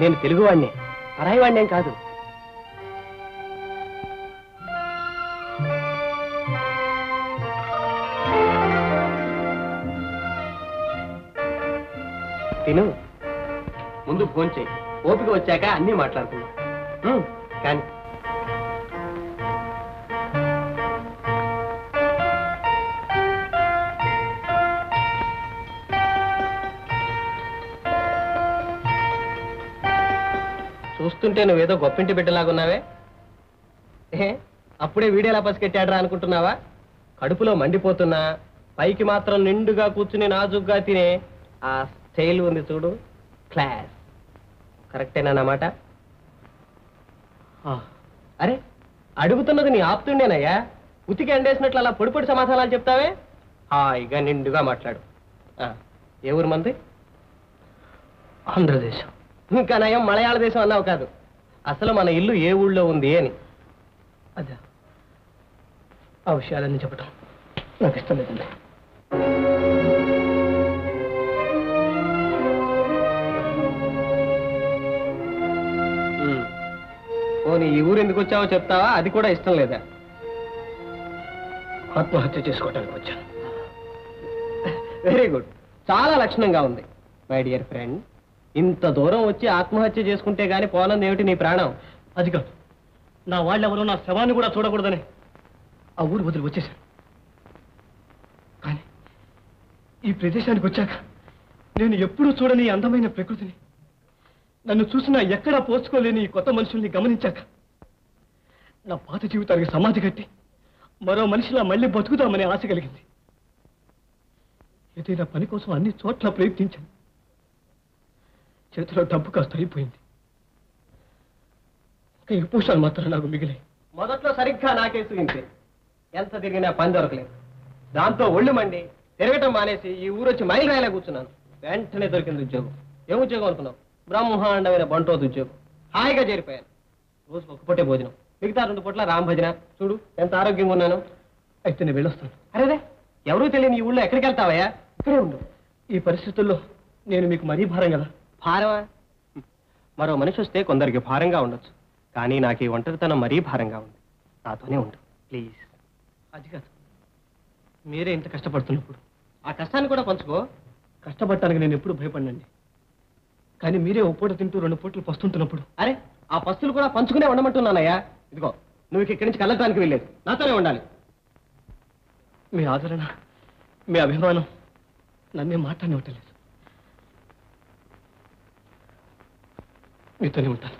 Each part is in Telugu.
నేను తెలుగువాడిని, పరాయివాడినేం కాదు. తిను, ముందు ఫోన్ చేయి, ఓపిక వచ్చాక అన్నీ మాట్లాడుకుందాం. కానీ చూస్తుంటే నువ్వేదో గొప్పింటి బిడ్డలాగున్నావే. అప్పుడే వీడేలా పసికెట్టాడరా అనుకుంటున్నావా? కడుపులో మండిపోతున్నా పైకి మాత్రం నిండుగా కూర్చుని నాజుగ్గా తినే ఆ స్టైల్ ఉంది చూడు, క్లాస్. కరెక్టేనన్నమాట? అరే, అడుగుతున్నది నీ ఆప్తుండేనయ్యా. ఉతికి ఎండేసినట్లు అలా పొడి పొడి సమాధానాలు చెప్తావే. హాయిగా నిండుగా మాట్లాడు. ఏ ఊరు మంది? ఆంధ్రదేశం. ఇంకా నయం మలయాళ దేశం అన్నావు కాదు. అసలు మన ఇల్లు ఏ ఊళ్ళో ఉంది అని. అదే ఆ విషయాలన్నీ చెప్పటం నాకు ఇష్టం లేదండి. పోనీ ఈ ఊరు ఎందుకు వచ్చావో చెప్తావా? అది కూడా ఇష్టం లేదా? ఆత్మహత్య చేసుకోవటానికి వచ్చాను. వెరీ గుడ్, చాలా లక్షణంగా ఉంది మై డియర్ ఫ్రెండ్. ఇంత దూరం వచ్చి ఆత్మహత్య చేసుకుంటే గానీ పోనంది ఏమిటి నీ ప్రాణం? అది కాదు, నా వాళ్ళెవరో నా శవాన్ని కూడా చూడకూడదని ఆ ఊరు వదిలి వచ్చేశాను. కానీ ఈ ప్రదేశానికి వచ్చాక నేను ఎప్పుడూ చూడని అందమైన ప్రకృతిని, నన్ను చూసినా ఎక్కడా పోల్చుకోలేని ఈ కొత్త మనుషుల్ని గమనించాక నా పాత జీవితానికి సమాధి కట్టి మరో మనిషిలా మళ్ళీ బతుకుతామనే ఆశ కలిగింది. ఏదైనా పని కోసం అన్ని చోట్ల ప్రయత్నించాను. చేతిలో డబ్బు కాస్త అయిపోయింది. ఇంకా ఈ పోషాలు మాత్రం నాకు మిగిలాయి. మొదట్లో సరిగ్గా నాకేసి ఇంతే. ఎంత తిరిగినా పని దొరకలేదు. దాంతో ఒళ్ళు మండి తిరగటం మానేసి ఈ ఊరొచ్చి మైలు రాయలా కూర్చున్నాను. వెంటనే దొరికింది ఉద్యోగం. ఏం ఉద్యోగం అనుకున్నావు? బ్రహ్మాండమైన బంటోదు ఉద్యోగం. హాయిగా చేరిపోయాను. రోజు ఒక పూటే భోజనం, మిగతా 2 పూట్ల రామ్ భజన. చూడు ఎంత ఆరోగ్యంగా ఉన్నాను. అయితే నేను వెళ్ళొస్తాను. అరేదే, ఎవరూ తెలియని ఈ ఊళ్ళో ఎక్కడికి వెళ్తావయ్యా? ఇక్కడే ఉండు. ఈ పరిస్థితుల్లో నేను మీకు మరీ భారం కదా. భారమా? మరో మనిషి వస్తే కొందరికి భారంగా ఉండొచ్చు, కానీ నాకు ఈ ఒంటరితనం మరీ భారంగా ఉంది. నాతోనే ఉండు ప్లీజ్. అది కాదు, మీరే ఇంత కష్టపడుతున్నప్పుడు ఆ కష్టాన్ని కూడా పంచుకో. కష్టపడటానికి నేను ఎప్పుడు భయపడినండి, కానీ మీరే ఒక పూట తింటూ 2 పూటలు పస్తుంటున్నప్పుడు. అరే, ఆ పస్తులు కూడా పంచుకునే ఉండమంటున్నానయ్యా. ఇదిగో, నువ్వు ఇక్కడి నుంచి కలగటానికి వెళ్ళలేదు, నాతోనే ఉండాలి. మీ ఆదరణ, మీ అభిమానం నన్నే మాట్లాడనివ్వటలేదు. మీతోనే ఉంటాను.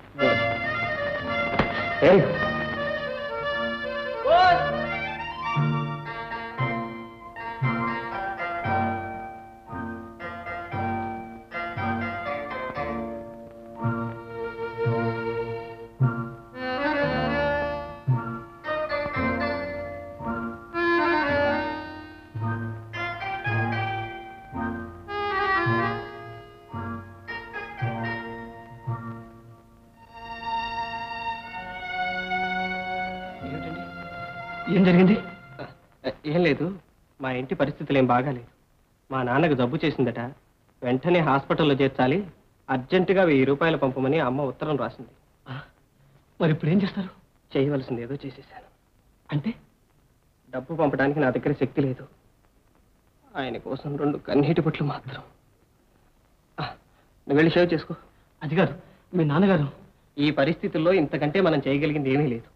ఏం జరిగింది? ఏం లేదు, మా ఇంటి పరిస్థితులు ఏం బాగాలేదు. మా నాన్నకు జబ్బు చేసిందట, వెంటనే హాస్పిటల్లో చేర్చాలి, అర్జెంటుగా 1000 రూపాయలు పంపమని అమ్మ ఉత్తరం రాసింది. మరి ఇప్పుడు ఏం చేస్తారు? చేయవలసింది ఏదో చేసేసాను. అంటే డబ్బు పంపడానికి నా దగ్గర శక్తి లేదు. ఆయన కోసం 2 కన్నీటి బొట్లు మాత్రం. నువ్వు వెళ్ళి షేవ్ చేసుకో. అది కాదు, మీ నాన్నగారు ఈ పరిస్థితుల్లో ఇంతకంటే మనం చేయగలిగింది ఏమీ లేదు.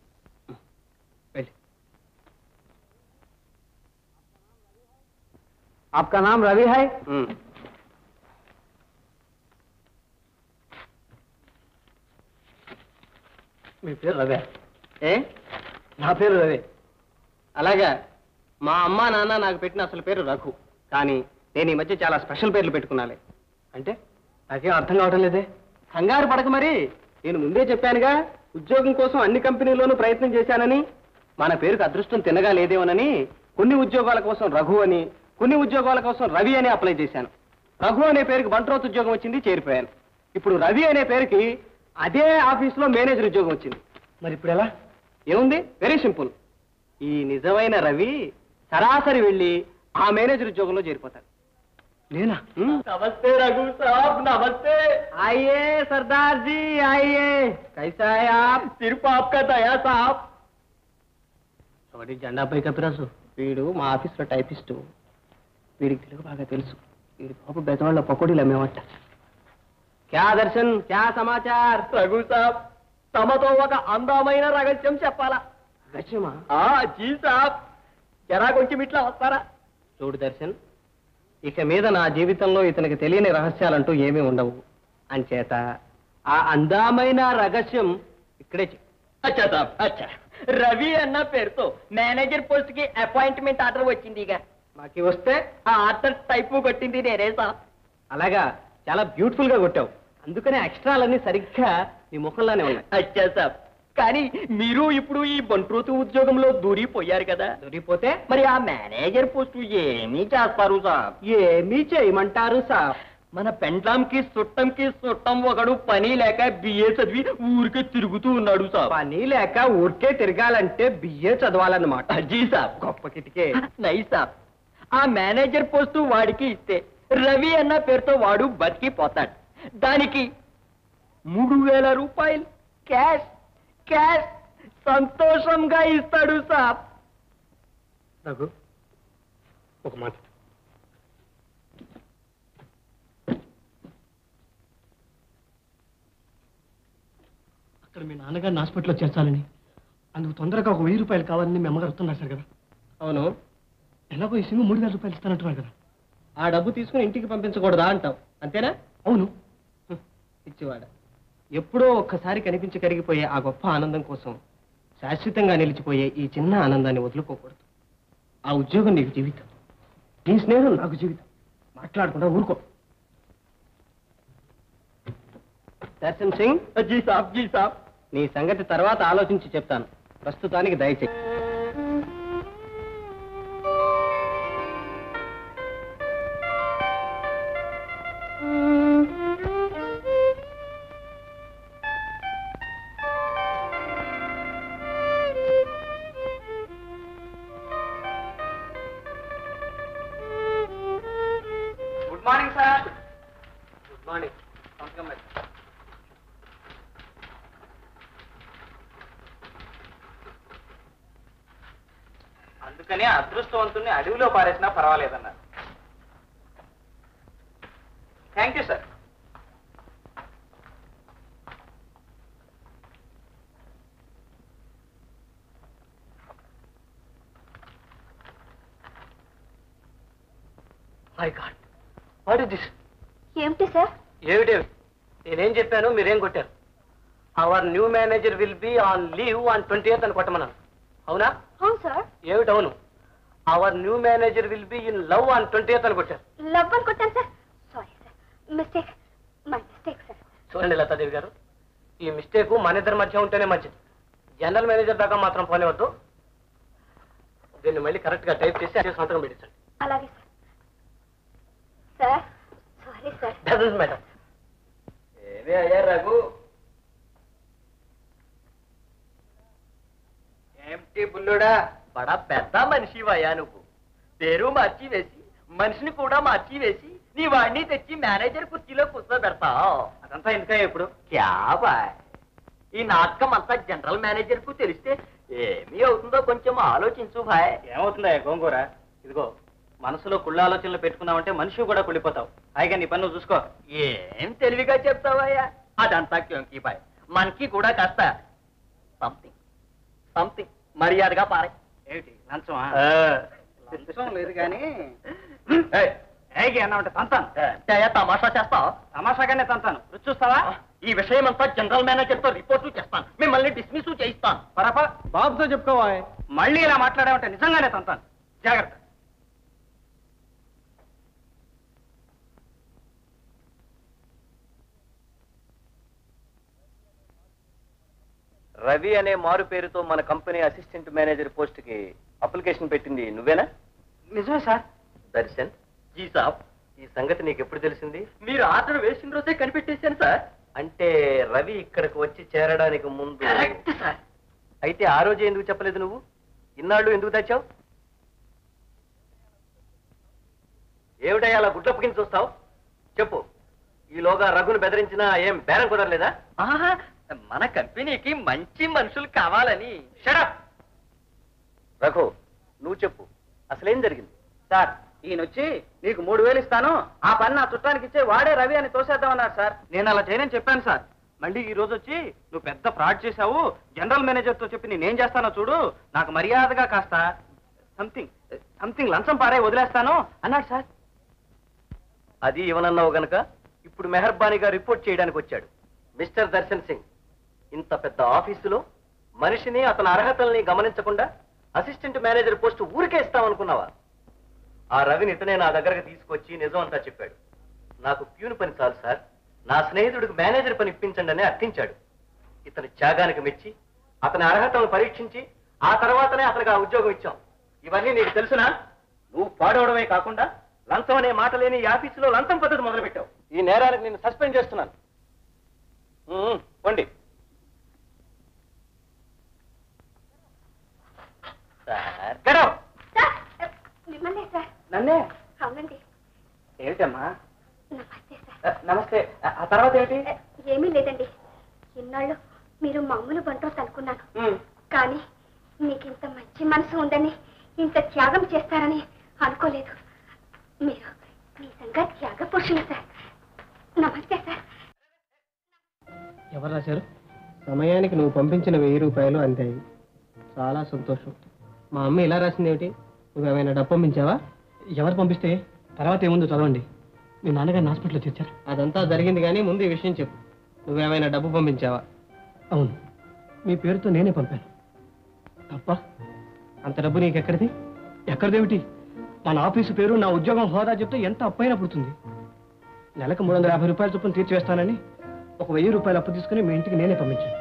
आपका नाम रवि है? మీ పేరు రవి? నా పేరు రవి. అలాగా, మా అమ్మ నాన్న నాకు పెట్టిన అసలు పేరు రఘు. కానీ నేను ఈ మధ్య చాలా స్పెషల్ పేర్లు పెట్టుకున్నాలే. అంటే నాకేం అర్థం కావటం లేదే. కంగారు పడక మరి, నేను ముందే చెప్పానుగా ఉద్యోగం కోసం అన్ని కంపెనీల్లోనూ ప్రయత్నం చేశానని. మన పేరుకు అదృష్టం తినగా లేదేమోనని కొన్ని ఉద్యోగాల కోసం రఘు అని, కొన్ని ఉద్యోగాల కోసం రవి అని అప్లై చేశాను. రఘు అనే పేరుకి బంట్రోత్ ఉద్యోగం వచ్చింది, చేరిపోయాను. ఇప్పుడు రవి అనే పేరుకి అదే ఆఫీసులో మేనేజర్ ఉద్యోగం వచ్చింది. మరి ఇప్పుడు ఎలా? ఏముంది, వెరీ సింపుల్. ఈ నిజమైన రవి సరాసరి వెళ్ళి ఆ మేనేజర్ ఉద్యోగంలో చేరిపోతాడు. నేనా? నమస్తే రఘు సాబ్, నమస్తే. आइए सरदार जी, आइए. कैसा है आप? सिर्फ आपका दया साहब. ఒకటి జెండాపై కపిరాసు. వీడు మా ఆఫీస్లో టైపిస్టు. వీడికి తెలుగు బాగా తెలుసు. వీడి పాప బెజవాళ్ళ పకోడీలు అమ్మేవట. క్యా దర్శన్, క్యా సమాచార్? రఘు సాబ్, తమతో ఒక అందమైన రహస్యం చెప్పాలా? రహస్యమా? జీ సాబ్, జరా కొంచెం ఇట్లా వస్తారా? చూడు దర్శన్, ఇక మీద నా జీవితంలో ఇతనికి తెలియని రహస్యాలంటూ ఏమీ ఉండవు. అంచేత ఆ అందమైన రహస్యం ఇక్కడే చెప్పు. అచ్చా సాబ్, అచ్చా. రవి అన్న పేరుతో మేనేజర్ పోస్ట్ కి అపాయింట్మెంట్ ఆర్డర్ వచ్చింది. ఇక మాకి వస్తే ఆ ఆర్డర్ టైపు కొట్టింది నేనే సాబ్. అలాగా, చాలా బ్యూటిఫుల్ గా కొట్టావు. అందుకనే ఎక్స్ట్రాలన్నీ సరిగ్గా నీ ముఖంలోనే ఉన్నాయి. అచ్చా సాబ్, కానీ మీరు ఇప్పుడు ఈ బంట్రోతు ఉద్యోగంలో దూరిపోయారు కదా. దొరికిపోతే మరి ఆ మేనేజర్ పోస్ట్ ఏమీ చేస్తారు సాబ్? ఏమీ చేయమంటారు సార్? మన పెండ్లాంకి చుట్టం ఒకడు పని లేక బిఏ చదివి ఊరికే తిరుగుతూ ఉన్నాడు సాబ్. పని లేక ఊరికే తిరగాలంటే బిఏ చదవాలన్నమాట. జీ సాబ్. గొప్ప కిటికే. నై సాబ్, ఆ మేనేజర్ పోస్టు వాడికి ఇస్తే రవి అన్న పేరుతో వాడు బతికిపోతాడు. దానికి 3000 రూపాయలు క్యాష్ క్యాష్ సంతోషంగా ఇస్తాడు సాబ్. రఘు, ఒక మాట. అక్కడ మీ నాన్నగారిని హాస్పిటల్లో చేర్చాలని, అందుకు తొందరగా ఒక 1000 రూపాయలు కావాలని మీ అమ్మగారు వస్తున్నారు సార్ కదా. అవును. ఎలాగో ఈ సింగు 3000 రూపాయలు ఇస్తానంటున్నారు కదా. ఆ డబ్బు తీసుకుని ఇంటికి పంపించకూడదా అంటావు, అంతేనా? అవును. ఇచ్చివాడ ఎప్పుడో ఒక్కసారి కనిపించి కరిగిపోయే ఆ గొప్ప ఆనందం కోసం శాశ్వతంగా నిలిచిపోయే ఈ చిన్న ఆనందాన్ని వదులుకోకూడదు. ఆ ఉద్యోగం నీకు జీవితం, నీ స్నేహం నాకు జీవితం. మాట్లాడకుండా ఊరుకో. దర్శన్ సింగ్. జీ సాబ్, జీ సాబ్. నీ సంగతి తర్వాత ఆలోచించి చెప్తాను. ప్రస్తుతానికి దయచేసి. Good morning sir. Good morning. అందుకని అదృష్టవంతుల్ని అడవిలో పారేసినా పర్వాలేదన్నారు. Thank you sir. My God, what is this? ఏమిటి సార్? ఏమిటి? నేనేం చెప్పాను, మీరేం కొట్టారు? Our new manager will be on leave on 20th అని కొట్టమన్నాను. అవునా? అవును సార్. ఏమిటి అవును? Our new manager will be in love on 20th అని కొట్టారు. లవ్ అని కొట్టాను sir. Sorry sir, mistake, my mistake sir. చూడండి లతాదేవి గారు, ఈ మిస్టేక్ మన ఇద్దరి మధ్య ఉంటేనే మంచిది. జనరల్ మేనేజర్ దాకా మాత్రం పోనివద్దు. దీన్ని మళ్ళీ కరెక్ట్గా టైప్ చేసి అదే సంతకం పెట్టించండి. అలాగే sir. Sir, sorry sir. Doesn't matter. ఏమే అయ్యా రఘు, ఏమిటి బుల్లుడా, బడా పెద్ద మనిషివయ్యా నువ్వు. పేరు మార్చి వేసి మనిషిని కూడా మార్చి వేసి నీ వాడిని తెచ్చి మేనేజర్ కుర్చీలో కూర్చోబెడతావు. అదంతా ఇంకా ఇప్పుడు క్యా బాయ్, ఈ నాటకం అంతా జనరల్ మేనేజర్ కు తెలిస్తే ఏమీ అవుతుందో కొంచెం ఆలోచించు భాయ్. ఏమవుతుందా గోంగూర? ఇదిగో, మనసులో కుళ్ళ ఆలోచనలు పెట్టుకున్నావంటే మనిషి కూడా కుళ్ళిపోతావు. హాయిగా నీ పన్ను చూసుకో. ఏం తెలివిగా చెప్తావయ్యా. అదంతా క్యోంకి బాయ్, మనకి కూడా కాస్త సంథింగ్ సంథింగ్ మర్యాదగా పారే. ఏమిటి లంచమా? లంచం లేదు కానీ అన్నామంటే తంతాను. తమాషా చేస్తావు? తమాషాగానే తంతాను. రుచి చూస్తావా? ఈ విషయం అంతా జనరల్ మేనేజర్ తో రిపోర్టు చేస్తాను, మిమ్మల్ని డిస్మిస్ చేయిస్తాను. పరప బాబుతో చెప్పుకోవా. మళ్ళీ ఇలా మాట్లాడామంటే నిజంగానే తంతాను. జాగ్రత్త. రవి అనే మారు పేరుతో మన కంపెనీ అసిస్టెంట్ మేనేజర్ పోస్ట్ కి అప్లికేషన్ పెట్టింది నువ్వేనా? నిజమే సార్. దర్శన్. జీ సాబ్. ఈ సంగతి నీకు ఎప్పుడు తెలిసింది? మీరు ఆర్డర్ వేసిన రోజే కనిపెట్టేశాను సార్. అంటే రవి ఇక్కడికి వచ్చి చేరడానికి ముందు? Correct sir. అయితే ఆ రోజే ఎందుకు చెప్పలేదు నువ్వు? ఇన్నాళ్ళు ఎందుకు దాచావు? ఏమిటయ్యా అలా గుడ్లప్పకించి చూస్తావు? చెప్పు, ఈలోగా రఘును బెదిరించినా ఏం బేరం కుదరలేదా? ఆహా, మన కంపెనీకి మంచి మనుషులు కావాలని. షడప్! రఘు, నువ్వు చెప్పు, అసలేం జరిగింది? సార్ ఈయనొచ్చి నీకు 3000 ఇస్తాను, ఆ పని నా చుట్టానికి ఇచ్చే వాడే రవి అని తోసేద్దామన్నారు సార్. నేను అలా చేయనని చెప్పాను సార్. మళ్ళీ ఈ రోజు వచ్చి నువ్వు పెద్ద ఫ్రాడ్ చేశావు, జనరల్ మేనేజర్తో చెప్పి నేనేం చేస్తానో చూడు, నాకు మర్యాదగా కాస్త సంథింగ్ లంచం పారే వదిలేస్తాను అన్నాడు సార్. అది ఇవనన్నావు గనక ఇప్పుడు మెహర్బానీగా రిపోర్ట్ చేయడానికి వచ్చాడు. మిస్టర్ దర్శన్ సింగ్, ఇంత పెద్ద ఆఫీసులో మనిషిని అతని అర్హతల్ని గమనించకుండా అసిస్టెంట్ మేనేజర్ పోస్ట్ ఊరికే ఇస్తామనుకున్నావా? ఆ రవిని ఇతనే నా దగ్గరకు తీసుకొచ్చి నిజం అంతా చెప్పాడు. నాకు ప్యూన్ పని చాలు సార్, నా స్నేహితుడికి మేనేజర్ పని ఇప్పించండి అని అర్థించాడు. ఇతని త్యాగానికి మెచ్చి అతని అర్హతలను పరీక్షించి ఆ తర్వాతనే అతనికి ఆ ఉద్యోగం ఇచ్చాం. ఇవన్నీ నీకు తెలుసునా? నువ్వు పాడవడమే కాకుండా లంచం అనే మాట లేని ఈ ఆఫీసులో లంచం పద్ధతి మొదలుపెట్టావు. ఈ నేరానికి నేను సస్పెండ్ చేస్తున్నాను. పండి సార్. మిమ్మల్ని సార్. నన్నే? అవునండి. ఏమిటమ్మా? నమస్తే సార్. నమస్తే. ఆ తర్వాత ఏంటి? ఏమీ లేదండి, ఇన్నాళ్ళు మీరు మామూలు బంటోస్ అనుకున్నాను, కానీ మీకు ఇంత మంచి మనసు ఉందని, ఇంత త్యాగం చేస్తారని అనుకోలేదు. మీరు నిజంగా త్యాగ పురుషులు సార్. నమస్తే సార్. ఎవరు రాశారు? సమయానికి నువ్వు పంపించిన 1000 రూపాయలు అందాయి. చాలా సంతోషం. మా అమ్మ ఇలా రాసింది ఏమిటి? నువ్వేమైనా డబ్బు పంపించావా? ఎవరు పంపిస్తే తర్వాత ఏముందో చదవండి. మీ నాన్నగారిని హాస్పిటల్లో చేర్చారు. అదంతా జరిగింది కానీ ముందు ఈ విషయం చెప్పు. నువ్వేమైనా డబ్బు పంపించావా? అవును, మీ పేరుతో నేనే పంపాను. తప్ప? అంత డబ్బు నీకెక్కడిది? ఎక్కడిదేమిటి? మన ఆఫీసు పేరు, నా ఉద్యోగం హోదా చెప్తే ఎంత అప్పైనా పుడుతుంది. నెలకు 350 రూపాయల చొప్పున తీర్చివేస్తానని ఒక 1000 రూపాయలు అప్పు తీసుకుని మీ ఇంటికి నేనే పంపించాను.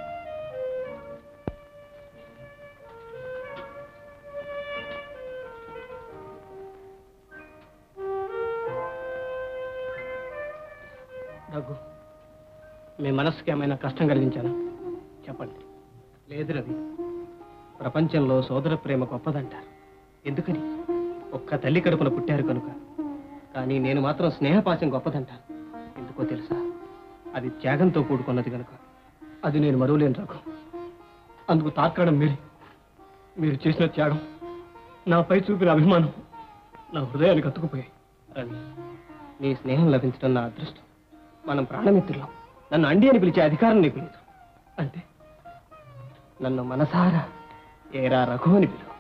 రఘు, మీ మనసుకి ఏమైనా కష్టం కలిగించానా? చెప్పండి. లేదు రవి, ప్రపంచంలో సోదర ప్రేమ గొప్పదంటారు. ఎందుకని? ఒక్క తల్లి కడుపున పుట్టారు కనుక. కానీ నేను మాత్రం స్నేహపాశం గొప్పదంటాను. ఎందుకో తెలుసా? అది త్యాగంతో కూడుకున్నది కనుక. అది నేను మరువలేను రఘు. అందుకు తార్కాణం మీరు చేసిన త్యాగం, నాపై చూపిన అభిమానం నా హృదయానికి అతుకుపోయాయి. రవి, నీ స్నేహం లభించడం నా అదృష్టం. మనం ప్రాణమిత్రులం. నన్ను అండి అని పిలిచే అధికారం నీకు లేదు. అంటే నన్ను మనసారా ఏరా రఘు అని పిలువు.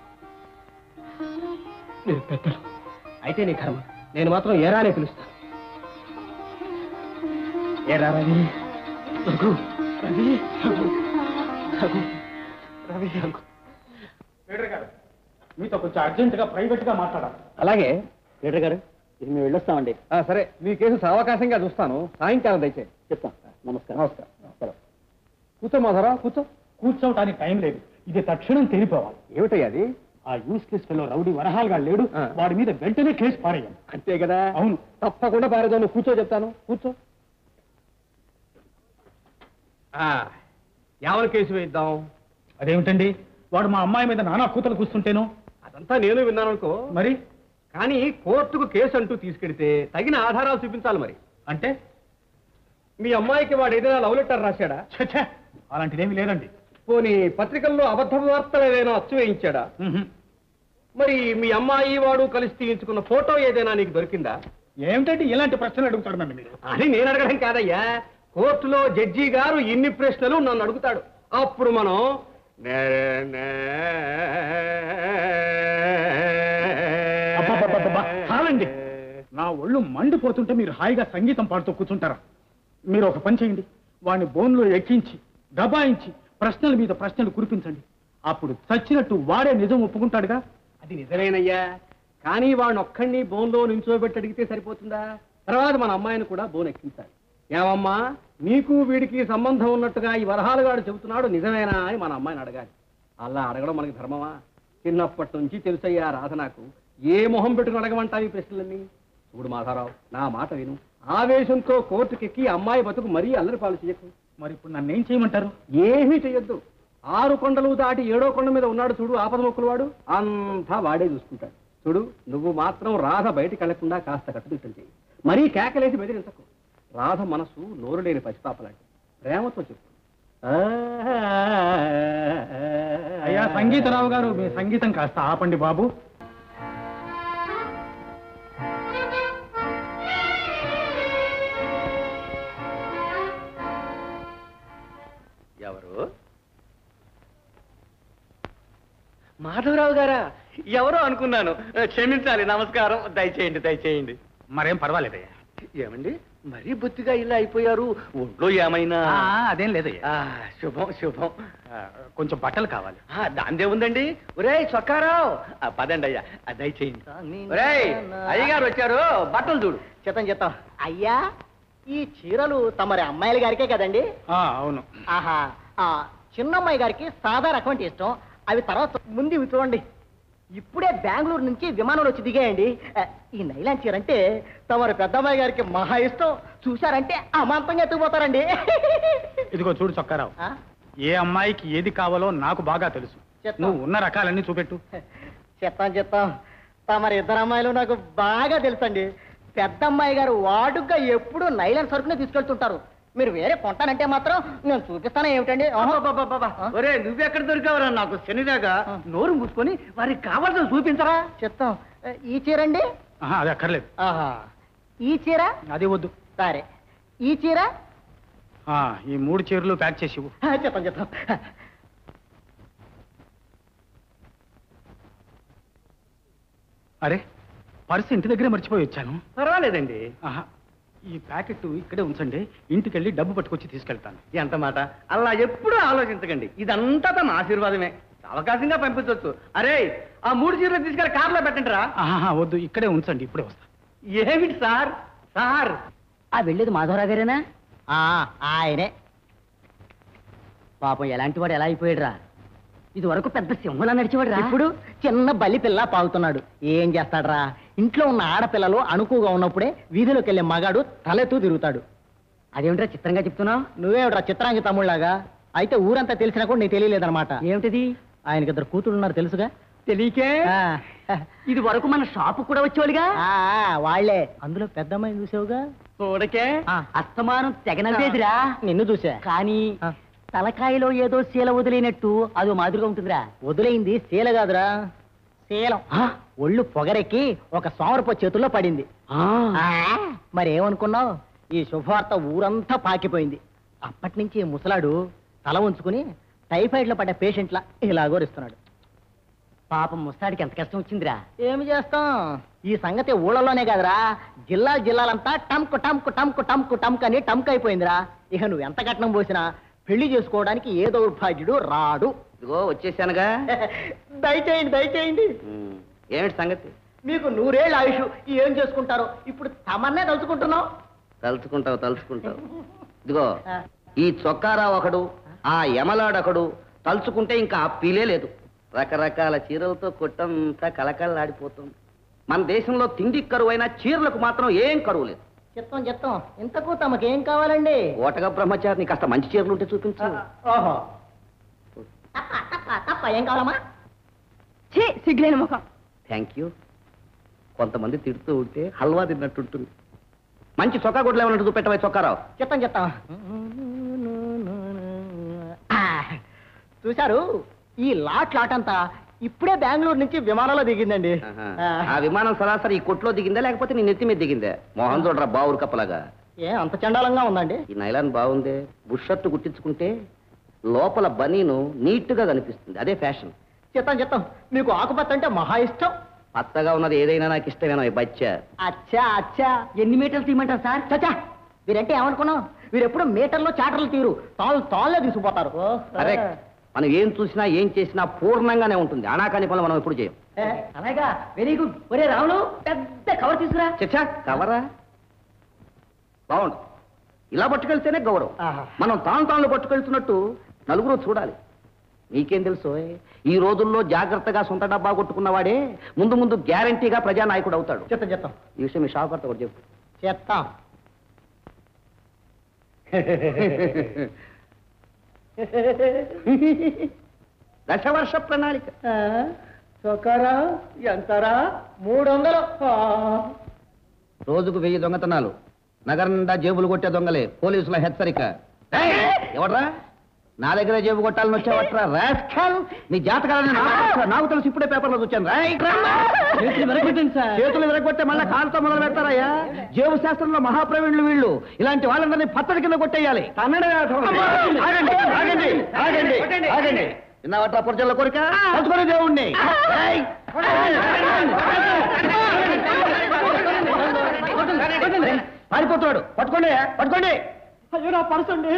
మీరు పెద్దలు. అయితే నీ కర్మ. నేను మాత్రం ఏరా అనే పిలుస్తాను. ఏరా రవి. రఘు, రవి, రఘు, రఘు, రవి, రఘు. లీడర్ గారు, మీతో కొంచెం అర్జెంటుగా ప్రైవేట్గా మాట్లాడాలి. అలాగే లీడర్ గారు, ఇది మేము వెళ్ళొస్తామండి. సరే, మీ కేసు సావకాశంగా చూస్తాను. సాయంకాలం దయచేసి చెప్తాం. నమస్కారం. నమస్కారం. కూర్చో మాధవరా, కూర్చో. కూర్చోవటానికి టైం లేదు. ఇది తక్షణం తెలిపోవాలి. ఏమిటయ్యా అది? ఆ యూస్లెస్ ఫెలో రౌడీ వరహాలుగా లేడు, ఆ. వాడి మీద వెంటనే కేసు పారేయాలి. అంతే కదా? అవును. తప్పకుండా పారేదో. నువ్వు కూర్చో, చెప్తాను. కూర్చో. ఎవరి కేసు వేద్దాం? అదేమిటండి, వాడు మా అమ్మాయి మీద నానా కూతలు కూస్తుంటేను. అదంతా నేను విన్నాను అనుకో. మరి కానీ కోర్టుకు కేసు అంటూ తీసుకెడితే తగిన ఆధారాలు చూపించాలి. మరి అంటే మీ అమ్మాయికి వాడు ఏదైనా లవ్ లెటర్ రాశాడా? ఛ, అలాంటిదేమీ లేదండి. పోనీ పత్రికల్లో అబద్ధ వార్తలు ఏదైనా అచ్చు వేయించాడా? ఉహుం. మరి మీ అమ్మాయి వాడు కలిసి తీయించుకున్న ఫోటో ఏదైనా నీకు దొరికిందా? ఏమిటంటే ఇలాంటి ప్రశ్నలు అడుగుతాడు నన్ను మీరు. అని నేను అడగడం కాదయ్యా, కోర్టులో జడ్జి గారు ఇన్ని ప్రశ్నలు నన్ను అడుగుతాడు. అప్పుడు మనం అబ్బబ్బబ్బబ్బబ్బా, చాలండి. నా ఒళ్ళు మండిపోతుంటే మీరు హాయిగా సంగీతం పాడుతూ కూర్చుంటారా? మీరు ఒక పని చేయండి, వాడిని బోన్లో ఎక్కించి దబాయించి ప్రశ్నల మీద ప్రశ్నలు కురిపించండి. అప్పుడు చచ్చినట్టు వాడే నిజం ఒప్పుకుంటాడుగా. అది నిజమేనయ్యా, కానీ వాడిని ఒక్కడిని బోన్లో నించోబెట్టి అడిగితే సరిపోతుందా? తర్వాత మన అమ్మాయిని కూడా బోన్ ఎక్కించాలి. ఏమమ్మా, నీకు వీడికి సంబంధం ఉన్నట్టుగా ఈ వరహాలుగాడు చెబుతున్నాడు, నిజమేనా అని మన అమ్మాయిని అడగాలి. అలా అడగడం మనకి ధర్మమా? చిన్నప్పటి నుంచి తెలుసయ్యా రాధ నాకు. ఏ మొహం పెట్టుకుని అడగమంటావు ఈ ప్రశ్నలన్నీ? చూడు మాధారావు, నా మాట విను. ఆవేశంతో కోర్టుకెక్కి అమ్మాయి బతుకు మరీ అల్లరి పాలు చేయకు. మరి ఇప్పుడు నన్ను ఏం చేయమంటారు? ఏమీ చెయ్యొద్దు. 6 కొండలు దాటి 7వ కొండ మీద ఉన్నాడు చూడు ఆపద మొక్కులు, వాడు అంతా వాడే చూసుకుంటాడు. చూడు, నువ్వు మాత్రం రాధ బయటికి వెళ్లకుండా కాస్త కట్టుదిట్టం చెయ్యి. మరీ కేకలేసి బెదిరించకు. రాధ మనసు నోరు లేని పసిపాపలాంటి. ప్రేమతో చెప్పు. అయ్యా సంగీతరావు గారు, మీ సంగీతం కాస్త ఆపండి బాబు. ఎవరు? మాధవరావు గారా? ఎవరో అనుకున్నాను. క్షమించాలి. నమస్కారం. దయచేయండి, దయచేయండి. మరేం పర్వాలేదయ్యా. ఏమండి, మరీ బొత్తిగా ఇలా అయిపోయారు? ఒంట్లో ఏమైనా? అదేం లేదయ్యా. శుభం, శుభం. కొంచెం బట్టలు కావాలి. దాందే ఉందండి. ఒరేయ్ చొక్కారావు, పదండి అయ్యా. దయచేయండి. ఒరేయ్ అయ్యగారు వచ్చారు, బట్టలు చూడు. చెత్తం చెత్తం. అయ్యా, ఈ చీరలు తమరి అమ్మాయిల గారికే కదండి? అవును. ఆహా, చిన్నమ్మాయి గారికి సాదా రకం అంటే ఇష్టం. అవి తర్వాత ముందు ఇవి చూడండి. ఇప్పుడే బెంగళూరు నుంచి విమానంలో వచ్చి దిగాయండి. ఈ నైలాన్ చీర అంటే తమరి పెద్దమ్మాయి గారికి మహా ఇష్టం. చూశారంటే అమాంతంగా ఎత్తుకుపోతారండి. ఇదిగో చూడు చొక్కారావు, ఏ అమ్మాయికి ఏది కావాలో నాకు బాగా తెలుసు. నువ్వు ఉన్న రకాలన్నీ చూపెట్టు. చెత్తం చెత్తం. తమరి ఇద్దరు అమ్మాయిలు నాకు బాగా తెలుసండి. పెద్దమ్మాయి గారు వాడుగా ఎప్పుడు నైలాన్ సరుకునే తీసుకెళ్తుంటారు. మీరు వేరే కొంటానంటే మాత్రం నేను చూపిస్తాను. ఏమిటండి? ఒరే నువ్వెక్కడ దొరికావరా నాకు శనిదాగా? నోరు మూసుకొని వారికి కావాల్సిన చూపించరా. చెత్తం. ఈ చీరండి? అది అక్కర్లేదు. ఆహా, ఈ చీర? అది వద్దు. సరే, ఈ చీర? ఈ 3 చీరలు ప్యాక్ చేసి ఇవ్వు. చెప్తాం చెప్తాం. అరే, పర్సు ఇంటి దగ్గరే మర్చిపోయి వచ్చాను. పర్వాలేదండి. ఈ ప్యాకెట్ ఇక్కడే ఉంచండి, ఇంటికెళ్ళి డబ్బు పట్టుకొచ్చి తీసుకెళ్తాను. ఎంత మాట! అలా ఎప్పుడూ ఆలోచించకండి. ఇదంతా తమ ఆశీర్వాదమే. అవకాశంగా పంపించవచ్చు. అరే, ఆ 3 చీరలు తీసుకెళ్ళి కార్లో పెట్టండి రా. వద్దు, ఇక్కడే ఉంచండి, ఇప్పుడే వస్తా. ఏమిటి సార్? సార్ వెళ్ళేది మాధవరావు గారేనా? ఆయనే. పాపం ఎలాంటి వాడు ఎలా అయిపోయాడు రా. ఇది వరకు పెద్ద సింహంలా నడిచేవాడు రా. ఇప్పుడు చిన్న బల్లి పిల్ల పాగుతున్నాడు. ఏం చేస్తాడ్రా? ఇంట్లో ఉన్న ఆడపిల్లలు అణుకుగా ఉన్నప్పుడే వీధిలోకి వెళ్ళే మగాడు తలెత్తు తిరుగుతాడు. అదేమిట్రా చిత్రంగా చెప్తున్నావు? నువ్వేమిట్రా చిత్రాంగి తమ్ముళ్లాగా? అయితే ఊరంతా తెలిసినా కూడా నీకు తెలియలేదన్నమాట. ఏమిటిది? ఆయనకి 2 కూతుళ్ళు ఉన్నారు తెలుసుగా? తెలియకే. ఇది వరకు మన షాపు కూడా వచ్చేవాళ్ళుగా. వాళ్లే. అందులో పెద్దమ్మాయి చూసావుగా? చూడకే అస్తమానం తెగనవేదిరా. నిన్ను చూసా కానీ తలకాయలో ఏదో శీల వదిలేనట్టు అదో మాదిరిగా ఉంటుందిరా. వదిలేయింది శీల కాదురా, శీలం. ఒళ్ళు పొగరెక్కి ఒక సోమరప చేతుల్లో పడింది. మరేమనుకున్నావు? ఈ శుభవార్త ఊరంతా పాకిపోయింది. అప్పటి నుంచి ముసలాడు తల ఉంచుకుని టైఫాయిడ్ లో పడ్డ పేషెంట్లా ఇలాగోరిస్తున్నాడు. పాపం ముసలాడికి ఎంత కష్టం వచ్చిందిరా. ఏమి చేస్తాం? ఈ సంగతి ఊళ్ళలోనే కాదురా, జిల్లాలంతా టంకు టంకు టంకు టంకు టంక్ అని టంక్ అయిపోయిందిరా. ఇక నువ్వు ఎంత కట్నం పోసినా పెళ్లి చేసుకోవడానికి ఏ దౌర్భాగ్యుడు రాడు. ఇదిగో వచ్చేసానుగా. దయచేయండి, దయచేయండి. ఏమిటి సంగతి? మీకు 100 ఏళ్ళ ఆయుష్. ఏం చేసుకుంటారో ఇప్పుడు తమన్నే తలుచుకుంటున్నావు. తలుచుకుంటావు. ఇదిగో ఈ చొక్కారావు ఒకడు, ఆ యమలాడొకడు తలుచుకుంటే ఇంకా ఆ పీలే లేదు. రకరకాల చీరలతో కొట్టంతా కళకళలాడిపోతుంది. మన దేశంలో తిండి కరువైనా చీరలకు మాత్రం ఏం కరువు లేదు. చెప్తాం. ఇంతకు తమకేం కావాలండి? ఓటగా బ్రహ్మచారిని కాస్త మంచి చీరలు ఉంటే చూపించు. ఓహో, తప్ప ఏం కావాలమ్మా? సిగ్గులేని ముఖం. Thank you. కొంతమంది తిడుతూ ఉంటే హల్వా తిన్నట్టుంటుంది. మంచి చొక్కా గుడ్లు ఏమన్నట్టు చూపెట్టవా చొక్కారావు? చెప్తాం. చూశారు, ఈ లాట్ అంతా ఇప్పుడే బెంగళూరు నుంచి విమానంలో దిగిందండి. ఆ విమానం సరాసరి ఈ కొట్లో దిగిందా లేకపోతే నీ నెత్తి మీద దిగిందా? మోహన్ చూడరా బావురు కప్పలాగా. అంత చండాలంగా ఉందండి. ఈ నైలాన్ బాగుంది. బుష్ షర్ట్ కుట్టించుకుంటే లోపల బనీను నీట్ గా కనిపిస్తుంది. అదే ఫ్యాషన్. చెప్తాం. మీకు ఆకుపచ్చ అంటే మహా ఇష్టం. పచ్చగా ఉన్నది ఏదైనా నాకు ఇష్టమేనా బచ్చా? అచ్చా. ఎన్ని మీటర్లు తీయమంటారు సార్? చచ్చా, వీరంటే ఏమనుకున్నావు? వీరెప్పుడు మీటర్లో చాటర్లు తీరు, తాళ్ళే తీసుకుపోతారు. మనం ఏం చూసినా ఏం చేసినా పూర్ణంగానే ఉంటుంది. అనాకాని పనులు మనం ఎప్పుడు చేయం. అలాగా, వెరీ గుడ్. ఒరే రాములు, పెద్ద కవర్ తీసుకురా. చచ్చా, కవరా? బాగుండు. ఇలా పట్టుకెళ్తేనే గౌరవం. మనం తాను పట్టుకెళ్తున్నట్టు నలుగురు చూడాలి. నీకేం తెలుసు? ఈ రోజుల్లో జాగ్రత్తగా సొంత డబ్బా కొట్టుకున్నవాడే ముందు గ్యారంటీగా ప్రజానాయకుడు అవుతాడు. చెప్తాం. ఈ విషయం మీ షాకర్త కూడా చెప్పు. చెప్తాం. దశవర్ష ప్రణాళిక. చొక్కారా ఎంతరా 300. రోజుకు 1000 దొంగతనాలు, నగరం నిండా జేబులు కొట్టే దొంగలే, పోలీసుల హెచ్చరిక. ఎవడ్రా నా దగ్గర జేబు కొట్టాలని వచ్చావట్రా రాస్కల్? నీ జాతకాలని నాకు తెలుసు, ఇప్పుడే పేపర్లో చూచాను. చేతులు విరగొట్టే మళ్ళీ కాలుతో మొదలు పెడతారయ్యా. జేబు శాస్త్రంలో మహాప్రవీణులు వీళ్ళు. ఇలాంటి వాళ్ళందరినీ పచ్చడి కింద కొట్టేయాలి. ఆగండి. విన్నావట్రా పురుషుల కోరిక? పట్టుకొని దేవుణ్ణి. పారిపోతున్నాడు, పట్టుకోండి. అయ్యో నా పర్సు అండి.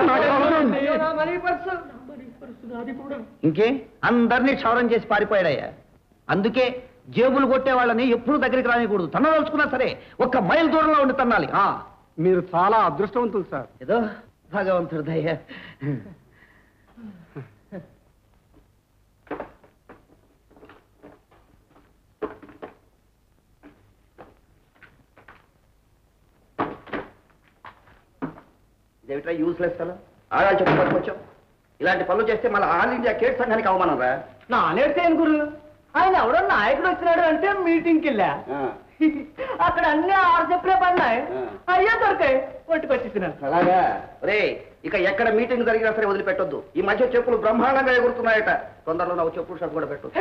ఇంకే అందరినీ క్షౌరం చేసి పారిపోయాడయ్యా. అందుకే జేబులు కొట్టే వాళ్ళని ఎప్పుడు దగ్గరికి రానికూడదు. తన్నదలుచుకున్నా సరే 1 మైల్ దూరంలో ఉండి తన్నాలి. మీరు చాలా అదృష్టవంతులు సార్. ఏదో భగవంతుడు దయ్యా. ఏమిట్రా యూస్లెస్ ఫెలో, ఆడాలు చెప్పి పట్టుకొచ్చావు. ఇలాంటి పనులు చేస్తే మళ్ళీ ఆల్ ఇండియా కేట్ సంఘానికి అవమానం రా. నానేస్తే గురు, ఆయన ఎవడో నాయకుడు వచ్చినాడు అంటే మీటింగ్కి వెళ్ళా. అక్కడ అన్ని 6 చెప్పులే పడినాయి. అయ్యా దొరికాయి, ఒట్టుకొచ్చేసినాను. అలాగా రే, ఇక ఎక్కడ మీటింగ్ జరిగినా సరే వదిలిపెట్టొద్దు. ఈ మధ్య చెప్పులు బ్రహ్మాండంగా ఎగురుతున్నాయట. తొందరలో నాకు చెప్పులు షాప్ కూడా పెట్టు.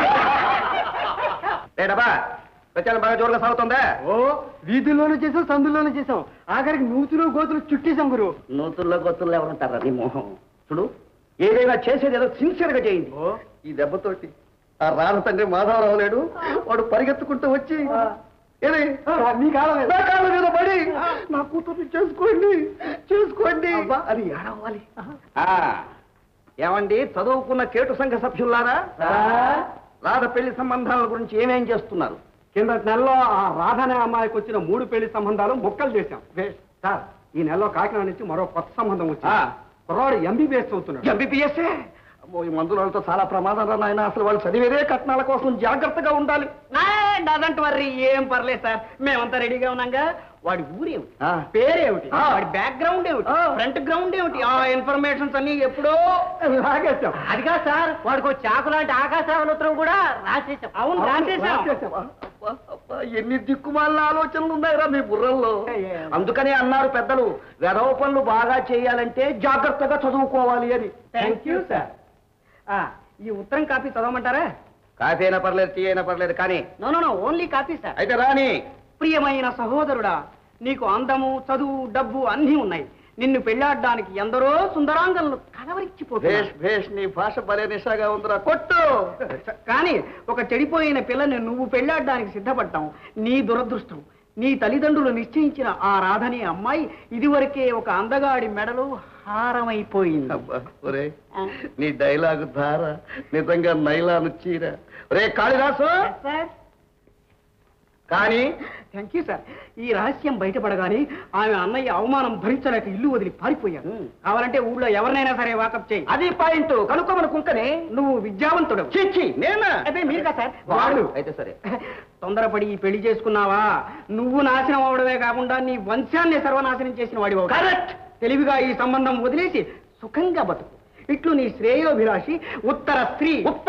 డబ్బా ప్రచారం బాగా జోరుగా సాగుతుందా? ఓ వీధుల్లోనూ చేసాం, సందుల్లోనూ చేసాం, ఆఖరికి నూతులు గోతులు చుట్టేసాం గురు. నూతుల్లో గొత్తుల్లో ఎవరుంటారా నీ మోహం? చూడు, ఏదైనా చేసేది ఏదో సిన్సియర్ గా చేయండి. ఈ దెబ్బతోటి ఆ రాధ తండ్రి మాధవరావు లేడు, వాడు పరిగెత్తుకుంటూ వచ్చి మీ కాలం నా కాళ్ళ మీద పడి నా కూతుర్ని చేసుకోండి అని ఏడవాలి. ఏమండి చదువుకున్న కేటు సంఘ సభ్యులారా, రాధ పెళ్లి సంబంధాల గురించి ఏమేం చేస్తున్నారు? కిందటి నెలలో ఆ రాధనే అమ్మాయికి వచ్చిన 3 పెళ్లి సంబంధాలు ముక్కలు చేశాం సార్. ఈ నెలలో కాకినాడ నుంచి మరో కొత్త సంబంధం వచ్చింది. కుర్రాడు ఎంబీబీఎస్ చదువుతున్నాడు. ఎంబీబీఎస్ఏ? ఈ మందులతో చాలా ప్రమాదం రా నాయన. అసలు వాళ్ళు చదివేదే కట్నాల కోసం, జాగ్రత్తగా ఉండాలి. అదంటే మరి ఏం పర్లేదు సార్, మేమంతా రెడీగా ఉన్నాగా. వాడి ఊరేమిటి, ఆ. పేరేమిటి, వాడి బ్యాక్గ్రౌండ్ ఏమిటి, ఫ్రంట్ గ్రౌండ్ ఏమిటి, ఆ ఇన్ఫర్మేషన్స్ అన్ని ఎప్పుడో లాగేశాం. అదిగా సార్, వాడికి చాకు లాంటి ఆకాశాల ఉత్తరం కూడా రాసేసాం. అవును రాసేసాం. ఎన్ని దిక్కుమాలిన ఆలోచనలు ఉన్నాయిరా మీ బుర్రల్లో. అందుకనే అన్నారు పెద్దలు, వెధవ పనులు బాగా చేయాలంటే జాగ్రత్తగా చదువుకోవాలి అని. Thank you sir. ఈ ఉత్తరం కాపీ చదవమంటారా? కాఫీ అయినా పర్లేదు, టీ అయినా పర్లేదు, కానీ నో ఓన్లీ కాపీ సార్. అయితే రాని. ప్రియమైన సహోదరుడా, నీకు అందము, చదువు, డబ్బు అన్నీ ఉన్నాయి. నిన్ను పెళ్లాడడానికి ఎందరో సుందరాంగనలు కలవరిచ్చిపోతారు. భేష్ నీ భాష భలే నిషాగా ఉందిరా, కొట్టు. కానీ ఒక చెడిపోయిన పిల్లని నువ్వు పెళ్లాడడానికి సిద్ధపడ్డావు. నీ దురదృష్టం, నీ తల్లిదండ్రులు నిశ్చయించిన ఆ రాధని అమ్మాయి ఇదివరకే ఒక అందగాడి మెడలో హారమైపోయింది. ఒరే నీ డైలాగు ధార నిజంగా నైలాను చీర. ఒరే కాళిదాసు, కానీ థ్యాంక్ యూ సార్. ఈ రహస్యం బయటపడగానే ఆమె అన్నయ్య అవమానం భరించలేక ఇల్లు వదిలి పారిపోయాను. కావాలంటే ఊళ్ళో ఎవరినైనా సరే వాకప్ చేయి. అది పాయింట్. కనుక్కోమని కుంకనే. నువ్వు విద్యావంతుడు. చిచ్చి నేనా? అదే మీరు కదా సార్, వాడు. అయితే సరే. తొందరపడి ఈ పెళ్లి చేసుకున్నావా, నువ్వు నాశనం అవడమే కాకుండా నీ వంశాన్ని సర్వనాశనం చేసిన వాడి. కరెక్ట్. తెలివిగా ఈ సంబంధం వదిలేసి సుఖంగా బతుకు. ఇట్లు నీ శ్రేయోభిలాషి ఉత్తర స్త్రీ.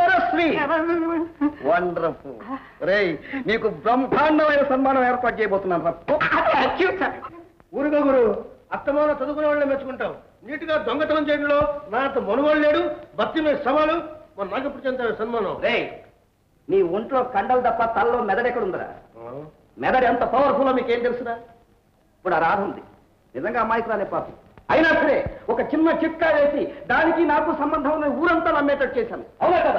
వండర్ఫుల్. రేయ్ నీకు బ్రహ్మాండమైన సన్మానం ఏర్పాటు చేయబోతున్నాను. ఊరుగా గురు, అత్తమాన చదువుకునే వాళ్ళని మెచ్చుకుంటావు. నీటిగా దొంగతనం చేయడంలో నాతో మనుగోడు లేడు. భక్తి మీద సవాలు. మన నాకు ఎప్పుడు చెందావు సన్మానం? రేయ్ నీ ఒంట్లో కండలు తప్ప తల్లో మెదడు ఎక్కడుందిరా? మెదడు ఎంత పవర్ఫుల్ మీకేం తెలుసురా? ఇప్పుడు ఆ రాధ ఉంది, నిజంగా అమ్మాయికి రాలే పాపం. అయినా సరే ఒక చిన్న చిట్కా వేసి దానికి నాకు సంబంధం ఉన్న ఊరంతా నమ్మేటట్టు చేశాను. అవునా కదా?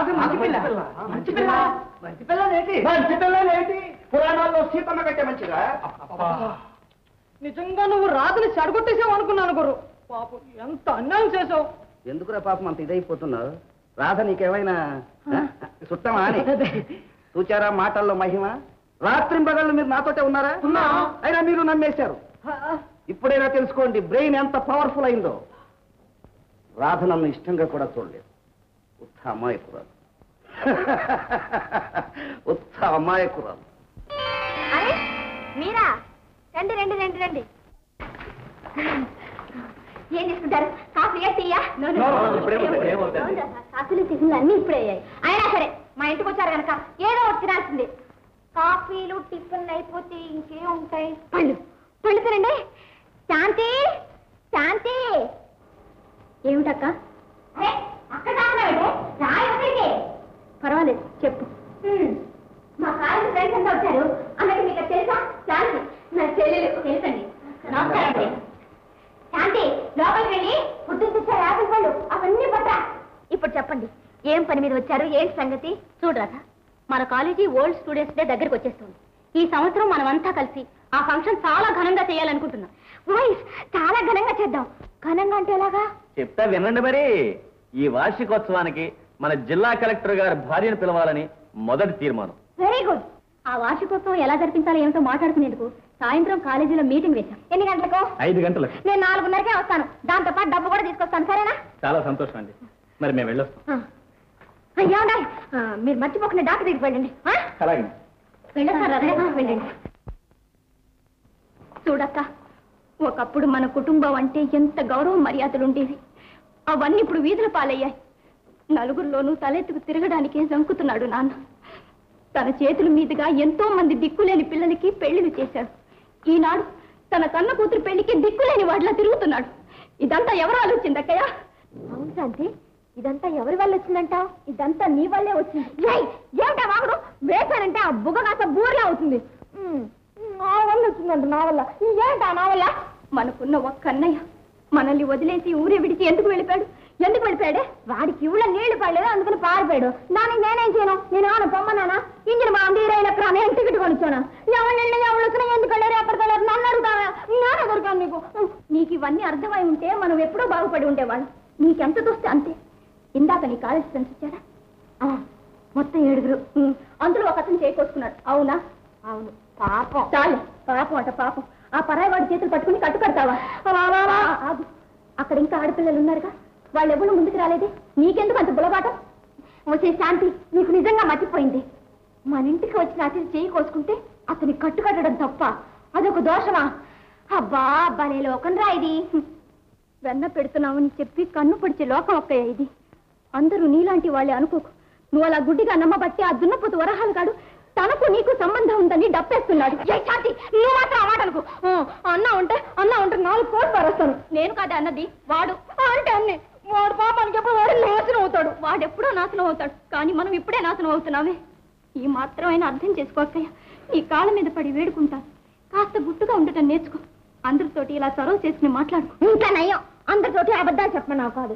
మంచి పిల్లలేటి పురాణాల్లో సీతమ్మ కంటే మంచిగా. నిజంగా నువ్వు రాత్రి చెడగొట్టేసావు అనుకున్నాను గురు. పాపం ఎంత అన్యాయం చేసావు. ఎందుకురా పాపం అంత ఇదైపోతున్నావు? రాధ నీకేమైనా చుట్టమా అని? చూచారా మాటల్లో మహిమ? రాత్రింబగళ్ళు మీరు నాతోటే ఉన్నారా? అయినా మీరు నమ్మేశారు. ఇప్పుడైనా తెలుసుకోండి బ్రెయిన్ ఎంత పవర్ఫుల్ అయిందో. రాధ నన్ను ఇష్టంగా కూడా చూడలేదు. ఉత్త అమాయకురాలు. ఉత్త అమాయకురాలు. మీరా? రండి రండి రండి రండి. ఏం తీసుకుంటారు? కాఫీయా టీయా? కాఫీలు టిఫిన్లు అన్నీ ఇప్పుడే అయ్యాయి. అయినా సరే మా ఇంటికి వచ్చారు కనుక ఏదో ఒకటి తినాల్సిందే. కాఫీలు టిఫిన్ అయిపోతే ఇంకేం ఉంటాయి? పళ్ళు పళ్ళు తినండి. శాంతి శాంతి. ఏమిటక్క? పర్వాలేదు చెప్పు. మా కాలేజీ ఫ్రెండ్స్ అంతా వచ్చారు. అన్నట్టు మీకు తెలుసా? శాంతి నా చెల్లెలు. తెలుసండి. నమస్కారం. శాంతి లోపలికి వెళ్ళి పుట్టిన తెచ్చారు యాభై పళ్ళు అవన్నీ పట్టా. ఇప్పుడు చెప్పండి ఏం పని మీద వచ్చారు? ఏంటి సంగతి? చూడరాక మన కాలేజీ ఓల్డ్ స్టూడెంట్స్ డే దగ్గరికి వచ్చేస్తుంది. ఈ సంవత్సరం మనం అంతా కలిసి ఆ ఫంక్షన్ చాలా ఘనంగా చేయాలనుకుంటున్నాం. వాయిస్ చాలా ఘనంగా చేద్దాం. ఘనంగా అంటే ఎలాగా చెప్తా వినండి. మరి ఈ వార్షికోత్సవానికి మన జిల్లా కలెక్టర్ గారి భార్యను పిలవాలని మొదటి తీర్మానం. Very good. ఆ వార్షికోత్సవం ఎలా జరిపించాలో ఏమిటో మాట్లాడుకునేందుకు సాయంత్రం కాలేజీలో మీటింగ్ వేశాం. ఎన్ని గంటలకు? 5 గంటలకు. నేను 4:30కే వస్తాను. దాంతో పాటు డబ్బు కూడా తీసుకొస్తాను. సరేనా? చాలా సంతోషం అండి. మరి మేము వెళ్ళొస్తాం. ఏమండి మీరు మర్చిపోకుండా డాక్టర్ దగ్గరికి వెళ్ళండి. అలాగే వెళ్ళొస్తారా? వెళ్ళండి. చూడక్క, ఒకప్పుడు మన కుటుంబం అంటే ఎంత గౌరవ మర్యాదలు ఉండేవి. అవన్నీ ఇప్పుడు వీధుల పాలయ్యాయి. నలుగురిలోనూ తలెత్తుకు తిరగడానికే జంకుతున్నాడు నాన్న. తన చేతుల మీదుగా ఎంతో మంది దిక్కులేని పిల్లలకి పెళ్లిలు చేశాడు. ఈనాడు తన కన్న కూతురు పెళ్లికి దిక్కులేని వాడిలా తిరుగుతున్నాడు. ఇదంతా ఎవరు ఆలోచిందక్కయ్యా? అవును శాంతి, ఇదంతా ఎవరి వల్ల వచ్చిందంట? ఇదంతా నీ వల్లే వచ్చింది. ఏమిటా వాగుడు? వేశానంటే ఆ బుగ్గ కాస్త బూర్లా అవుతుంది. నా వల్ల వచ్చిందంట. నా వల్ల ఏంటా? నా వల్ల మనకున్న ఒక్క అన్నయ్య మనల్ని వదిలేసి ఊరే విడిచి ఎందుకు వెళ్ళిపోయాడు? ఎందుకు వెళ్ళిపోయాడే? వాడికి ఊళ్ళో నీళ్లు పడలేదు, అందుకని పారిపోయాడు. దానికి నేనేం చేయను? నేను ఏమన్నా పొమ్మన్నానా? ఇంజిన్ బాగుంది రైలెక్కరా నేను టికెట్ కొనిచ్చాను. ఎవరు వచ్చినా ఎందుకు వెళ్ళారు? ఎక్కడికి వెళ్ళారు? నన్ను అడుగుతావా? నేనే దొరికాను నీకు. నీకు ఇవన్నీ అర్థమై ఉంటే మనం ఎప్పుడో బాగుపడి ఉండేవాళ్ళం. నీకెంత చూస్తే అంతే. ఇందాక నీ కాలేజ్ ఫ్రెండ్స్ వచ్చాడా? మొత్తం 7. అందులో ఒక అతను చేకొచ్చుకున్నాడు. అవునా? అవును. పాపం. చాలు పాపం అట పాపం. ఆ పరాయి వాడి చేతులు పట్టుకుని కట్టు కడతావా? ఆగు. అక్కడ ఇంకా ఆడపిల్లలు ఉన్నారుగా, వాళ్ళు ఎవరు ముందుకు రాలేదే? నీకెందుకు అంత బులబాటం? వచ్చే శాంతి, నీకు నిజంగా మర్చిపోయింది. మన ఇంటికి వచ్చిన అతిథి చేయి కోసుకుంటే అతని కట్టు కట్టడం తప్ప అదొక దోషమా? అబ్బా భలే లోకం రా ఇది. వెన్న పెడుతున్నామని చెప్పి కన్ను పొడిచే లోకం ఒక్కయ్య ఇది. అందరూ నీలాంటి వాళ్ళే అనుకోకు. నువ్వు అలా గుడ్డిగా నమ్మబట్టి ఆ దున్నపోతు వరహాలు కాడు తనకు నీకు సంబంధం ఉందని డప్పేస్తున్నాడు. శాంతి, నువ్వు మాత్రం ఆ మాట అనుకో. అన్నా ఉంటే 4 కోట్లు పరేస్తాను. నేను కాదే అన్నది, వాడు అంటే అన్ని. వాడు పాపానికి ఎప్పుడు వాడు నాశనం అవుతాడు. వాడెప్పుడో నాశనం అవుతాడు, కానీ మనం ఇప్పుడే నాశనం అవుతున్నామే. ఈ మాత్రమైనా అర్థం చేసుకోకయ్య. నీ కాళ్ళ మీద పడి వేడుకుంటాను. కాస్త గుట్టుగా ఉండటం నేర్చుకో. అందరితోటి ఇలా చొరవ చేసి మాట్లాడు. ఇంకా నయ్యం, అందరితోటి అబద్ధాలు చెప్పమన్నావు కాదు.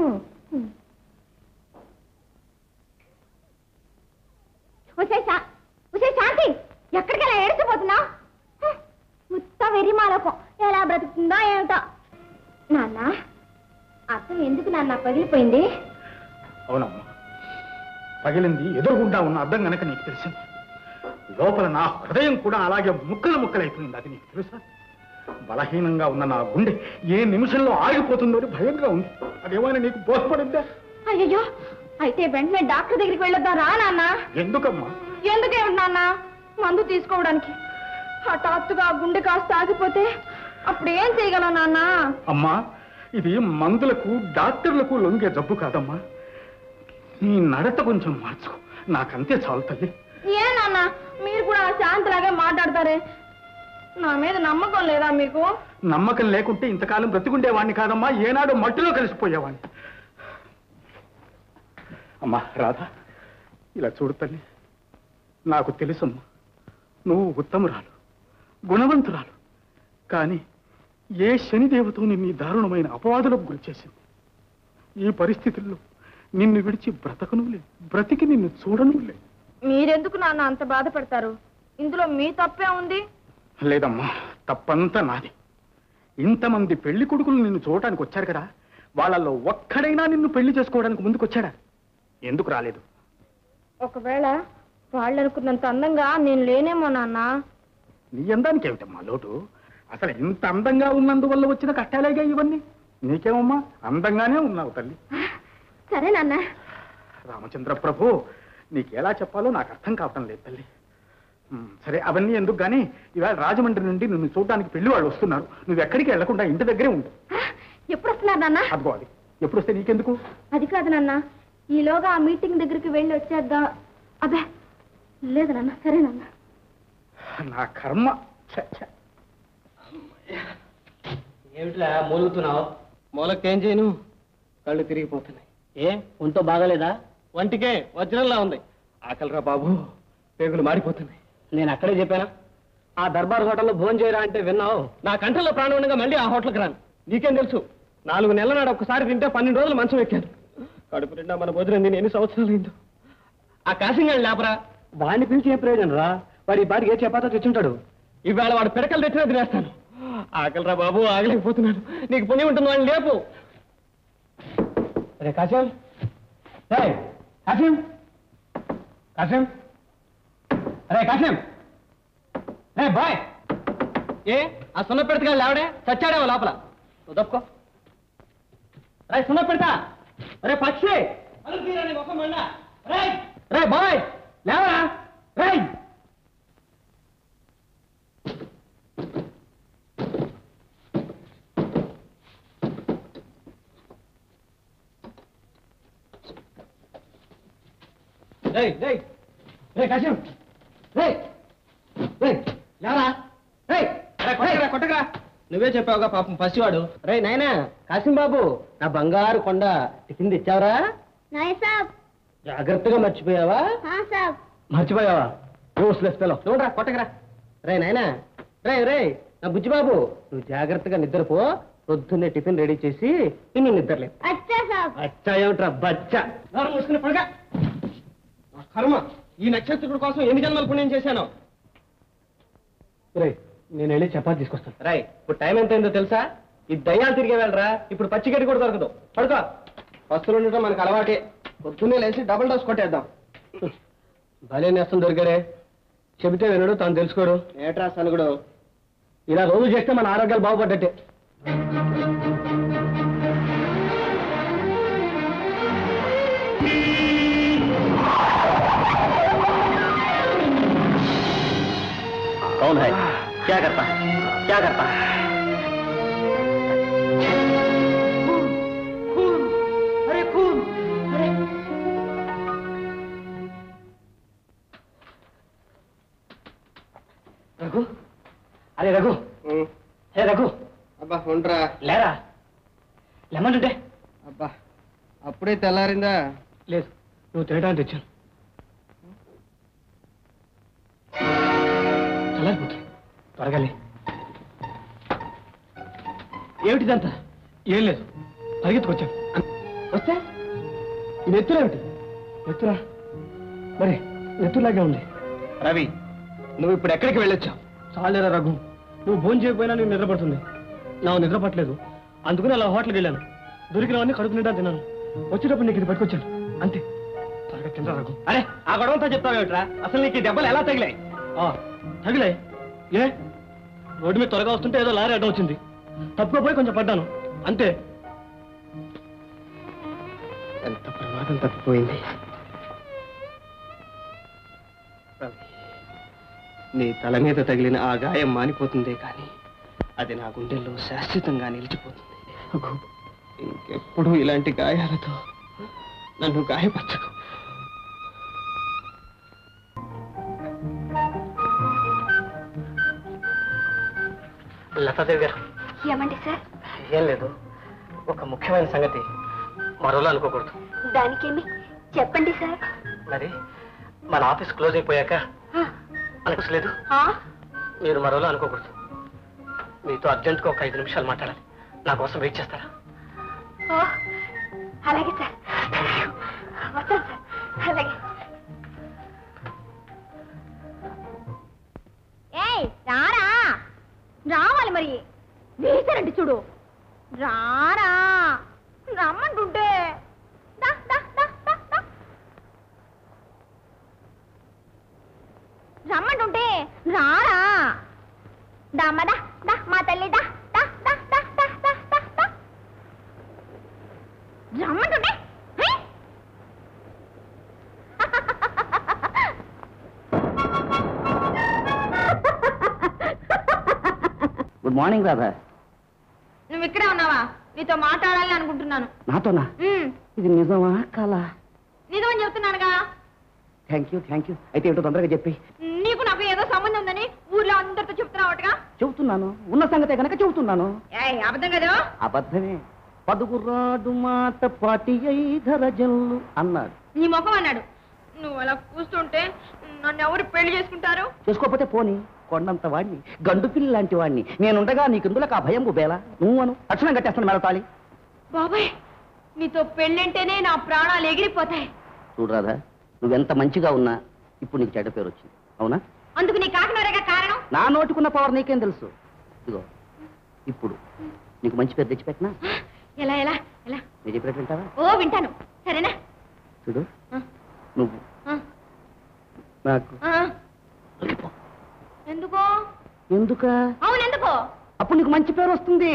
శాంతి, ఎక్కడికైనా ఏడిచిపోతున్నావు? మొత్తం వెర్రిమాలకం ఎలా బ్రతుకుతుందో ఏమిటో. నాన్న అర్థం ఎందుకు నాన్న పగిలిపోయింది? అవునమ్మా, పగిలింది ఎదురుగుండా ఉన్న అర్థం గనక నీకు తెలిసింది. లోపల నా హృదయం కూడా అలాగే ముక్కలైపోయింది. అది నీకు తెలుసా? బలహీనంగా ఉన్న నా గుండె ఏ నిమిషంలో ఆగిపోతుందో అని భయంగా ఉంది. అదేమైనా నీకు బోధపడిందా? అయ్యో, అయితే వెంటనే డాక్టర్ దగ్గరికి వెళ్ళొద్దా? రా నాన్న. ఎందుకమ్మా? ఎందుకేమిటి నాన్న? మందు తీసుకోవడానికి. హఠాత్తుగా గుండె కాస్త ఆగిపోతే అప్పుడు ఏం చేయగలం నాన్న? అమ్మా, ఇది మందులకు డాక్టర్లకు లొంగే జబ్బు కాదమ్మా. నీ నడత కొంచెం మార్చుకో. నాకంతే చాలు తల్లి. ఏ నాన్న, మీరు కూడా శాంతిలాగే మాట్లాడతారే. నా మీద నమ్మకం లేదా మీకు? నమ్మకం లేకుంటే ఇంతకాలం బ్రతికుండేవాడిని కాదమ్మా. ఏనాడో మట్టిలో కలిసిపోయేవాడిని. అమ్మా రాధా, ఇలా చూడు తల్లి. నాకు తెలుసమ్మా, నువ్వు ఉత్తమురాలు, గుణవంతురాలు. కానీ ఏ శనిదేవతో నిన్ను ఈ దారుణమైన అపవాదులకు గురి చేసింది. ఈ పరిస్థితుల్లో నిన్ను విడిచి బ్రతకనులే, బ్రతికి నిన్ను చూడనులే. మీరెందుకు నాన్న అంత బాధపడతారు? ఇందులో మీ తప్పే ఉంది. లేదమ్మా, తప్పంతా నాది. ఇంతమంది పెళ్లి కొడుకులు నిన్ను చూడటానికి వచ్చారు కదా, వాళ్ళల్లో ఒక్కడైనా నిన్ను పెళ్లి చేసుకోవడానికి ముందుకు వచ్చాడా? ఎందుకు రాలేదు? ఒకవేళ వాళ్ళు అనుకున్నంత అందంగా నేను లేనేమో నాన్న. నీ అందానికి ఏమిటమ్మా లోటు? అసలు ఇంత అందంగా ఉన్నందువల్ల వచ్చిన కష్టాలేగా ఇవన్నీ. నీకేమమ్మా, అందంగానే ఉన్నావు తల్లి. సరే నాన్న. రామచంద్ర ప్రభు, నీకు ఎలా చెప్పాలో నాకు అర్థం కావటం లేదు తల్లి. సరే, అవన్నీ ఎందుకు గానీ ఇవాళ రాజమండ్రి నుండి నిన్ను చూడడానికి పెళ్లి వాళ్ళు వస్తున్నారు. నువ్వు ఎక్కడికి వెళ్లకుండా ఇంటి దగ్గరే ఉండు. ఎప్పుడు వస్తున్నారు నాన్న? అదిగో అది. ఎప్పుడు వస్తే నీకెందుకు? అది కాదు నాన్న, ఈలోగా ఆ మీటింగ్ దగ్గరికి వెళ్ళి వచ్చేద్దాం. అబ్బే లేదు నాన్న, సరేనన్నా. నా కర్మ. ఏమిట్లా మూలుగుతున్నావు? మూలకేం చేయను, కళ్ళు తిరిగిపోతున్నాయి. ఏ ఒంటో బాగాలేదా? వంటికే వజ్రంలా ఉంది. ఆకలిరా బాబు, పేగులు మారిపోతున్నాయి. నేను అక్కడే చెప్పానా, ఆ దర్బార్ హోటల్లో భోజనం చేయరా అంటే విన్నావు. నా కంఠంలో ప్రాణం ఉండగా మళ్ళీ ఆ హోటల్కి రాను. నీకేం తెలుసు, 4 నెలల నాడు ఒక్కసారి తింటే 12 రోజులు మంచం ఎక్కాను. కడుపు నిండా మన భోజనం తిని ఎన్ని సంవత్సరాలు అయిందో. ఆ కాసింగాడు లేపరా. వాడిని పిలిచి ఏం ప్రయోజనం రా, వాడి బాడికి ఏ చపాతో తెచ్చుంటాడు. ఇవాళ వాడు పిడకలు తెచ్చినా తినేస్తాను. ఆకలిరా బాబు, ఆగలేకపోతున్నాను. నీకు పుణ్యం ఉంటుంది, వాడిని లేపు. అరే కాశం, కాశం, కాశం, అరే కాశం, బాయ్. ఏ ఆ సున్న పెడతగా లేవడే, చచ్చాడేమో లోపల. నువ్వు తప్పుకో. రే సున్న పెడతా, రే పక్షి, రే బాయ్ లేవరా, రే. రే కాశం, రే లేవరా, కొట్టకరా. నువ్వే చెప్పావుగా పాపం పసివాడు. రే నాయనా కాశం బాబు, నా బంగారు కొండ టిఫిన్ తెచ్చావరా? నాయ సాబ్. జాగ్రత్తగా మర్చిపోయావా? సాబ్. మర్చిపోయావా? యూస్లెస్ పిల్ల. చూడరా, కొట్టకరా. రే నాయనా, రే నా బుజ్జిబాబు, నువ్వు జాగ్రత్తగా నిద్రపో. పొద్దున్నే టిఫిన్ రెడీ చేసి నిన్ను నిద్రలేదు. అచ్చా సాబ్. అచ్చా ఏమిట్రా బచ్చా. మూసుకుని పడగా. కర్మ, ఈ నక్షత్రుడి కోసం ఎన్ని జన్మలు పుణ్యం చేశాను. రే నేను వెళ్ళి చపాతి తీసుకొస్తాను. రై ఇప్పుడు టైం ఎంత అయిందో తెలుసా? ఈ దయ్యాలు తిరిగే వెళ్ళరా. ఇప్పుడు పచ్చిగడ్డి కూడా దొరకదు. పడుకో. వస్తువులు ఉండటం మనకు అలవాటే. పొద్దున్నే లేచి డబుల్ డోస్ కొట్టేద్దాం. భలే నేస్తం దొరికాడే. చెబితే వినడు, తను తెలుసుకోడు. ఏట్రా సనుగుడు, ఇలా రోజు చేస్తే మన ఆరోగ్యాలు బాగుపడ్డట్టే. कौन है? क्या करता है? क्या करता है? अरे खून, अरे रघु, अरे रघु, हे रघु. అబ్బా ఉండరా. లేరా, లెమ్మంటుంటే. అబ్బా అప్పుడే తెల్లారిందా? లేదు, నువ్వు తినడానికి తెచ్చాను. చల్లారిపోతుంది, త్వరగా లే. ఏమిటిదంతా? ఏం లేదు, పరిగెత్తుకొచ్చాను. వస్తే ఇది ఎత్తులేమిటి? ఎత్తురా, మరి ఎత్తులాగే ఉంది. రవి, నువ్వు ఇప్పుడు ఎక్కడికి వెళ్ళొచ్చావు? చాలేరా రఘు, నువ్వు భోజనం చేయకపోయినా నేను నిద్రపడుతుంది. నాకు నిద్ర పట్టలేదు, అందుకని అలా హోటల్కి వెళ్ళాను. దొరికినవన్నీ కడుపు నిండా తిన్నాను. వచ్చేటప్పుడు నీకు ఇది పట్టుకొచ్చాను, అంతే. త్వరగా తినరా రఘు. అరే ఆ గొడవంతా చెప్తావేమిట్రా? అసలు నీకు ఈ దెబ్బలు ఎలా తగిలాయి? తగిలాయి. ఏ రోడ్డు మీద త్వరగా వస్తుంటే ఏదో లారీ అడ్డం వచ్చింది, తప్పుకోపోయి కొంచెం పడ్డాను, అంతే. ఎంత ప్రమాదం తప్పిపోయింది. నీ తల మీద తగిలిన ఆ గాయం మానిపోతుందే కానీ అది నా గుండెల్లో శాశ్వతంగా నిలిచిపోతుంది. ఇంకెప్పుడు ఇలాంటి గాయాలతో నన్ను గాయపరచకు. లతాదేవి గారు. ఏమండి సార్? ఏం లేదు, ఒక ముఖ్యమైన సంగతి మరోలా అనుకోకూడదు. దానికేమి, చెప్పండి సార్. మరి మన ఆఫీస్ క్లోజ్ అయిపోయాక అనుకోలేదు, మీరు మరోలా అనుకోకూడదు. మీతో అర్జెంట్గా ఒక 5 నిమిషాలు మాట్లాడాలి. నా కోసం వెయిట్ చేస్తారా? అలాగే సార్, వస్తాను సార్. అలాగే. ఏయ్ రారా, రావాలి మరి. వేసారండి చూడు, రారా, రమ్మంటుంటే. రమ్మంటుంటే రారా. దమ్మదా దా మా తల్లి, దా దా దా దా దా దా దా దా. రమ్మంటుంటే. Good morning Radha. నువ్వు ఇక్కడే ఉన్నావా? నీతో మాట్లాడాలని అనుకుంటున్నాను. నాతోనా? ఇది నిజమా కాలా? నిజమని చెప్తున్నానుగా. థ్యాంక్ యూ అయితే ఏమిటో తొందరగా చెప్పి. నీకు నాకు ఏదో సంబంధం ఉందని ఊర్లో అందరితో చెప్తున్నావుగా. చెబుతున్నాను, ఉన్న సంగతే కనుక చెబుతున్నాను. అబద్ధం కదా? అబద్ధమే. పదుగురాడు మాట పాటి ఐదరజల్లు అన్నాడు. నీ ముఖం అన్నాడు. నువ్వు అలా కూస్తుంటే నన్ను ఎవరు పెళ్లి చేసుకుంటారు? చేసుకోకపోతే పోనీ, కొండంత వాడిని, గండు పిల్లి లాంటి వాడిని నేనుండగా నీకెందులకు ఆ భయం గుబేలా? నువ్వు అక్షరం కట్టేస్తాను మెడతాలి. బాబాయ్, నీతో పెళ్ళంటేనే నా ప్రాణాలు ఎగిరిపోతాయి. చూడు రాధా, నువ్వెంత మంచిగా ఉన్నా ఇప్పుడు నీకు చెడ్డ పేరు వచ్చింది, అవునా? అందుకు నీ కాకినోరేగా కారణం. నా నోటుకున్న పవర్ నీకేం తెలుసు? ఇదిగో ఇప్పుడు నీకు మంచి పేరు తెచ్చిపెట్టినా? ఎలా ఎలా ఎలా? నేను చెప్పినట్టు వింటావా? ఓ వింటాను, సరేనా? చూడు, నువ్వు నాకు ఎందుకో? ఎందుక? అవును ఎందుకో? అప్పుడు నీకు మంచి పేరు వస్తుంది.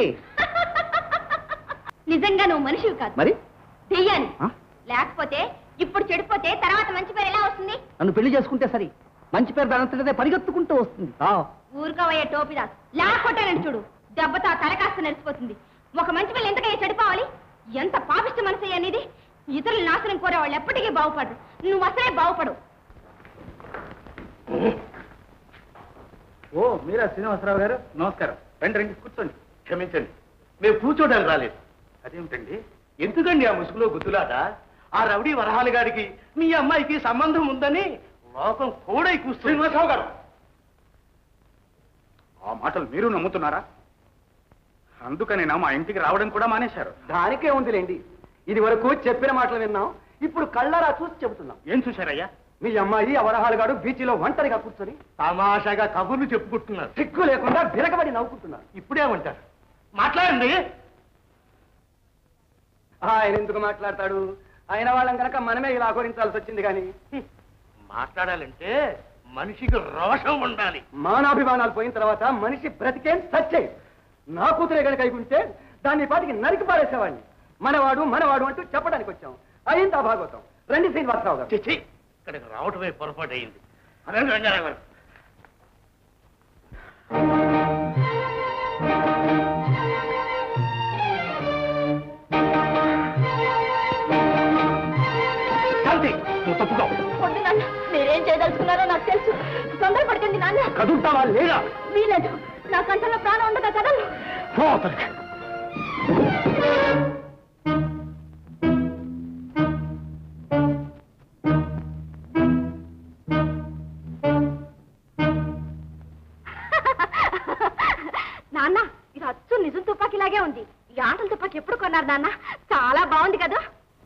నిజంగా నువ్వు మనిషివి కాదు, మరి చెయ్యాలి. లేకపోతే ఇప్పుడు చెడిపోతే తర్వాత మంచి పేరు ఎలా వస్తుంది? నన్ను పెళ్లి చేసుకుంటే సరి, మంచి పేరు దానంతటే పరిగెత్తుకుంటూ వస్తుంది. ఊరుకోవయ్యే టోపిదాస్, లేకపోతేనని చూడు, దెబ్బతో ఆ తలకాస్త నెరిసిపోతుంది. ఒక మంచి పిల్ల ఎంతకయ్యే చెడిపోవాలి? ఎంత పాపిష్ట మనసు అనేది. ఇతరులు నాశనం కోరే వాళ్ళు ఎప్పటికీ బాగుపడరు. నువ్వు అసలే బాగుపడవు. ఓ మీరా శ్రీనివాసరావు గారు, నమస్కారం. రండి రండి కూర్చోండి. క్షమించండి, మేము కూర్చోడానికి రాలేదు. అదేమిటండి, ఎందుకండి ఆ ముసుగులో గుద్దులాట? ఆ రౌడీ వరహాల గారికి మీ అమ్మాయికి సంబంధం ఉందని లోకం కూడా కూర్చో. శ్రీనివాసరావు గారు, ఆ మాటలు మీరు నమ్ముతున్నారా? అందుకనేనా మా ఇంటికి రావడం కూడా మానేశారు? దానికే ఉందిలేండి. ఇది వరకు చెప్పిన మాటలు విన్నాం, ఇప్పుడు కళ్ళారా చూసి చెబుతున్నాం. ఏం చూశారయ్యా? మీ అమ్మాయి ఆ వరహాలగాడు బీచ్లో ఒంటరిగా కూర్చొని తమాషాగా కబుర్లు చెప్పుకుంటున్నారు. సిగ్గు లేకుండా విరగబడి నవ్వుకుంటున్నారు. ఇప్పుడేమంటారు? మాట్లాడండి. ఆయన ఎందుకు మాట్లాడతాడు? ఆయన వాళ్ళం కనుక మనమే ఇలా అఘోరించాల్సి వచ్చింది. కానీ మాట్లాడాలంటే మనిషికి రోషం ఉండాలి. మానాభిమానాలు పోయిన తర్వాత మనిషి బ్రతికేం సచ్చే. నా కూతురే కనుక అయికుంటే దాన్ని పాటికి నరికి పారేసేవాడిని. మనవాడు మనవాడు అంటూ చెప్పడానికి వచ్చాం. అయిందా భాగవతం? రండి శ్రీనివాసరావు గారు. చిచ్చి, ఇక్కడికి రావటమే పొరపాటు అయింది. అదే రంగారావు గారు. శాంతి, నువ్వు తప్పుకో. వద్దు నాన్న, మీరేం చేయదలుచుకున్నారో నాకు తెలుసు. తొందరపడుతుంది నాన్న. కదులుతావా లేదా? వీలేదు, నా కంటలో ప్రాణం ఉండదా కదా. నాన్న, ఇది అచ్చు నిజం తుపాకీలాగే ఉంది. ఈ ఆటల తుపాకీ ఎప్పుడు కొన్నారు నాన్న? చాలా బాగుంది కదా.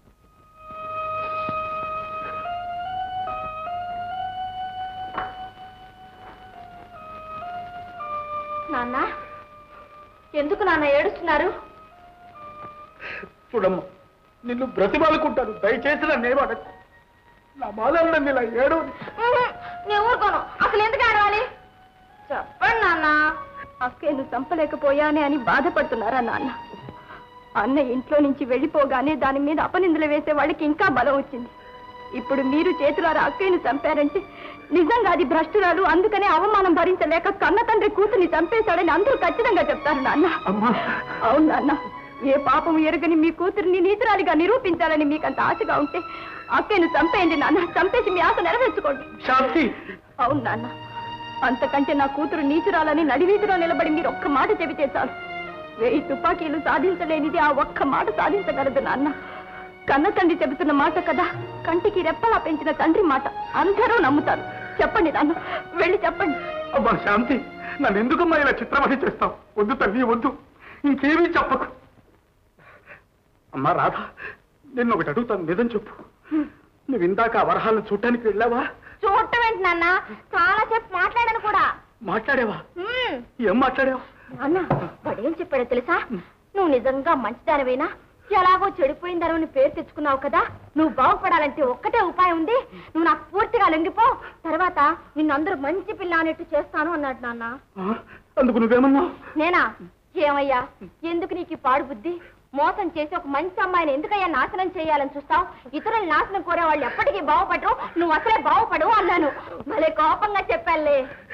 నాన్న, ఎందుకు నాన్న ఏడుస్తున్నారు? చూడమ్మా, నిన్ను బ్రతిమాలుకుంటాను, దయచేసి నన్ను ఏమడకు. నా మాలల్లో ఇలా ఏడు. నేను ఊరుకోను. అసలు ఎందుకు ఆడవాలి? చెప్పండి నాన్న. అక్కేను చంపలేకపోయానే అని బాధపడుతున్నారా నాన్న? అన్న ఇంట్లో నుంచి వెళ్ళిపోగానే దాని మీద అపనిందులు వేసే వాళ్ళకి ఇంకా బలం వచ్చింది. ఇప్పుడు మీరు చేతులారా అక్కయ్యను చంపారంటే నిజంగా అది భ్రష్టురాలు, అందుకనే అవమానం భరించలేక కన్న తండ్రి కూతుర్ని చంపేశాడని అందరూ ఖచ్చితంగా చెప్తారు నాన్న. అవును నాన్న, ఏ పాపం ఎరుగని మీ కూతురిని నీతురాలిగా నిరూపించాలని మీకంత ఆశగా ఉంటే అక్కయ్యను చంపేయండి నాన్న. చంపేసి మీ ఆశ నెరవేర్చుకోండి. శాంతి. అవును నాన్న, అంతకంటే నా కూతురు నీచురాలని నడివీధిలో నిలబడి మీరు ఒక్క మాట చెబితే చాలు. 1000 తుపాకీలు సాధించలేనిది ఆ ఒక్క మాట సాధించగలదు నాన్న. కన్న తండ్రి చెబుతున్న మాట కదా, కంటికి రెప్పలా పెంచిన తండ్రి మాట. అందరూ నమ్ముతారు. చెప్పండి నాన్న, వెళ్ళి చెప్పండి. అమ్మా శాంతి, నన్ను ఎందుకమ్మా ఇలా చిత్రవధ చేస్తావు? వద్దు తల్లి, వద్దు, ఇంకేమీ చెప్పకు. అమ్మా రాధ, నిన్ను ఒకటి అడుగుతాను, నిజం చెప్పు. నువ్వు ఇందాక ఆ వరహాలను చూడటానికి వెళ్ళావా? చూడటం ఏంటి నాన్న, చాలా సేపు మాట్లాడాను కూడా. మాట్లాడేవా? ఏం మాట్లాడావు? నాన్న, వాడేం చెప్పాడో తెలుసా? నువ్వు నిజంగా మంచిదానివేనా, ఎలాగో చెడిపోయిందనని పేరు తెచ్చుకున్నావు కదా, నువ్వు బాగుపడాలంటే ఒక్కటే ఉపాయం ఉంది. నువ్వు నాకు పూర్తిగా లొంగిపో, తర్వాత నిన్ను అందరూ మంచి పిల్ల అనేట్టు చేస్తాను అన్నాడు నాన్న. అందుకు నువ్వేమన్నావు? నేనా? ఏమయ్యా, ఎందుకు నీకు ఈ పాడు బుద్ధి? మోసం చేసి ఒక మంచి అమ్మాయిని ఎందుకయ్యా నాశనం చేయాలని చూస్తావు? ఇతరులు నాశనం కోరే వాళ్ళు ఎప్పటికీ బాగుపడరు, నువ్వు అసలే బాగుపడు అన్నాను. భలే కోపంగా చెప్పాలే.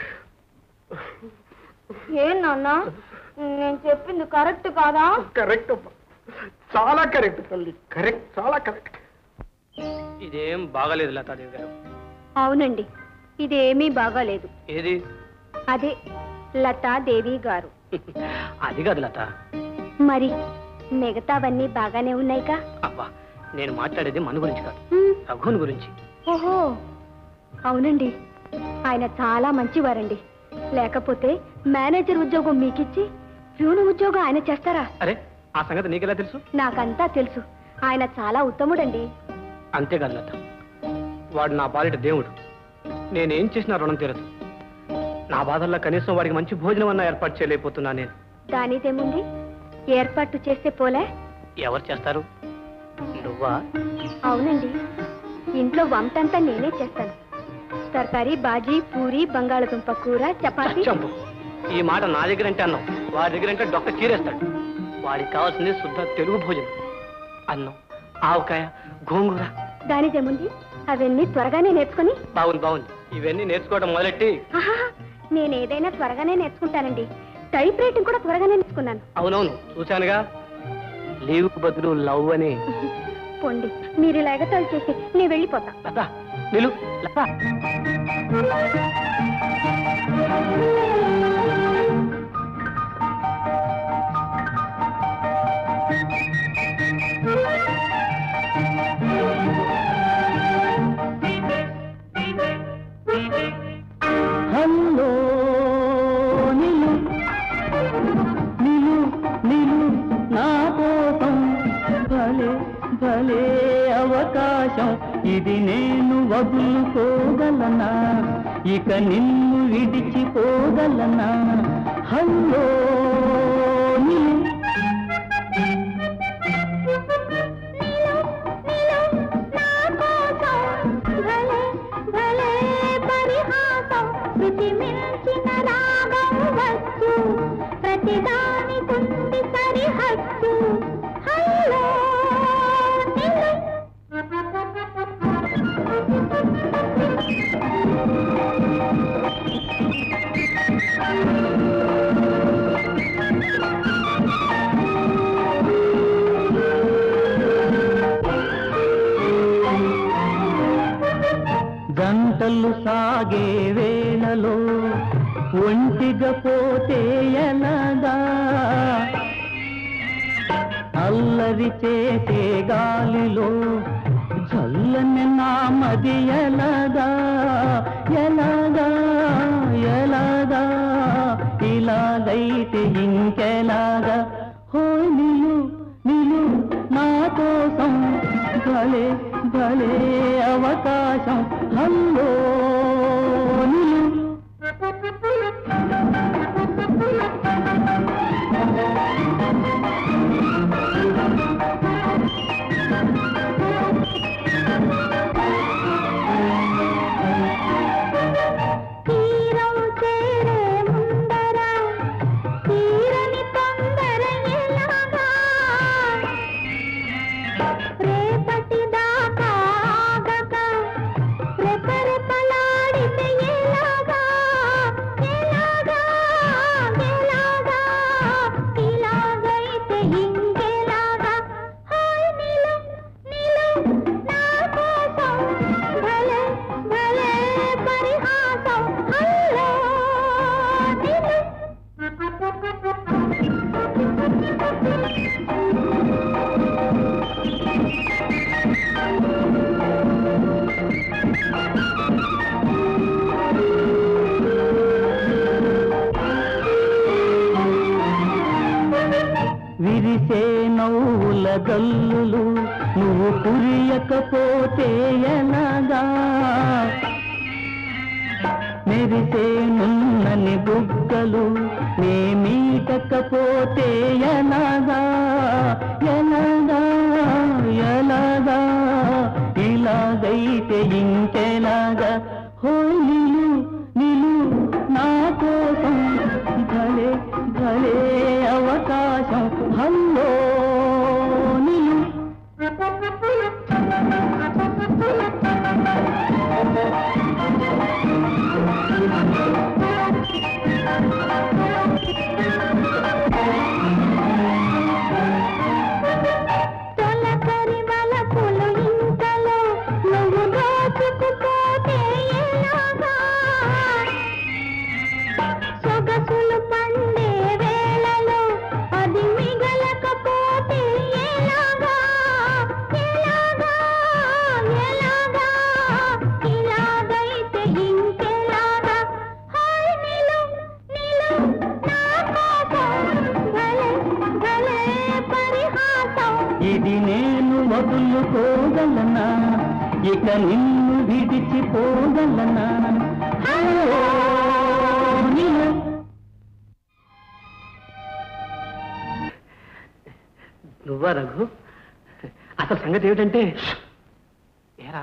ఏం నాన్న, నేను చెప్పింది కరెక్ట్ కాదా? కరెక్ట్ అమ్మా, చాలా కరెక్ట్ తల్లి, కరెక్ట్, చాలా కరెక్ట్. ఇదేం బాగలేదు లతాదేవి గారు. అవునండి, ఇదేమీ బాగాలేదు. ఏది? అదే లతాదేవి గారు. అది కాదు లత. మరి మిగతావన్నీ బాగానే ఉన్నాయిగా? అబ్బా, నేను మాట్లాడేది మన గురించి కాదు, రఘుని గురించి. ఓహో, అవునండి, ఆయన చాలా మంచివారండి. లేకపోతే మేనేజర్ ఉద్యోగం మీకిచ్చి ప్యూను ఉద్యోగం ఆయన చేస్తారా? అరే, ఆ సంగతి నీకెలా తెలుసు? నాకంతా తెలుసు. ఆయన చాలా ఉత్తముడండి. అంతేకాదు లత, వాడు నా బాలిట దేవుడు. నేనేం చేసినా రుణం తీరదు. నా బాధల్లో కనీసం వాడికి మంచి భోజనం అన్నా ఏర్పాటు చేయలేకపోతున్నా నేను. దానిదేముంది, ఏర్పాటు చేస్తే పోలే? ఎవరు చేస్తారు? నువ్వా? అవునండి, ఇంట్లో వంటంతా నేనే చేస్తాను. తరకారీ, బాజీ, పూరి, బంగాళదుంప కూర, చపాతీ. చంపు, ఈ మాట నా దగ్గర అంటే అన్నం, వాడి దగ్గర అంటే డొక్క చీరేస్తాడు. వాడికి కావాల్సింది శుద్ధ తెలుగు భోజనం. అన్నం, ఆవకాయ, గోంగూర. దానిదేముంది, అవన్నీ త్వరగానే నేర్చుకుని. బాగుంది బాగుంది, ఇవన్నీ నేర్చుకోవడం మొదలెట్టి. నేనేదైనా త్వరగానే నేర్చుకుంటానండి. టైప్ రైటింగ్ కూడా త్వరగానే నేర్చుకున్నాను. అవునవును, చూశానుగా. లీవ్ బదులు లవ్ అని. పొండి, మీరు ఇలా ఎగతాళి చేసి నేను వెళ్ళిపోతా. లత, నిలు లత. హలో నిలు నిలు నిలు నా కోసం భలే భలే అవకాశం ఇది, నేను వదులుకోగలనా? ఇక నిన్ను విడిచిపోగలనా? హలో నిలు ప్రతిదాని కుంది సరిహద్దు. హలో గంటలు సాగే వేళలో ఒంటిగా పోతే ఎలాగా? అల్లరి చేసే గాలిలో చల్లని నా మది ఎలాగా? ఎలాగా ఎలాగా? ఇలాగైతే ఇంకెలాగా? హో నిలు నిలు నా కోసం భలే భలే అవకాశం. హలో నిలు తీరం చేరే ముందర తీరని తొందర ఎలాగా? రేపటి దాకా ఆగక రెపరెపలాడితే ఎలాగా? ఎలాగా ఎలాగా? ఇలాగైతే ఇంకెలాగా? హాయ్ నిలు నిలు నా కోసం భలే భలే పరిహాసం. హలో నిలు విరిసే నవ్వుల గల్లులు నువ్వు కురియకపోతే ఎలాగా? మెరిసే నున్నని బుగ్గలు నే మీటకపోతే ఎలాగా? ఎలాగా ఎలాగా? ఇలాగైతే ఇంకెలాగా? హో నిలు నిలు నా కోసం భలే భలే అవకాశం. హలో నిలు తొలకరి వలపులు ఇంతలో నువ్వు దోచుకుపోతే ఇది నేను వదులుకోగలనా, ఇక నిన్ను విడిచిపోగలనా? నువ్వా రఘు? అసలు సంగతి ఏమిటంటే ఏరా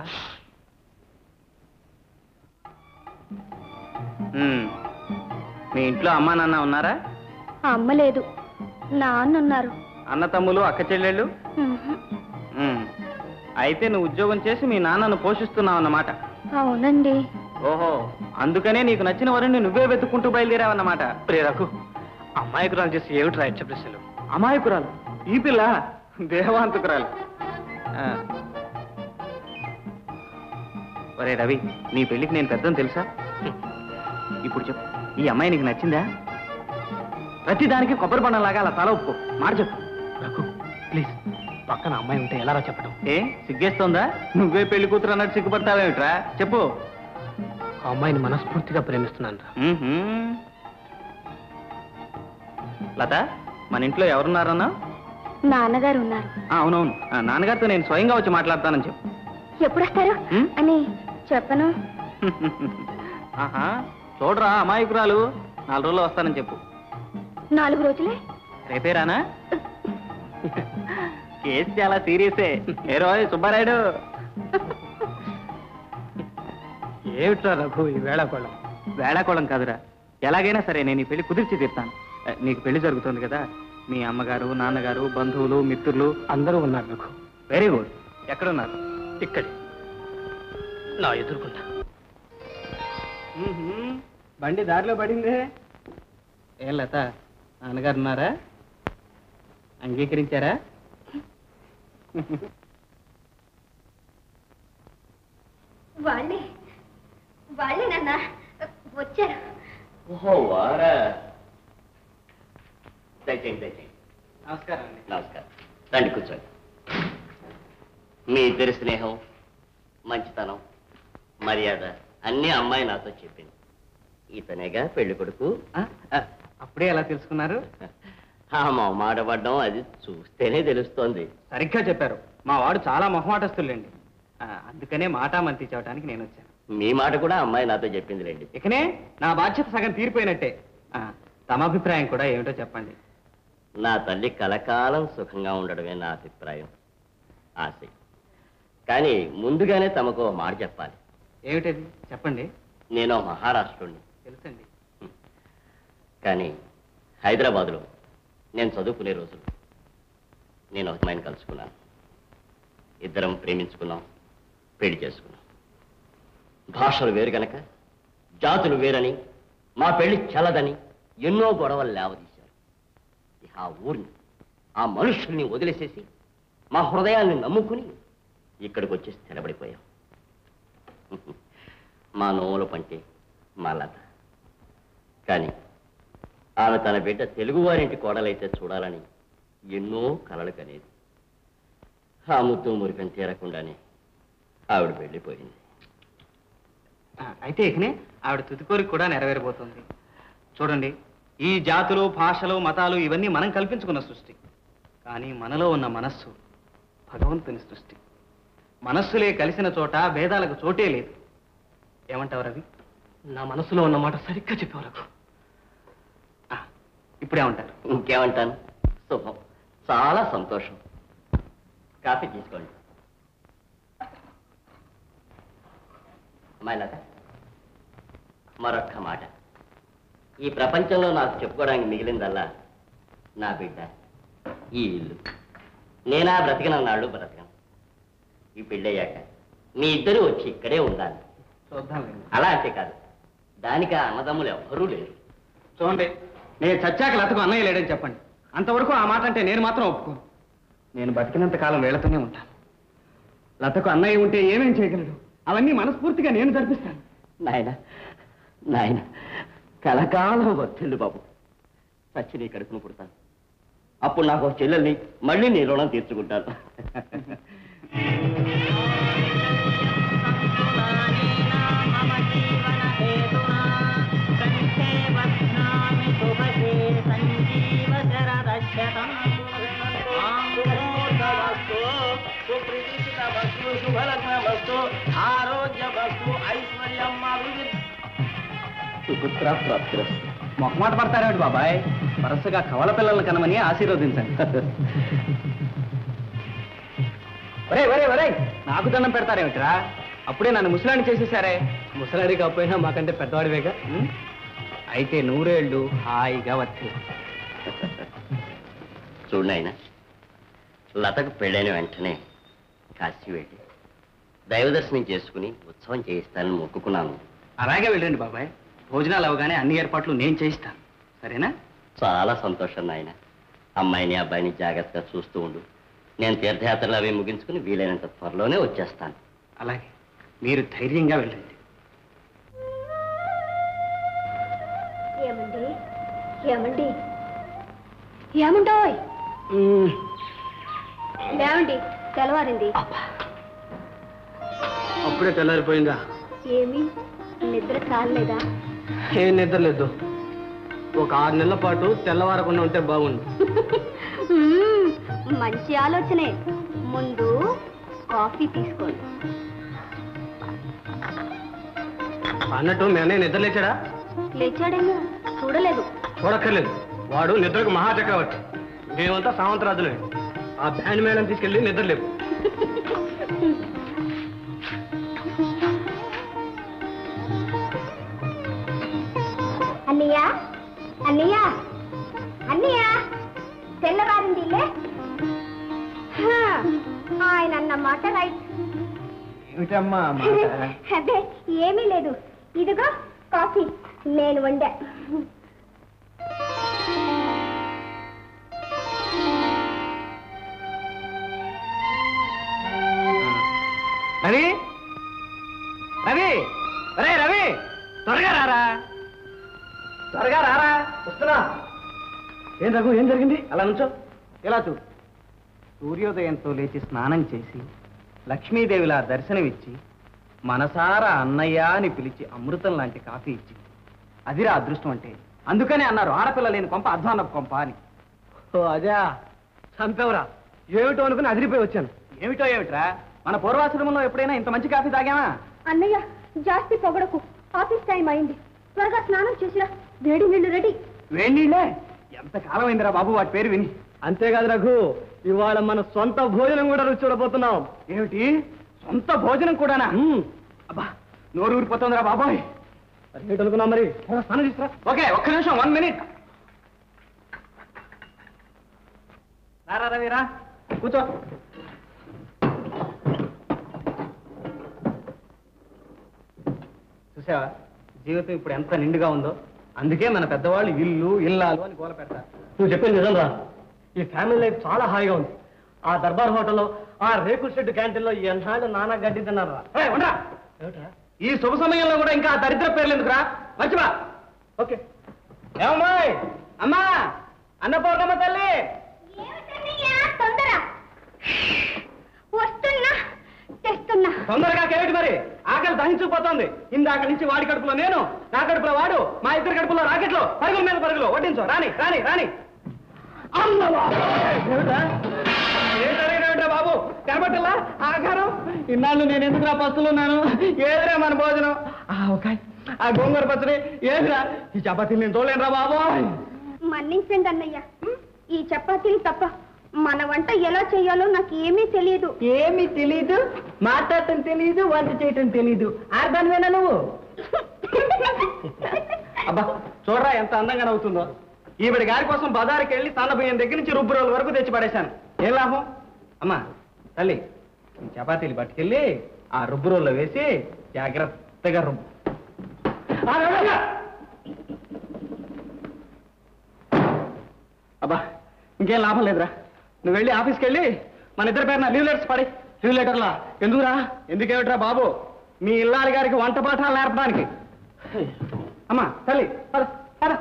మీ ఇంట్లో అమ్మా నాన్న ఉన్నారా? అమ్మ లేదు, నాన్న ఉన్నారు. అన్న తమ్ములు అక్క చెల్లెళ్ళు? అయితే నువ్వు ఉద్యోగం చేసి మీ నాన్నను పోషిస్తున్నావు అన్నమాట. అవునండి. ఓహో, అందుకనే నీకు నచ్చిన వరుణ్ణి నువ్వే వెతుక్కుంటూ బయలుదేరావన్నమాట. ప్రేరకు అమ్మాయికురాలు చేసి ఏమిటి రాయచ్చ ప్రశ్నలు? అమాయకురాలు ఈ పిల్ల దేవాంతకురాలు. ఒరే రవి, నీ పెళ్లికి నేను పెద్దని తెలుసా? ఇప్పుడు చెప్పు, ఈ అమ్మాయి నీకు నచ్చిందా? ప్రతి దానికి కొబ్బరి బండంలాగా అలా తల ఒప్పుకో, మాట చెప్పు. రఘు ప్లీజ్, పక్కన అమ్మాయి ఉంటే ఎలారా చెప్పడం? ఏ సిగ్గేస్తోందా? నువ్వే పెళ్లి కూతురు అన్నట్టు సిగ్గుపడతావేమిట్రా? చెప్పు. ఆ అమ్మాయిని మనస్ఫూర్తిగా ప్రేమిస్తున్నాను రా. లత, మన ఇంట్లో ఎవరున్నారన్నా? నాన్నగారు ఉన్నారు. అవునవును, నాన్నగారితో నేను స్వయంగా వచ్చి మాట్లాడతానని చెప్పు. ఎప్పుడు వస్తారు అని చెప్పను. ఆహా, చూడరా అమాయకురాలు, 4 రోజుల్లో వస్తానని చెప్పు. 4 రోజులే? రేపే రానా? కేసు చాలా సీరియసే. ఏ రోజు సుబ్బారాయుడు. ఏమిట్రా రఘు ఈ వేళాకోళం? వేళాకోళం కాదురా, ఎలాగైనా సరే నేను ఈ పెళ్లి కుదిర్చి తీరుతాను. నీకు పెళ్లి జరుగుతుంది కదా, మీ అమ్మగారు నాన్నగారు బంధువులు మిత్రులు అందరూ ఉన్నారు రఘు. Very good. ఎక్కడున్నారు? ఇక్కడే నా ఎదుర్కొంటా. బండి దారిలో పడిందే. ఏం లత, నాన్నగారు ఉన్నారా? అంగీకరించారా? వాళ్ళే నాన్న వచ్చారు. ఓహో వారా. దయచేయండి. నమస్కారం అండి. నమస్కారం. రండి కూర్చోండి. మీ ఇద్దరి స్నేహం, మంచితనం, మర్యాద అన్నీ అమ్మాయి నాతో చెప్పింది. ఇతనేగా పెళ్లి కొడుకు. అప్పుడే ఎలా తెలుసుకున్నారు? ఆ మాటపడ్డం అది చూస్తేనే తెలుస్తోంది. సరిగ్గా చెప్పారు. మా వాడు చాలా మొహమాటస్తులేండి. అందుకనే మాట మంతి చెప్పడానికి నేను వచ్చాను. మీ మాట కూడా అమ్మాయి నాతో చెప్పింది రండి. ఇకనే నా బాధ్యత సగం తీరిపోయినట్టే. తమ అభిప్రాయం కూడా ఏమిటో చెప్పండి. నా తల్లి కలకాలం సుఖంగా ఉండడమే నా అభిప్రాయం, ఆశ. కానీ ముందుగానే తమకు మాట చెప్పాలి. ఏమిటది చెప్పండి. నేను మహారాష్ట్రుడిని. తెలుసండి. కానీ హైదరాబాదులో నేను చదువుకునే రోజులు నేను ఒక అమ్మాయిని కలుసుకున్నాను. ఇద్దరం ప్రేమించుకున్నాం, పెళ్లి చేసుకున్నాం. భాషలు వేరు గనక జాతులు వేరని, మా పెళ్లి చల్లదని ఎన్నో గొడవలు లేవదీశారు. ఆ ఊరిని, ఆ మనుషుల్ని వదిలేసేసి మా హృదయాన్ని నమ్ముకుని ఇక్కడికి వచ్చి స్థిరపడిపోయాం. మా నోముల పంటే మా లత. కానీ ఆమె తన బిడ్డ తెలుగువారింటి కోడలైతే చూడాలని ఎన్నో కలలు కనేది. ఆ ముద్దు మురికం తీరకుండానే ఆవిడ వెళ్ళిపోయింది. అయితే ఇకనే ఆవిడ తుదికోరిక కూడా నెరవేరబోతుంది. చూడండి, ఈ జాతులు భాషలు మతాలు ఇవన్నీ మనం కల్పించుకున్న సృష్టి. కానీ మనలో ఉన్న మనస్సు భగవంతుని సృష్టి. మనస్సులే కలిసిన చోట భేదాలకు చోటే లేదు. ఏమంటావు రవి? నా మనసులో ఉన్న మాట సరిగ్గా చెప్పావు రఘు. ఇప్పుడేమంటారు? ఇంకేమంటాను, శుభం, చాలా సంతోషం. కాఫీ తీసుకోండి. అమ్మాయి లత, మరొక్క మాట. ఈ ప్రపంచంలో నాకు చెప్పుకోవడానికి మిగిలిందల్లా నా బిడ్డ, ఈ ఇల్లు. నేనా బ్రతికినన్నాళ్ళు బ్రతకను. ఈ పెళ్ళయ్యాక మీ ఇద్దరు వచ్చి ఇక్కడే ఉండాలి. చూద్దాం. అలా అంటే కాదు, దానికి ఆ అన్నదమ్ములు ఎవ్వరూ లేరు. చూడండి, నేను చచ్చాక లతకు అన్నయ్య లేడని చెప్పండి. అంతవరకు ఆ మాట అంటే నేను మాత్రం ఒప్పుకోను. నేను బతికినంత కాలం వేళ్లతోనే ఉంటాను. లతకు అన్నయ్య ఉంటే ఏమేం చేయగలడు? అవన్నీ మనస్ఫూర్తిగా నేను జరిపిస్తాను. నాయన కలకాలం వర్తిల్లు బాబు. చచ్చి నీ కడుపును పుడతాను. అప్పుడు నాకు ఒక చెల్లెల్ని మళ్ళీ నీ రుణం తీర్చుకుంటాను. సంజీవ పుత్ర ప్రాప్తిరస్తు. మొహమాట పడతారేమిటి బాబాయ్? వరుసగా కవల పిల్లల్ని కనమని ఆశీర్వదించండి. ఒరే ఒరే ఒరే, నాకు దండం పెడతారేమిట్రా? అప్పుడే నన్ను ముసలాన్ని చేసేసారే. ముసలాడి కాకపోయినా మాకంటే పెద్దవాడివేగా. అయితే 100 ఏళ్ళు హాయిగా వచ్చి. చూడాయన, లతకు పెళ్ళైన వెంటనే కాశీ వెళ్ళి దైవదర్శనం చేసుకుని ఉత్సవం చేయిస్తానని మొక్కుకున్నాను. అలాగే వెళ్ళండి బాబాయ్. భోజనాలు అవగానే అన్ని ఏర్పాట్లు నేను చేయిస్తాను, సరేనా? చాలా సంతోషం నాయన. అమ్మాయిని అబ్బాయిని జాగ్రత్తగా చూస్తూ ఉండు. నేను తీర్థయాత్రలు అవి ముగించుకుని వీలైనంత త్వరలోనే వచ్చేస్తాను. అలాగే, మీరు ధైర్యంగా వెళ్ళండి. ఏమండి ఏమండి ఏముండోయ్? ఏమండి తెల్లవారింది. అప్పుడే తెల్లారిపోయిందా? ఏమి నిద్ర చాలేదా? ఏం నిద్ర లేదు. ఒక 6 నెలల పాటు తెల్లవారకుండా ఉంటే బాగుండు. మంచి ఆలోచనే. ముందు కాఫీ తీసుకోండి. అన్నట్టు మీ అన్నయ్య నిద్ర లేచాడా? లేచాడేమో, చూడలేదు. చూడక్కర్లేదు, వాడు నిద్రకు మహాచక్రవర్తి. మేమంతా సామంతరాజులే. ఆ బ్యాండ్ మేళం తీసుకెళ్ళి నిద్ర లేవు. అన్నయ్య అన్నయ్య అన్నయ్య తెల్లవారింది. ఆయన అన్న మాట రైట్. ఏమిటమ్మా? అదే ఏమీ లేదు. ఇదిగో కాఫీ నేను వండా. రవి రవి, అరే రవి, త్వరగా రారా, త్వరగా రారా, వస్తున్నా. ఏం రఘు, ఏం జరిగింది? అలా నుంచో, ఇలా చూడు. సూర్యోదయంతో లేచి స్నానం చేసి లక్ష్మీదేవిలా దర్శనమిచ్చి మనసారా అన్నయ్య అని పిలిచి అమృతం లాంటి కాఫీ ఇచ్చి, అదిరా అదృష్టం అంటే. అందుకనే అన్నారు ఆడపిల్ల లేని కొంప అధ్వానపు కొంప అని. ఓ అదే చంపేవరా. ఏమిటో అనుకుని అదిరిపోయి వచ్చాను. ఏమిటో ఏమిట్రా, మన పూర్వాశ్రమంలో ఎప్పుడైనా ఇంత మంచి కాఫీ తాగామా? అన్నయ్య జాస్తి పొగడకు. ఆఫీస్ టైం అయింది. త్వరగా స్నానం చేసిరా. వేడి నీళ్లు రెడీ. వేడి నీళ్ళే? ఎంత కాలం అయిందిరా బాబు వాటి పేరు విని. అంతేకాదు రఘు, ఇవాళ మన సొంత భోజనం కూడా రుచి చూడబోతున్నాం. ఏమిటి, సొంత భోజనం కూడానా? అబ్బా, నోరు ఊరిపోతుందిరా బాబాయ్. అనుకున్నాం మరి. స్నానం తీసుకురా. ఓకే, ఒక్క నిమిషం, 1 మినిట్. రారా రవిరా, కూర్చో. చూసావా, జీవితం ఇప్పుడు ఎంత నిండుగా ఉందో. అందుకే మన పెద్దవాళ్ళు ఇల్లు ఇల్లాలు అని గోల పెడతారు. నువ్వు చెప్పేది నిజం రా. ఈ ఫ్యామిలీ లైఫ్ చాలా హాయిగా ఉంది. ఆ దర్బార్ హోటల్లో, ఆ రేకుల షెడ్ క్యాంటీన్లో ఎన్నాళ్ళు నానా గడ్డి తిన్నారా. ఈ శుభ సమయంలో కూడా ఇంకా దరిద్ర పేర్లు ఎందుకురా? మర్చిపా. ఓకే, ఏమమ్మాయి, అమ్మా, అన్నపూర్ణమ్మ తల్లి. తొందర వస్తున్నా, తెస్తున్నా. తొందరగా కేమిటి మరి? ఆకలి దహించుకుపోతుంది. ఇందాక నుంచి వాడి కడుపులో నేను, నా కడుపులో వాడు, మా ఇద్దరు కడుపులో రాకెట్లు, పరుగుల మీద పరుగులు. వడ్డించు, రాని రాని రాని. ఏంటంటే బాబు, కనబట్టలా ఆకారం? ఇన్నాళ్ళు నేను ఎందుకురా పస్తులున్నాను? ఏదిరా మన భోజనం? ఆ గోంగూర పచ్చడి ఏదిరా? ఈ చపాతీలు నేను తోలేనురా బాబు. మన్నించండి అన్నయ్య. ఈ చపాతీలు తప్ప మన వంట ఎలా చేయాలో నాకు ఏమీ తెలియదు. ఏమీ తెలీదు, మాట్లాడటం తెలీదు, వంట చేయటం తెలీదు. ఆర్దానివేనా నువ్వు? అబ్బా, చూడరా ఎంత అందంగా నవ్వుతుందో. ఈవిడ గారి కోసం బజారుకి వెళ్ళి సన్నబియ్యం దగ్గర నుంచి రుబ్బు రోజుల వరకు తెచ్చి పడేశాను. ఏం లాభం? అమ్మా తల్లి, ఈ చపాతీలు పట్టుకెళ్ళి ఆ రుబ్బు రోల్లో వేసి జాగ్రత్తగా రుబ్బు. అబ్బా, ఇంకేం లాభం లేదురా. నువ్వు వెళ్ళి ఆఫీస్కి వెళ్ళి మన ఇద్దరి పేరున లీవ్ లెటర్స్ పడి. లీవ్ లెటర్లా? ఎందుకురా? ఎందుకేమిట్రా బాబు, మీ ఇల్లాలి గారికి వంట పాఠాలు నేర్పడానికి. అమ్మా తల్లి, పద పద.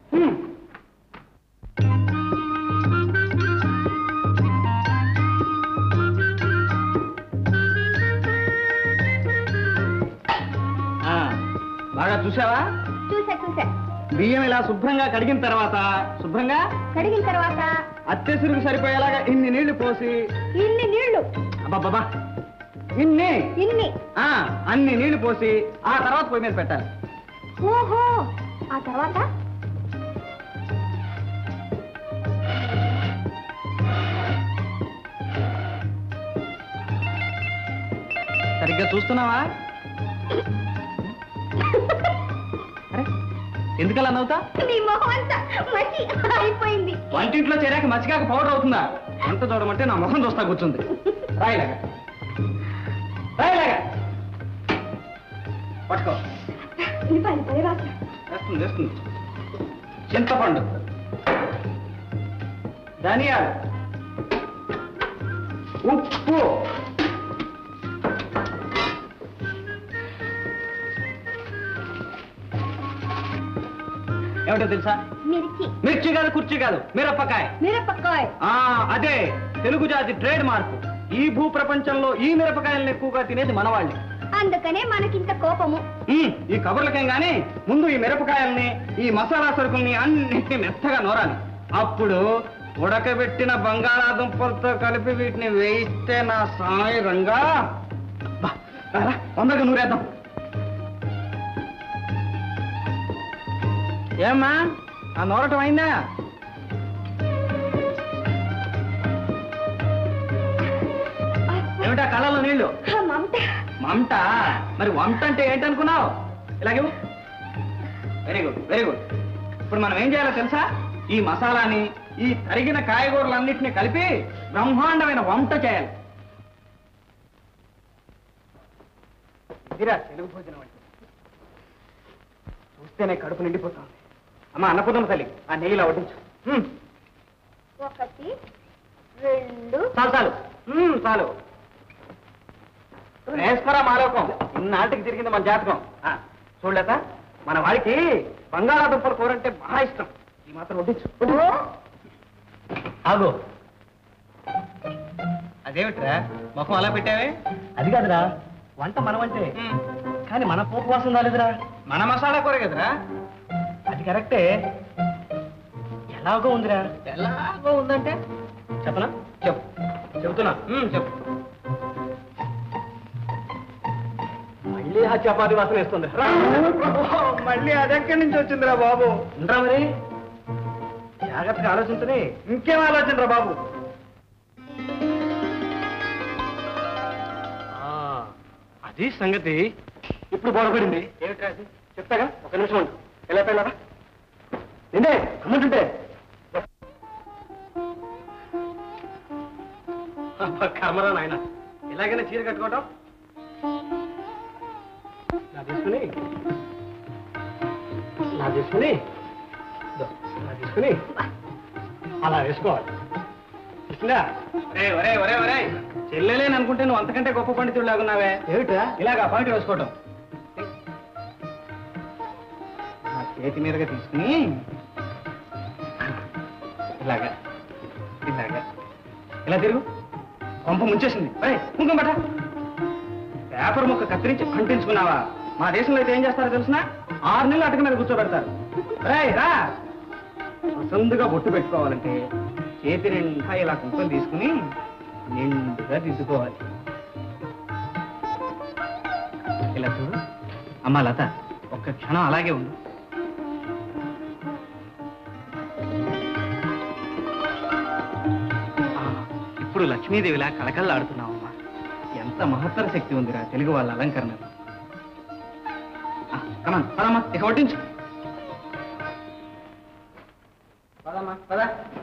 బాగా చూసావా? చూసా చూసా. బియ్యం ఇలా శుభ్రంగా కడిగిన తర్వాత కడిగిన తర్వాత అత్తెసురుకు సరిపోయేలాగా ఇన్ని నీళ్లు పోసి. ఇన్ని నీళ్లు? అబ్బాబ్బా, ఇన్ని ఇన్ని? అన్ని నీళ్లు పోసి ఆ తర్వాత పొయ్యి మీద పెట్టాలి. ఓహో, ఆ తర్వాత సరిగ్గా చూస్తున్నావా? ఎందుకలా నవ్వుతా? నీ మొహం అంతా మసి అయిపోయింది. వంటింట్లో చేరాక మసికాక పౌడర్ అవుతుందా? ఎంత చూడమంటే నా ముఖం చూస్తా కూర్చుంది. రాయిలాగా రాయిలాగా పట్టుకో. నీ పని పని రాస్తా. వేస్తుంది వేస్తుంది. చింతపండు, ధనియాలు, ఉప్పు, ఏమిటో తెలుసా? మిర్చి. మిర్చి కాదు, కుర్చీ కాదు, మిరపకాయ. మిరపకాయ. అదే తెలుగు జాతి ట్రేడ్ మార్క్. ఈ భూ ప్రపంచంలో ఈ మిరపకాయలను ఎక్కువగా తినేది మనవాళ్ళే. అందుకనే మనకింత కోపము. ఈ కబుర్లకేం గాని ముందు ఈ మిరపకాయల్ని, ఈ మసాలా సరుకుల్ని అన్నిటిని మెత్తగా నూరాలి. అప్పుడు ఉడకబెట్టిన బంగాళాదుంపలతో కలిపి వీటిని వేయిస్తే నా సాయి రంగా తొందరగా నూరేద్దాం. ఏమ్మా ఆ నూరటం అయిందా? ఏమిటా కళ్ళలో నీళ్లు? మమత. మమట? మరి వంట అంటే ఏంటనుకున్నావు? ఇలాగే వెరీ గుడ్ వెరీ గుడ్. ఇప్పుడు మనం ఏం చేయాలో తెలుసా? ఈ మసాలాని, ఈ తరిగిన కాయగూరలన్నింటినీ కలిపి బ్రహ్మాండమైన వంట చేయాలి. ఇదిరా తెలుగు భోజనం అంటే. చూస్తేనే కడుపు నిండిపోతుంది. అమ్మ అన్నపూర్ణమ్మ తల్లి, ఆ నెయ్యిలా వడ్డించు. 1 2 చాలు చాలు చాలు. వేసుకోరా మాలోకం. ఇన్నాటికి తిరిగింది మన జాతకం. చూడలేక మన వాడికి బంగాళాదుంపల కూర అంటే బాగా ఇష్టం. ఈ మాత్రం వడ్డించు. ఆగు. అదేమిట్రా ముఖం అలా పెట్టావే? అది కాదురా, వంట మనమంటే కానీ మన పోపు వాసన రాలేదురా. మన మసాలా కూర కదరా. అది కరెక్టే. ఎలాగో ఉందిరా. ఎలాగో ఉందంటే చెప్పనా? చెప్తున్నా చెప్పు. మళ్ళీ ఆ చపాతి వాసన వేస్తుంది. మళ్ళీ అదెక్కడి నుంచి వచ్చిందిరా బాబు? ఉండరా మరి, జాగ్రత్తగా ఆలోచించని. ఇంకేం ఆలోచనరా బాబు? అది సంగతి. ఇప్పుడు బోధపడింది. ఏమిట్రా అది? చెప్తాగా, ఒక నిమిషం ఉండు. ఎలా పెళ్ళారా నిండే అమ్ముంటుంటే. కర్మరా నాయన, ఇలాగైనా చీర కట్టుకోవటం. నా తీసుకుని అలా వేసుకోవాలి. కృష్ణా, ఒరే ఒరే ఒరే, చెల్లెలేని అనుకుంటే నువ్వు అంతకంటే గొప్ప పండితుడు లాగున్నావే. ఏమిటా ఇలాగా పాయింట్ వేసుకోవటం? నా చేతి మీదుగా తీసుకుని ఇలాగా ఇలాగా ఇలా తిరుగు. పంప ముంచేసింది. కుంకుమ బట్ట. పేపర్ ముక్క కత్తిరించి అంటించుకున్నావా? మా దేశంలో అయితే ఏం చేస్తారో తెలుసునా? 6 నెలలు అటక మీద కూర్చోబెడతారు. రా, వసందుగా బొట్టు పెట్టుకోవాలంటే చేతి నిండా ఇలా కుంకుమ తీసుకుని నిండుగా దిద్దుకోవాలి. ఇలా చూడు. అమ్మా లత, ఒక్క క్షణం అలాగే ఉండు. ఇప్పుడు లక్ష్మీదేవిలా కళకళలాడుతున్నావమ్మా. ఎంత మహత్తర శక్తి ఉందిరా తెలుగు వాళ్ళ అలంకరణలో. పదమ్మా, ఇక వడ్డించు. పదమ్మా పద.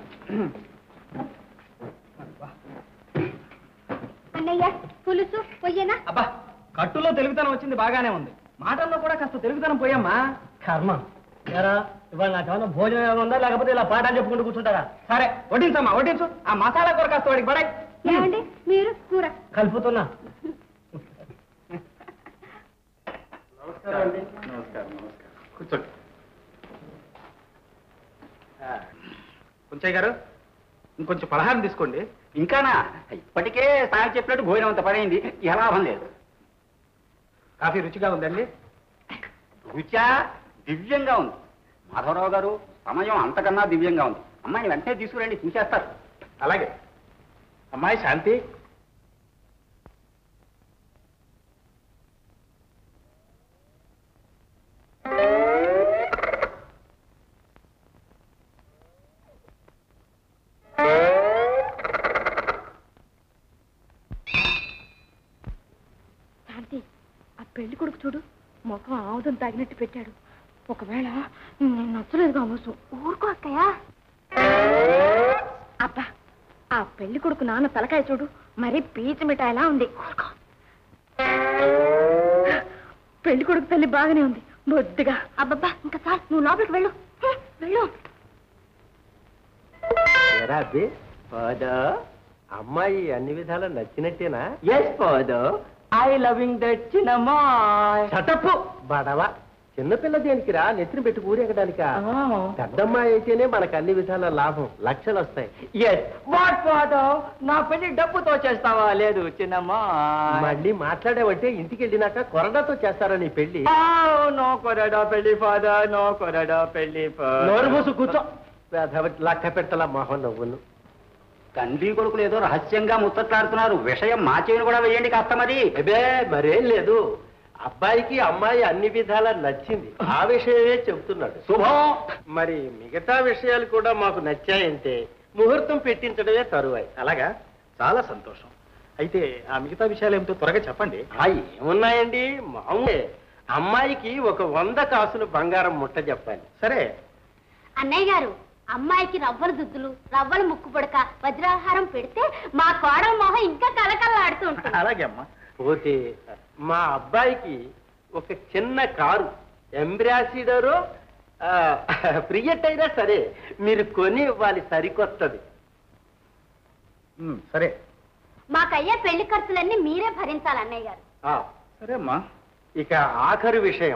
అన్నయ్య పులుసు పొయ్యనా? అబ్బా, కట్టులో తెలుగుతనం వచ్చింది బాగానే ఉంది. మాటల్లో కూడా కాస్త తెలుగుతనం పోయమ్మా. కర్మ. ఇవాళ నాకేమన్నా భోజనం ఏమైనా ఉందా, లేకపోతే ఇలా పాఠాలు చెప్పుకుంటూ కూర్చుంటారా? సరే వడ్డించమ్మా, వడ్డించు. ఆ మసాలా కూర కాస్త వాడికి పడాయి. ఏమండి మీరు కూర కలుపుతున్నా. నమస్కారం అండి. నమస్కారం నమస్కారం. కూర్చోండి. కుంచయ్య గారు, ఇంకొంచెం పలహారం తీసుకోండి. ఇంకానా? ఇప్పటికే సార్ చెప్పినట్టు భోజనం అంత పడైంది. ఎలా లేదు. కాఫీ రుచిగా ఉందండి? రుచా దివ్యంగా ఉంది. మాధవరావు గారు, సమయం అంతకన్నా దివ్యంగా ఉంది. అమ్మాయిని వెంటనే తీసుకురండి, చూసేస్తారు. అలాగే. అమ్మాయి శాంతి, పెళ్లి కొడుకు చూడు, ముఖం ఆముదం తాగినట్టు పెట్టాడు. ఒకవేళ నేను నచ్చలేదు కావచ్చు. ఊరుకో అక్కయ్య. అబ్బా, ఆ పెళ్లి కొడుకు నాన్న తలకాయ చూడు, మరి పీచు మిఠాయిలా ఉంది. పెళ్లి కొడుకు తల్లి బాగానే ఉంది, బొద్దుగా. అబ్బబ్బా, ఇంకా చాలు, నువ్వు లోపలికి వెళ్ళు. వెళ్ళు. అమ్మాయి అన్ని విధాలా నచ్చినట్టేనా? Yes father, I loving that చిన్నమ్మా. చటప్పు బడవా, చిన్నపిల్ల దేనికిరా నెత్తిన పెట్టి ఊరేగడానికా? పెద్దమ్మాయి అయితేనే మనకు అన్ని విధాల లాభం, లక్షలు వస్తాయి. ఎస్ వాట్ ఫాదర్, నా పెళ్లి డబ్బుతో చేస్తావా? లేదు చిన్నమ్మా. మళ్ళీ మాట్లాడావంటే ఇంటికి వెళ్ళినాక కొరడాతో చేస్తారా నీ పెళ్లి? నో కొరడా పెళ్లి ఫాదర్, నో కొరడా పెళ్లి. నోరు మూసు కూర్చో. లక్క పెట్టలా మొహం నవ్వును. తండ్రి కొడుకులు ఏదో రహస్యంగా ముచ్చట్లాడుతున్నారు, విషయం మా చెవిని కూడా వేయండి కాస్త. మరి అదే మరేం లేదు, అబ్బాయికి అమ్మాయి అన్ని విధాలా నచ్చింది, ఆ విషయమే చెబుతున్నాడు. శుభం. మరి మిగతా విషయాలు కూడా మాకు నచ్చాయంటే ముహూర్తం పెట్టించడమే తరువాయి. అలాగా, చాలా సంతోషం. అయితే ఆ మిగతా విషయాలు ఏమిటో త్వరగా చెప్పండి. ఏమున్నాయండి, మామూలే. అమ్మాయికి ఒక 100 కాసులు బంగారం ముట్ట చెప్పాలి. సరే. అన్నయ్య గారు, అమ్మాయికి రవ్వల దుద్దులు, రవ్వల ముక్కు పుడక, వజ్రాహారం పెడితే మా కోడల మొహం ఇంకా కలకల్లాడుతూ ఉంటుంది. అలాగే అమ్మా. పోతే మా అబ్బాయికి ఒక చిన్న కారు, ఎంబ్రాసిడరో ప్రియట్ అయినా సరే మీరు కొని ఇవ్వాలి, సరికొత్తది. సరే. మాకయ్యే పెళ్లి ఖర్చులన్నీ మీరే భరించాలి అన్నయ్య గారు. సరే అమ్మా. ఇక ఆఖరి విషయం,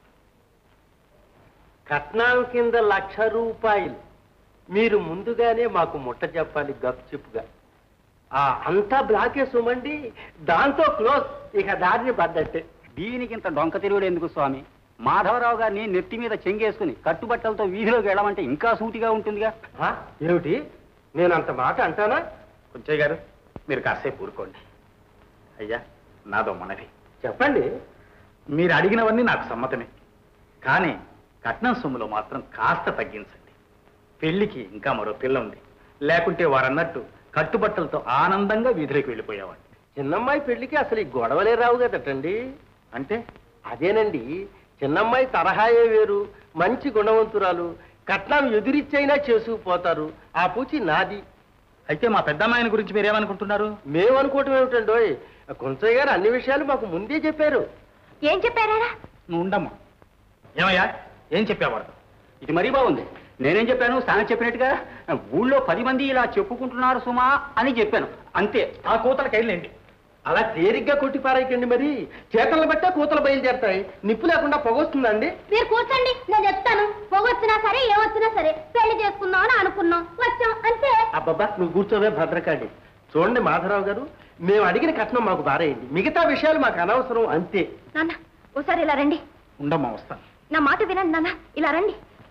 కట్నం కింద 1,00,000 రూపాయలు మీరు ముందుగానే మాకు ముట్ట చెప్పాలి, గప్చిప్గా. అంతా బ్లాకే సుమండి, దాంతో క్లోజ్, ఇక దారిని పడ్డట్టే. దీనికి ఇంత డొంక తిరుగుడు ఎందుకు స్వామి? మాధవరావు గారిని నెత్తి మీద చెంగేసుకుని కట్టుబట్టలతో వీధిలోకి వెళ్ళమంటే ఇంకా సూటిగా ఉంటుందిగా. ఏమిటి, నేను అంత మాట అంటానా? కొంచెయ్య గారు, మీరు కాసేపు ఊరుకోండి. అయ్యా, నాదో మనవి. చెప్పండి. మీరు అడిగినవన్నీ నాకు సమ్మతమే, కానీ కట్నం సొమ్ములో మాత్రం కాస్త తగ్గించండి. పెళ్లికి ఇంకా మరో పిల్ల ఉంది, లేకుంటే వారన్నట్టు కట్టుబట్టలతో ఆనందంగా వీధిలోకి వెళ్ళిపోయేవాడు. చిన్నమ్మాయి పెళ్లికి అసలు ఈ గొడవలే రావు కదటండి. అంటే అదేనండి, చిన్నమ్మాయి తరహాయే వేరు, మంచి గుణవంతురాలు, కట్నం ఎదురిచ్చైనా చేసుకుపోతారు. ఆ పూచి నాది. అయితే మా పెద్దమ్మాయిని గురించి మీరేమనుకుంటున్నారు? మేమనుకోవటం ఏమిటండోయ్, కొంచెయ్య గారు అన్ని విషయాలు మాకు ముందే చెప్పారు. ఏం చెప్పారా? నువ్వు ఉండమ్మా. ఏమయ్యా, ఏం చెప్పేవాడు? ఇది మరీ బాగుంది. నేనేం చెప్పాను? స్థానం చెప్పినట్టుగా ఊళ్ళో 10 మంది ఇలా చెప్పుకుంటున్నారు సుమా అని చెప్పాను, అంతే. ఆ కూతలకి వెళ్ళండి. అలా తేలిగ్గా కొట్టి పారాయకండి, మరి చేతలను బట్టే కూతలు బయలుదేరతాయి. నిప్పు లేకుండా పొగొస్తుందండి. మీరు కూర్చోండి, నేను చెప్తాను. పొగొచ్చినా సరే, ఏమొచ్చినా సరే పెళ్లి చేసుకుందామని అనుకున్నాం, వచ్చాం అంతే. అబ్బబ్బా, నువ్వు కూర్చోవే భద్రకాడి. చూడండి మాధవరావు గారు, మేము అడిగిన కట్నం మాకు బారేయండి, మిగతా విషయాలు మాకు అనవసరం, అంతే. నాన్న, ఓసారి ఇలా రండి. ఉండమ్మా, వస్తాను. నా మాట వినండి నాన్న, ఇలా రండి.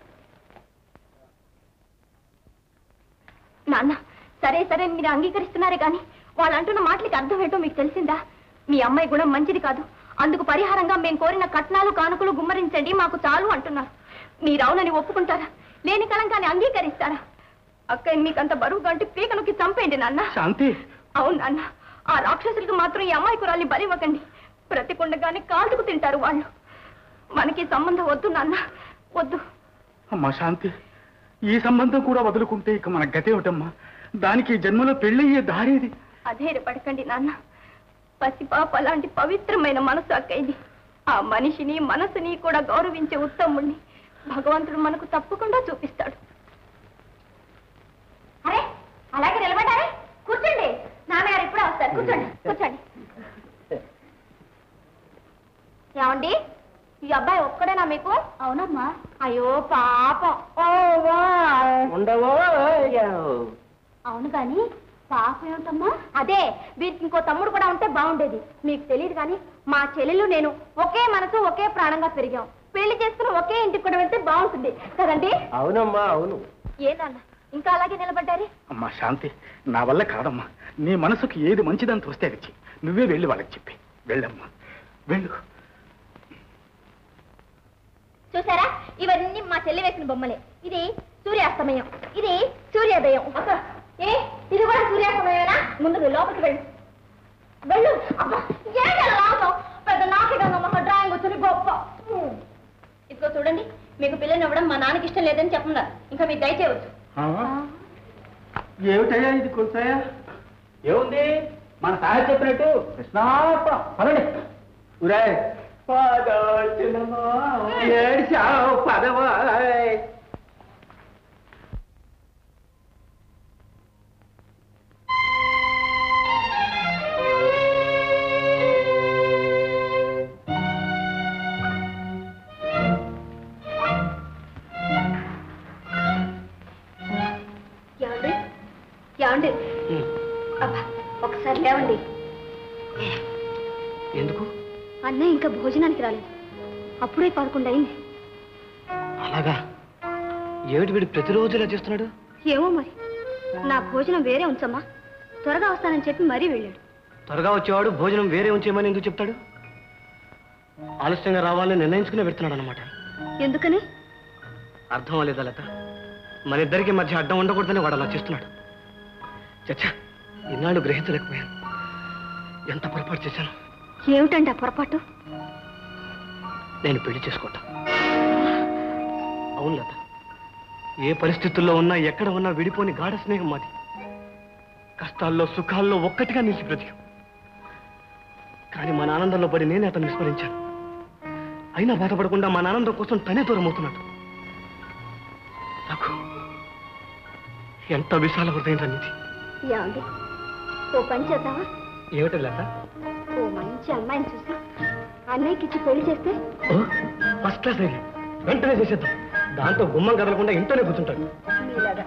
నాన్న, సరే సరే మీరు అంగీకరిస్తున్నారే కానీ వాళ్ళు అంటున్న మాటలకి అర్థం ఏంటో మీకు తెలిసిందా? మీ అమ్మాయి గుణం మంచిది కాదు, అందుకు పరిహారంగా మేము కోరిన కట్నాలు కానుకలు గుమ్మరించండి, మాకు చాలు అంటున్నారు. మీరు అవునని ఒప్పుకుంటారా? లేని కలంకాన్ని అంగీకరిస్తారా? అక్కయ్య మీకు అంత బరువుగా అంటే పీక నొక్కి చంపేయండి నాన్న. శాంతి. అవును నాన్న, ఆ రాక్షసులకు మాత్రం ఈ అమ్మాయి కురాల్ని బలివ్వకండి. బ్రతికుండగానే కాల్చుకు తింటారు వాళ్ళు. మనకి సంబంధం వద్దు నాన్న, వద్దు. అమ్మా శాంతి, ఈ సంబంధం కూడా వదులుకుంటే ఇక మన గతేమిటమ్మా? దానికి జన్మలో పెళ్ళయ్యే దారేది? అధైర్యపడకండి నాన్న. పసిపాప అలాంటి పవిత్రమైన మనసు అక్కయ్యది. ఆ మనిషిని మనసుని కూడా గౌరవించే ఉత్తముణ్ణి భగవంతుడు మనకు తప్పకుండా చూపిస్తాడు. అరే, అలాగే నిలబడ్డారే, కూర్చోండి. నాన్నగారు ఇప్పుడే వస్తారు, కూర్చోండి కూర్చోండి. ఏమండి, ఈ అబ్బాయి ఒక్కడేనా మీకు? అవునమ్మా. అయ్యో పాపం. ఉండవో. అవును కానీ పాపం ఏమిటమ్మా? అదే, వీరికి ఇంకో తమ్ముడు కూడా ఉంటే బాగుండేది. మీకు తెలియదు కానీ మా చెల్లెలు నేను ఒకే మనసు ఒకే ప్రాణంగా పెరిగాం. పెళ్లి చేసుకుని ఒకే ఇంటికి కూడా వెళ్తే బాగుంటుంది కదండి? అవునమ్మా, అవును. ఏదన్నా ఇంకా అలాగే నిలబడ్డారే? అమ్మా శాంతి, నా వల్ల కాదమ్మా. నీ మనసుకి ఏది మంచిదని తోస్తే అది చెయ్యి. నువ్వే వెళ్ళి వాళ్ళకి చెప్పి వెళ్ళమ్మా, వెళ్ళు. చూసారా, ఇవన్నీ మా చెల్లి వేసిన బొమ్మలే. ఇది సూర్యాస్తమయం, ఇది సూర్యోదయం. ఏ, ఇది కూడా సూర్యాస్తమయమేనా? ముందు లోపలికి వెళ్ళు, వెళ్ళు. అబ్బా, ఏంటలా లాగుతావు? పెద్ద నాకిడంగా ముసలి గొప్ప. ఇదిగో చూడండి, మీకు పిల్లని ఇవ్వడం మా నాన్నకి ఇష్టం లేదని చెప్తున్నారు. ఇంకా మీరు దయచేయవచ్చు. ఏమిటయ్యా ఇది కొంచెయా? ఏముంది మన సార్ చెప్పినట్టు కృష్ణాపురం పదండి. ఉరే ఏడిచావు పదవా. ఏమండి? అబ్బా ఒకసారి లేవండి. ఎందుకు? అన్నయ్య ఇంకా భోజనానికి రాలేదు. అప్పుడే 11 అయింది. అలాగా? ఏమిటి వీడు ప్రతిరోజు ఇలా చేస్తున్నాడు? ఏమో మరి. నా భోజనం వేరే ఉంచమ్మా, త్వరగా వస్తానని చెప్పి మరీ వెళ్ళాడు. త్వరగా వచ్చేవాడు భోజనం వేరే ఉంచేయమని ఎందుకు చెప్తాడు? ఆలస్యంగా రావాలని నిర్ణయించుకునే పెడుతున్నాడు అనమాట. ఎందుకని? అర్థం అవ్వలేదా లత? మన ఇద్దరికి మధ్య అడ్డం ఉండకూడదని వాడు అలా చేస్తున్నాడు. చచ్చా, ఇన్నాళ్ళు గ్రహించలేకపోయాను. ఎంత పొరపాటు చేశాను. ఏమిటండి ఆ పొరపాటు? నేను పెళ్లి చేసుకోవటం. అవును లత, ఏ పరిస్థితుల్లో ఉన్నా ఎక్కడ ఉన్నా విడిపోని గాఢ స్నేహం మాది. కష్టాల్లో సుఖాల్లో ఒక్కటిగా నిలిచి బ్రతికాం. కానీ మన ఆనందంలో పడి నేనే అతను విస్మరించాను. అయినా బాధపడకుండా మన ఆనందం కోసం తనే దూరం అవుతున్నాడు. నాకు ఎంత విశాల హృదయం తన్నిది. ఏమండి, ఓ పని చేద్దామా? ఏమిటి లత? ఓ మంచి అమ్మాయిని చూసి అన్నయ్యకి ఇచ్చి పెళ్లి చేస్తే? ఫస్ట్ క్లాస్ అయ్యి వెంటనే చేసేద్దాం. దాంతో గుమ్మం కదలకుండా ఇంట్లోనే కూర్చుంటాడు. మీలాగా.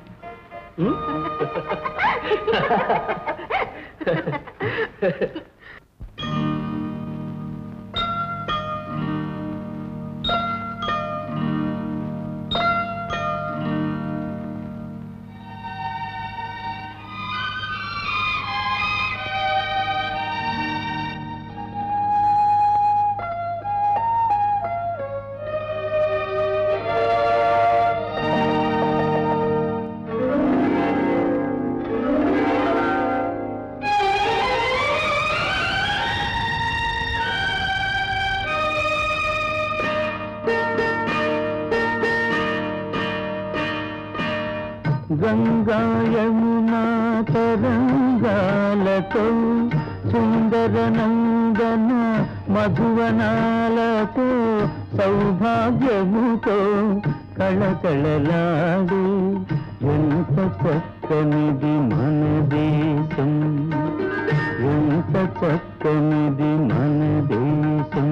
గంగా యమునా తరంగాలతో సుందర నందన మధువనాలతో సౌభాగ్యముతో కళకళలాడు ఎంత చక్కనిది మన దేశం, ఎంత చక్కనిది మన దేశం.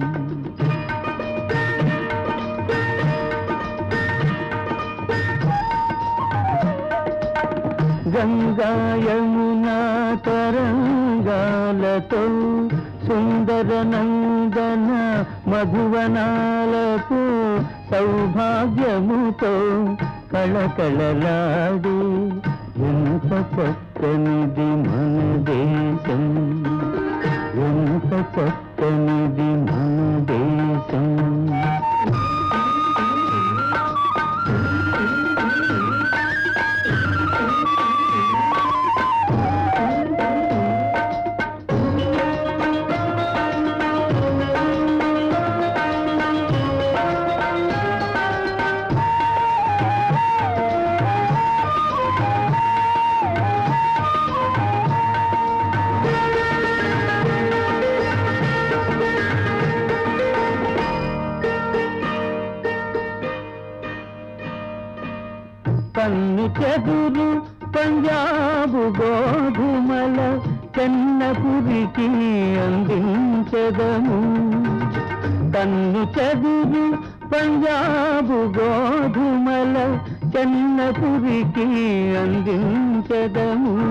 గంగా యమునా తరంగాలతో సుందర నందన మధువనాలతో సౌభాగ్యముతో కళకళలాడు ఎంత చక్కనిది మన దేశం, ఎంత చక్కనిది మన దేశం. కన్ను చెదురు పంజాబు గోధుమల చెన్నపురికి అందించెదము. కన్ను చెదురు పంజాబు గోధుమల చెన్నపురికి అందించెదము.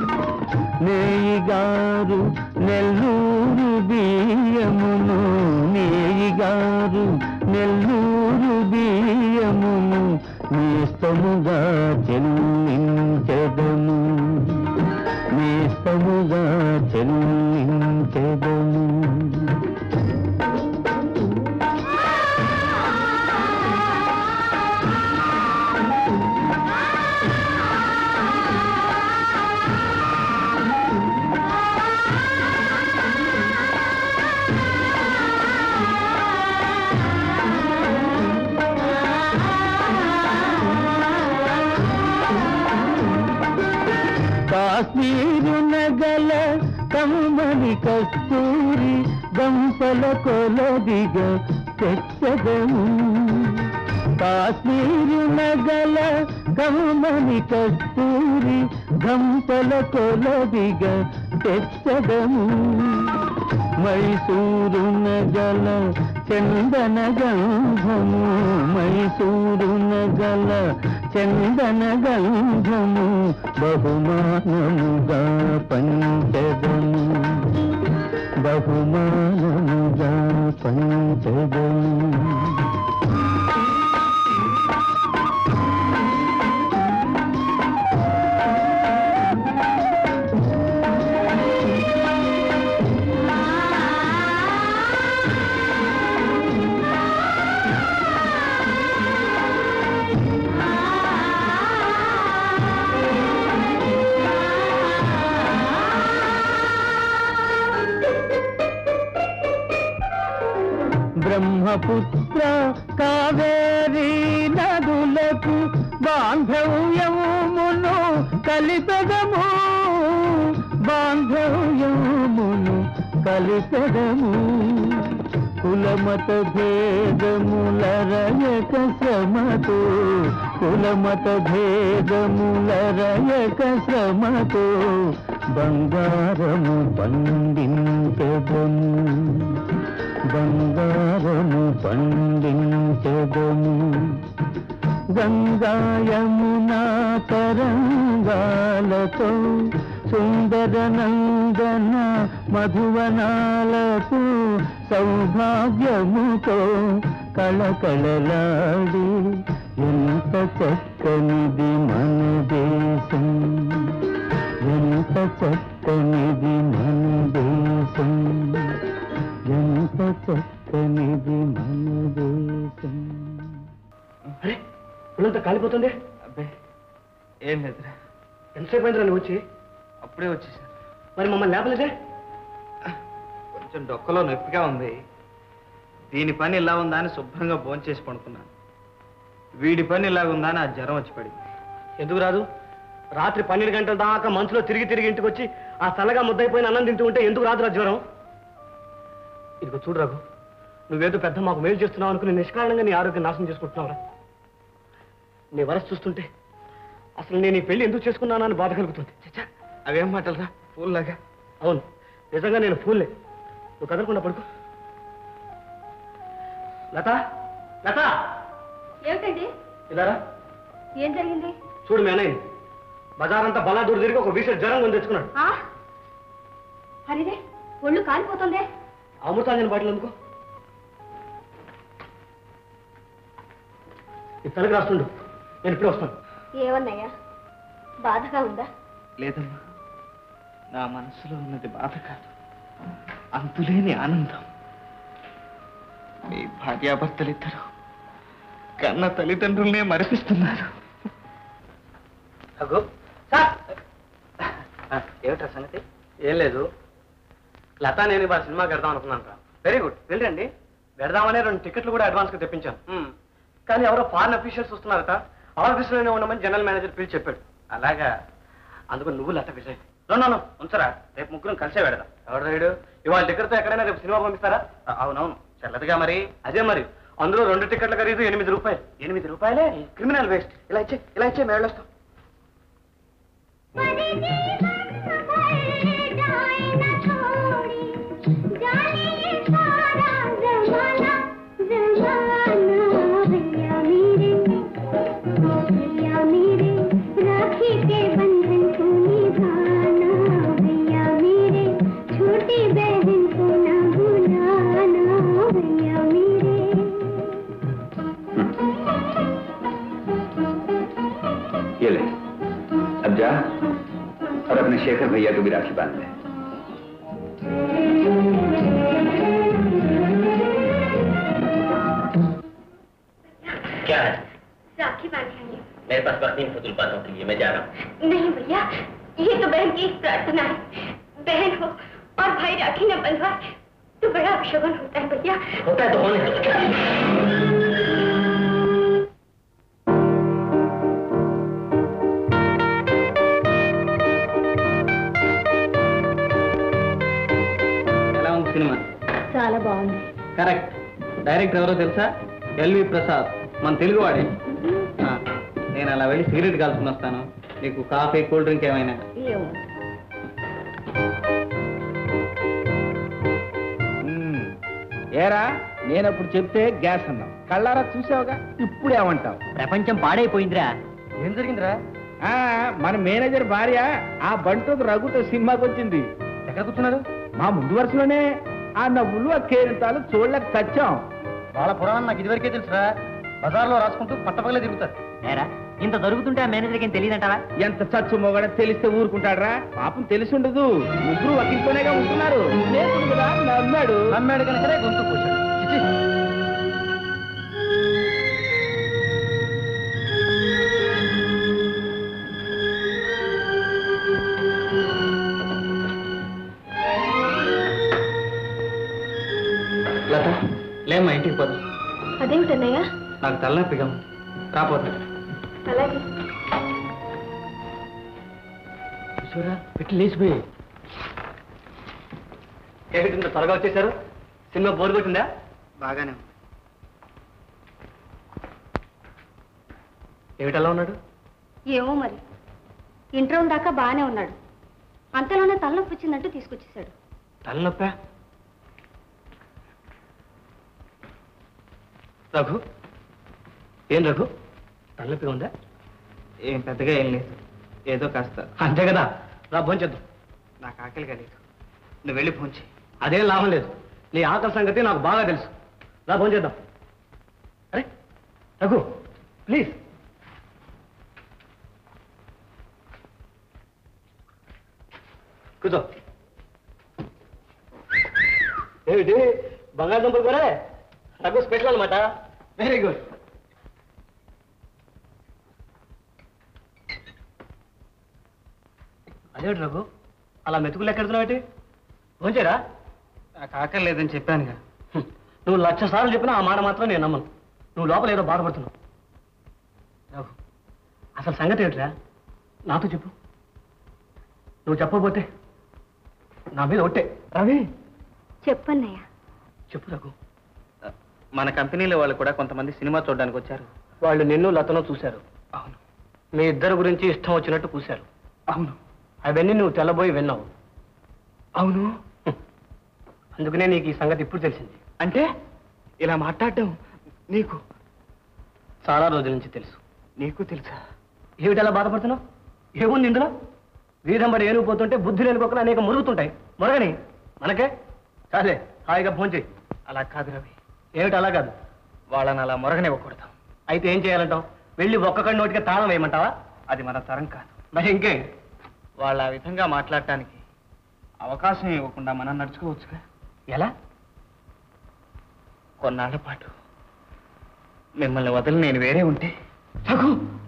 నేయిగారు నెల్లూరు బియ్యమును, నేయిగారు నెల్లూరు బియ్యమును నేస్తముగా చెల్లించెదము, నేస్తముగా చెల్లించెదము. కాశ్మీరు నగల కమ్మని కస్తూరి గంపల కొలదిగా తెచ్చదము కాశ్మీరు నగల కమ్మని కస్తూరి గంపల కొలదిగా తెచ్చదము మైసూరు నగల చందన గంధము మైసూరు నగల చందన గంధము బహుమానముగా పంచదము బహుమానముగా పంచదము బ్రహ్మపుత్ర కావేరీ నదులకు బాంధవ్యమును కలిపెదము బాంధవ్యమును కలిపెదము కులమత భేదములరయక శ్రమతో కులమత భేదములరయక శ్రమతో బంగారము పండించెదము బంగారము పండించెదము గంగాయమునా తరంగాలతో సుందర నందన మధువనాలతో సౌభాగ్యముతో కళకళలాడి ఎంత చక్కనిది మన దేశం ఎంత చక్కనిది మన దేశం ఎంత చక్కనిది మన దేశం అరే ఒళ్ళంతా కాలిపోతుంది అబ్బే ఏం లేదురా ఎంతసేపు అయిందిరా నువ్వు వచ్చి అప్పుడే వచ్చేసాను మరి మమ్మల్ని లేపలేదే కొంచెం డొక్కలో నొప్పిగా ఉంది దీని పని ఇలా ఉందా అని శుభ్రంగా భోంచేసి పడుకున్నాను వీడి పని ఇలాగుందా అని ఆ జ్వరం వచ్చి పడింది ఎందుకు రాదు రాత్రి 12 గంటల దాకా మంచులో తిరిగి తిరిగి ఇంటికి వచ్చి ఆ చల్లగా ముద్దయిపోయిన అన్నం తింటూ ఉంటే ఎందుకు రాదురా జ్వరం ఇదిగో చూడు రఘు నువ్వేదో పెద్ద మాకు మేలు చేస్తున్నావు అనుకుని నిష్కారణంగా నీ ఆరోగ్యం నాశనం చేసుకుంటున్నావురా నీ వరస చూస్తుంటే అసలు నేను ఈ పెళ్లి ఎందుకు చేసుకున్నానా అని బాధ కలుగుతుంది అవేం మాటలరా పూల్లాగా అవును నిజంగా నేను ఫూల్లే నువ్వు కదలకుండా పడుకో లత లత ఏమిటండి ఇలారా ఏం జరిగింది చూడు మీ అన్నయ్య బజారంతా బలాదూరు తిరిగి ఒక విషయం జ్వరం కొని తెచ్చుకున్నాడు అరేదే ఒళ్ళు కాలిపోతుందే అమృతాంజన్ బాటిల్ ఎందుకో ఈ తలకి రాస్తుండు నేను ఇప్పుడే వస్తాను ఏమన్నాయా బాధగా ఉందా లేదమ్మా నా మనసులో ఉన్నది బాధ కాదు అంతులేని ఆనందం మీ భార్యాభర్తలిద్దరూ కన్న తల్లిదండ్రులనే మరిపిస్తున్నారు అగో ఏమిటా సంగతి ఏం లేదు లతా నేను ఇవాళ సినిమాకి వెళ్దాం అనుకున్నాను రా వెరీ గుడ్ వెళ్ళండి వెళ్దామనే 2 టికెట్లు కూడా అడ్వాన్స్గా తెప్పించాను కానీ ఎవరో ఫారెన్ అఫీషియల్స్ వస్తున్నారట ఆఫీస్లోనే ఉండమని జనరల్ మేనేజర్ పిలిచి చెప్పాడు అలాగా అందుకు నువ్వు లత విజయ్ నో ఉంచరా రేపు ముగ్గురం కలిసే వెడదాం ఎవరు రైడు ఇవాళ టికెట్తో ఎక్కడైనా రేపు సినిమా పంపిస్తారా అవునవును చెల్లదుగా మరి అదే మరి అందులో 2 టికెట్ల ఖరీదు 8 రూపాయలు 8 రూపాయలే క్రిమినల్ వేస్ట్ ఇలా ఇచ్చే మేము వెళ్ళొస్తాం ये ले अब जा और अपने शेखर भैया को भी राखी बांध ले क्या है राखी बांधेंगे मेरे पास वक्त नहीं फजूल बातों के लिए मैं जा रहा हूँ नहीं भैया ये तो बहन की एक प्रार्थना है बहन हो और भाई राखी न बंधवाए तो बड़ा अपशगुन होता है भैया होता है तो होने दो సినిమా. చాలా బాగుంది. కరెక్ట్. డైరెక్టర్ ఎవరో తెలుసా? ఎల్వి ప్రసాద్, మన తెలుగువాడే. నేను అలా వెళ్ళి సిగరెట్ కాల్చుకుని వస్తాను. నీకు కాఫీ, కూల్ డ్రింక్ ఏమైనా? ఏరా నేనప్పుడు చెప్తే గ్యాస్ అన్నావు, కళ్ళారా చూసావుగా, ఇప్పుడేమంటావు? ప్రపంచం పాడైపోయిందిరా. ఏం జరిగిందిరా? మన మేనేజర్ భార్య ఆ బంటుకు రఘుతో సినిమాకి వచ్చింది. ఎక్కడ కూర్చున్నారు? మా ముందు వరుసలోనే. ఆ నవ్వులు ఆ కేరింతాలు చూడలేక చచ్చాం. వాళ్ళ పురాణం నాకు ఇదివరకే తెలుసురా. బజార్లో రాసుకుంటూ పట్టపగలే తిరుగుతారు. ఏరా ఇంత దొరుకుతుంటే ఆ మేనేజర్కి ఏం తెలియదంటారా? ఎంత చచ్చు మొగడ తెలిస్తే ఊరుకుంటాడరా? పాపం తెలిసి ఉండదు. ముగ్గురు ఒకింట్లోనేగా ఉంటున్నారు. స్నేహితుడు కదా నమ్మాడు. నమ్మాడు కనుకనే గొంతు కూర్చాడు. చిచి. లత, లేమ్మా ఇంటికి పోదాం. అదేమిటన్నయ్య? నాకు తలనొప్పిగా ఉంది. రాపోతా. అలాగే. పెట్టి లేచిపోయి ఏమిటి త్వరగా వచ్చేసారు? సినిమా బోర్ కొట్టిందా? బాగానే ఏమిటలా ఉన్నాడు? ఏమో మరి, ఇంటర్వ్యూ దాకా బాగానే ఉన్నాడు. అంతలోనే తలనొప్పి వచ్చిందంటూ తీసుకొచ్చేసాడు. తలనొప్పా? రఘు, ఏం రఘు, తలనొప్పిగా ఉందా? ఏం పెద్దగా ఏం లేదు, ఏదో కాస్త. అంతే కదా, రా భోంచేద్దాం. నాకు ఆకలిగా లేదు, నువ్వు వెళ్ళి భోంచి. అదేం లాభం లేదు. నీ ఆకలి సంగతి నాకు బాగా తెలుసు. రా భోంచేద్దాం. అరే రఘు, ప్లీజ్. కూర్చో. ఏమిటి బంగాళదుంపలు కూడా? రఘు స్పెషల్ అనమాట. Very good. అదేమిటి రఘు, అలా మెతుకులు ఎక్కడుతున్నావు? భోంచేరా? నాకు ఆకలి లేదని చెప్పానుగా. నువ్వు 1,00,000 సార్లు చెప్పినా ఆ మాట మాత్రం నేను నమ్మను. నువ్వు లోపల ఏదో బాధపడుతున్నావు. రఘు, అసలు సంగతి ఏమిట్రా? నాతో చెప్పు. నువ్వు చెప్పకపోతే నా మీద ఒట్టే. రవి, చెప్పన్నయ్య. చెప్పు రఘు. మన కంపెనీలో వాళ్ళు కూడా కొంతమంది సినిమా చూడడానికి వచ్చారు. వాళ్ళు నిన్ను లతను చూశారు. అవును. మీ ఇద్దరు గురించి ఇష్టం వచ్చినట్టు కూశారు. అవును. అవన్నీ నువ్వు తెల్లబోయి విన్నావు. అవును. అందుకనే నీకు ఈ సంగతి ఇప్పుడు తెలిసింది. అంటే ఇలా మాట్లాడడం నీకు చాలా రోజుల నుంచి తెలుసు. నీకు తెలుసా? ఏమిటి అలా బాధపడుతున్నావు? ఏముంది ఇందులో? వీధంబడి ఏనుగు పోతుంటే బుద్ధి లేని కుక్కలు అనేక మురుగుతుంటాయి. మొరగని మనకే చాలే, హాయిగా భోంచేయి. అలా కాదు రవి. ఏమిటి అలా కాదు? వాళ్ళని అలా మొరగనివ్వకూడదు. అయితే ఏం చేయాలంటావు? వెళ్ళి ఒక్కడి నోటికి తాళం వేయమంటావా? అది మన తరం కాదు. మరి ఇంకే? వాళ్ళ ఆ విధంగా మాట్లాడటానికి అవకాశం ఇవ్వకుండా మనం నడుచుకోవచ్చుగా. ఎలా? కొన్నాళ్ల పాటు మిమ్మల్ని వదిలి నేను వేరే ఉంటే. రఘు,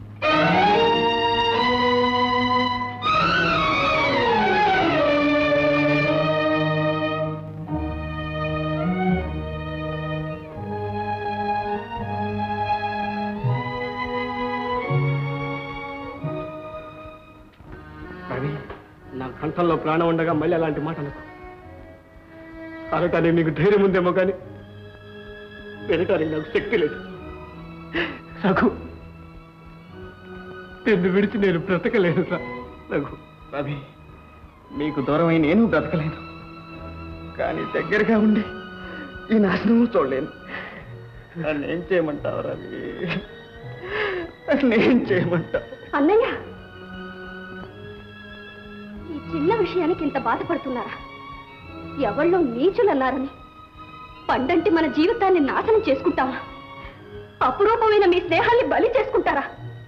రవి, నా కంఠంలో ప్రాణం ఉండగా మళ్ళీ అలాంటి మాటలు అనటానికి నీకు ధైర్యం ఉందేమో కానీ వినటానికి నాకు శక్తి లేదు. రఘు, నిన్ను విడిచి నేను బ్రతకలేను రఘు. రవి, మీకు దూరమై నేను బ్రతకలేను, కానీ దగ్గరగా ఉండి ఈ నాశనము చూడలేను. నన్ను ఏం చేయమంటావు రవి? నన్ను ఏం చేయమంటావు? అన్నయ్య, ఈ చిన్న విషయానికి ఇంత బాధపడుతున్నారా? ఎవళ్ళో నీచులన్నారని పండంటి మన జీవితాన్ని నాశనం చేసుకుంటావా? అపురూపమైన మీ స్నేహాన్ని బలి చేసుకుంటారా?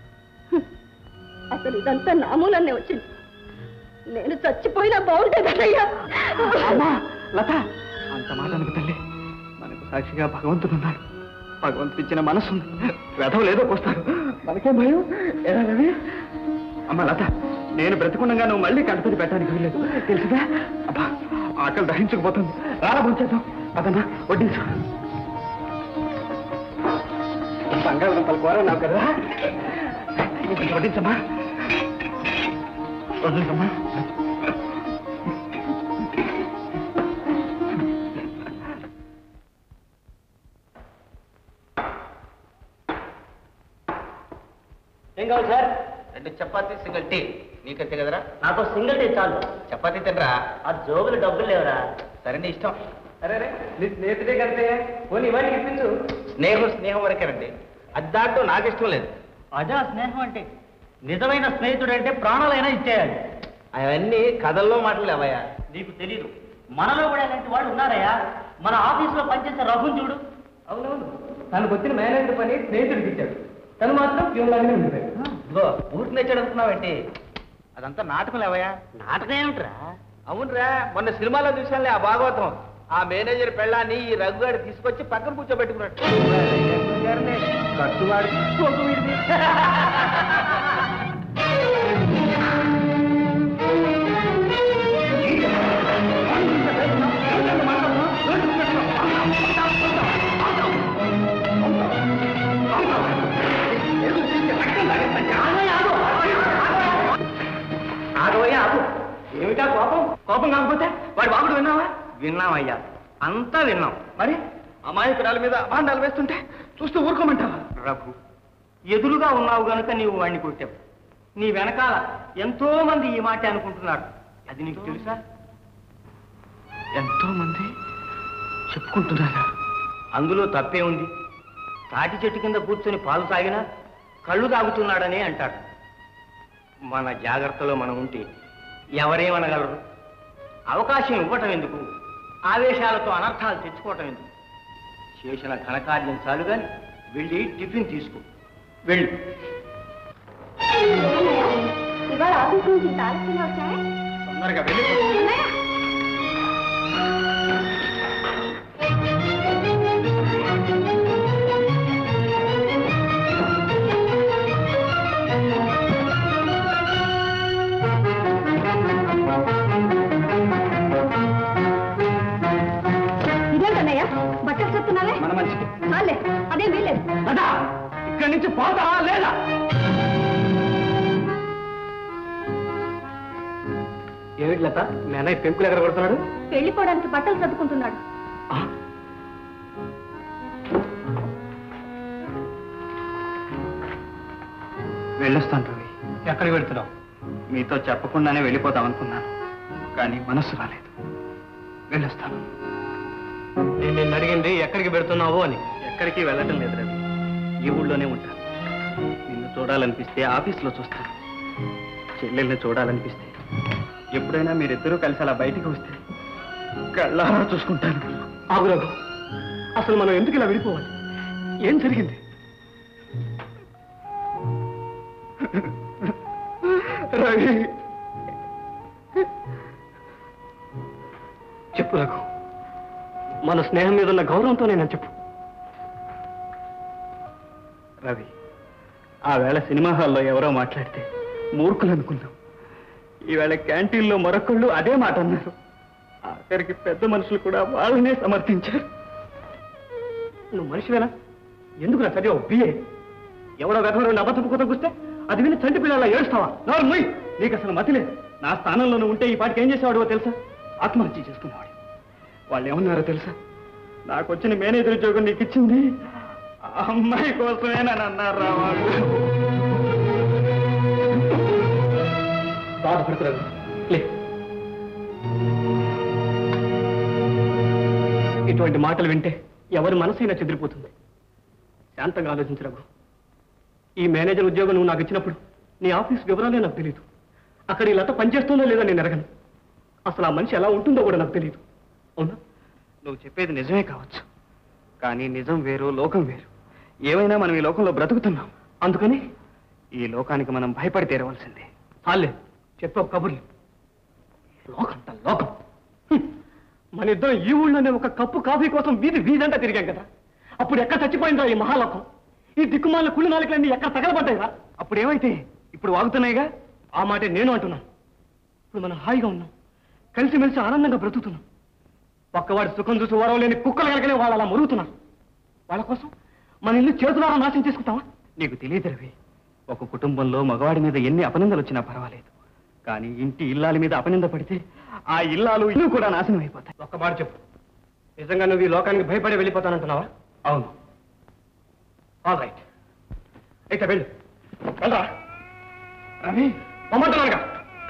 అసలు ఇదంతా నా మూలనే వచ్చింది. నేను చచ్చిపోయినా బాగుంటుందయ్యా. లత, అంత మాట అనుకు తల్లి. మనకు సాక్షిగా భగవంతుడు ఉన్నాడు. భగవంతుడు ఇచ్చిన మనసు ఉంది. రథం లేదో వస్తారు, మనకేం భయం? ఎలా రవి? అమ్మ లత, నేను బ్రతికుండగా నువ్వు మళ్ళీ కడుపుని పెట్టడానికి వీలేదు, తెలుసుగా? అబ్బా, ఆకలి దహించుకుపోతుంది. రారా భోంచేద్దాం. అదన్నా వడ్డించు. బంగాళదుంపలు కూర నాకు కదా, వడ్డించమ్మా. వడ్డించమ్మా. కావాలి సార్? 2 చపాతీ సింగిల్ టీ. నీకంతే కదరా? నాకు సింగిల్ టీ చాలు. చపాతీ తినరా? ఆ జోబులు డబ్బులు లేవరా? సరే నీ ఇష్టం. అరే నీ స్నేహితుడే కంటే పోనీ ఇవాళకి ఇప్పించు. స్నేహం వరకేనండి. అది దాంట్లో నాకు ఇష్టం లేదు. అదే స్నేహం అంటే. నిజమైన స్నేహితుడు అంటే ప్రాణాలైనా ఇచ్చేయాలి. అవన్నీ కథల్లో మాటలు అవయ్యా. నీకు తెలీదు, మనలో కూడా ఇలాంటి వాడు ఉన్నారయ్యా. మన ఆఫీసులో పనిచేసే రఘుని చూడు. అవునవును, తనకు వచ్చిన మేనేజర్ పని స్నేహితుడికి ఇచ్చాడు. తను మాత్రం ప్యూన్లాగానే ఉండిపోయాడు. ఇదిగో ఊరికి నచ్చాడు అనుకున్నావేంటి? అదంతా నాటకం లేవయ్యా. నాటకం ఏమిట్రా? అవునరా, మొన్న సినిమాలో చూశానులే ఆ భాగవతం. ఆ మేనేజర్ పెళ్ళాన్ని ఈ రఘుగాడు తీసుకొచ్చి పక్కన కూర్చోబెట్టుకున్నాడు. ఖర్చువాడి సోకు వీడిది. ఆగవయ్యా ఆగు. ఏమిటా కోపం? కోపం కాకపోతే వాడి బాబుడు విన్నావా? విన్నామయ్యా, అంతా విన్నాం. మరి అమాయకురాల మీద అభాండాలు వేస్తుంటే చూస్తూ ఊరుకోమంటావా? రఘు, ఎదురుగా ఉన్నావు గనుక నీవు వాడిని కొట్టావు. నీ వెనకాల ఎంతో మంది ఈ మాట అనుకుంటున్నారు. అది నీకు తెలుసా? ఎంతో మంది చెప్పుకుంటున్నారా? అందులో తప్పే ఉంది. తాటి చెట్టు కింద కూర్చొని పాలు తాగినా కళ్ళు తాగుతున్నాడనే అంటారు. మన జాగ్రత్తలో మనం ఉంటే ఎవరేమనగలరు? అవకాశం ఇవ్వటం ఎందుకు? ఆవేశాలతో అనర్థాలు తెచ్చుకోవటం ఎందుకు? చేసిన ఘనకార్యం చాలు కానీ వెళ్ళి టిఫిన్ తీసుకో. వెళ్ళు. ఇవాళ ఆఫీస్ నుంచి ఇంత ఆలస్యంగా వచ్చాయా? తొందరగా వెళ్ళి. ఇదేంటన్నయ్య బట్టలు చెప్తున్నాలే? మన మనిషికి చాలే, అదేం వీల్లేదు. ఇక్కడి నుంచి పోతావా లేదా? ఏమిటి లత, మీ అన్నయ్య పెంకులు ఎక్కడ కొడుతున్నాడు? వెళ్ళిపోవడానికి బట్టలు సర్దుకుంటున్నాడు. వెళ్ళొస్తాను రవి. ఎక్కడికి వెళ్తున్నావు? మీతో చెప్పకుండానే వెళ్ళిపోతాం అనుకున్నాను, కానీ మనస్సు రాలేదు. వెళ్ళొస్తాను. నేను నిన్ను అడిగింది ఎక్కడికి పెడుతున్నావు అని. ఎక్కడికి వెళ్ళటం లేదు రవి, ఈ ఊళ్ళోనే ఉంటాను. నిన్ను చూడాలనిపిస్తే ఆఫీస్లో చూస్తాను. చెల్లెల్ని చూడాలనిపిస్తే ఎప్పుడైనా మీరిద్దరూ కలిసి అలా బయటికి వస్తే కళ్ళారా చూసుకుంటాను. ఆగు రఘు, అసలు మనం ఎందుకు ఇలా విడిపోవాలి? ఏం జరిగింది? రవి, చెప్పు రఘు, మన స్నేహం మీద ఉన్న గౌరవంతో నేను చెప్పు. రవి, ఆ వేళ సినిమా హాల్లో ఎవరో మాట్లాడితే మూర్ఖులు అనుకున్నాం. ఈవేళ క్యాంటీన్లో మరొకళ్ళు అదే మాట అన్నారు. ఆఖరికి పెద్ద మనుషులు కూడా వాళ్ళనే సమర్థించారు. నువ్వు మనిషివేనా? ఎందుకు నా చదివావు బిఏ? ఎవడో గతంలో అబద్ధం కుదరగుస్తే అది విని చంటి పిల్లల ఏడుస్తావా? నోర్మయ్, నీకు అసలు మతి లేదు. నా స్థానంలో నువ్వు ఉంటే ఈ పాటికి ఏం చేసేవాడో తెలుసా? ఆత్మహత్య చేసుకునేవాడు. వాళ్ళు ఏమన్నారో తెలుసా? నాకు వచ్చిన మేనేజర్ ఉద్యోగం నీకు ఇచ్చింది ఆ అమ్మాయి కోసమే నన్ను అన్నారు రా వాళ్ళు. బాధపడుతున్నారు. ఇటువంటి మాటలు వింటే ఎవరి మనసైనా చెదిరిపోతుంది. శాంతంగా ఆలోచించరావు. ఈ మేనేజర్ ఉద్యోగం నువ్వు నాకు ఇచ్చినప్పుడు నీ ఆఫీస్ వివరాలే నాకు తెలియదు. అక్కడ ఈ లత పనిచేస్తుందో లేదో నేను ఎరగను. అసలు ఆ మనిషి ఎలా ఉంటుందో కూడా నాకు తెలియదు. అవునా? నువ్వు చెప్పేది నిజమే కావచ్చు, కానీ నిజం వేరు, లోకం వేరు. ఏమైనా మనం ఈ లోకంలో బ్రతుకుతున్నాం. అందుకని ఈ లోకానికి మనం భయపడి తీరవలసిందే. చాలే చెప్పావు కబుర్లు. లోకంట లోకం. మన ఇద్దరం ఈ ఊళ్ళోనే ఒక కప్పు కాఫీ కోసం వీధంతా తిరిగాం కదా. అప్పుడు ఎక్కడ చచ్చిపోయిందా ఈ మహాలోకం? ఈ దిక్కుమాల కుళ్ళు నాలుకలన్నీ ఎక్కడ తగలబడ్డాయిరా? అప్పుడు ఏమైతే ఇప్పుడు వాగుతున్నాయిగా. ఆ మాటే నేను అంటున్నాను. ఇప్పుడు మనం హాయిగా ఉన్నాం, కలిసిమెలిసి ఆనందంగా బ్రతుకుతున్నాం. పక్కవాడి సుఖం చూసి వరం లేని కుక్కలు కనుకనే వాళ్ళు అలా మరుగుతున్నారు. వాళ్ళ కోసం మన ఇల్లు చేతులారా నాశనం చేసుకుంటావా? నీకు తెలియదు రవి, ఒక కుటుంబంలో మగవాడి మీద ఎన్ని అపనిందలు వచ్చినా పర్వాలేదు, కానీ ఇంటి ఇల్లాలి మీద అపనింద పడితే ఆ ఇల్లాలు ఇల్లు కూడా నాశనం అయిపోతాయి. ఒక్క మాట చెప్పు, నిజంగా నువ్వు ఈ లోకానికి భయపడి వెళ్ళిపోతానంటున్నావా? అవును. ఆల్ రైట్, అయితే వెళ్ళు. రవి పొమ్మంటున్నానుగా.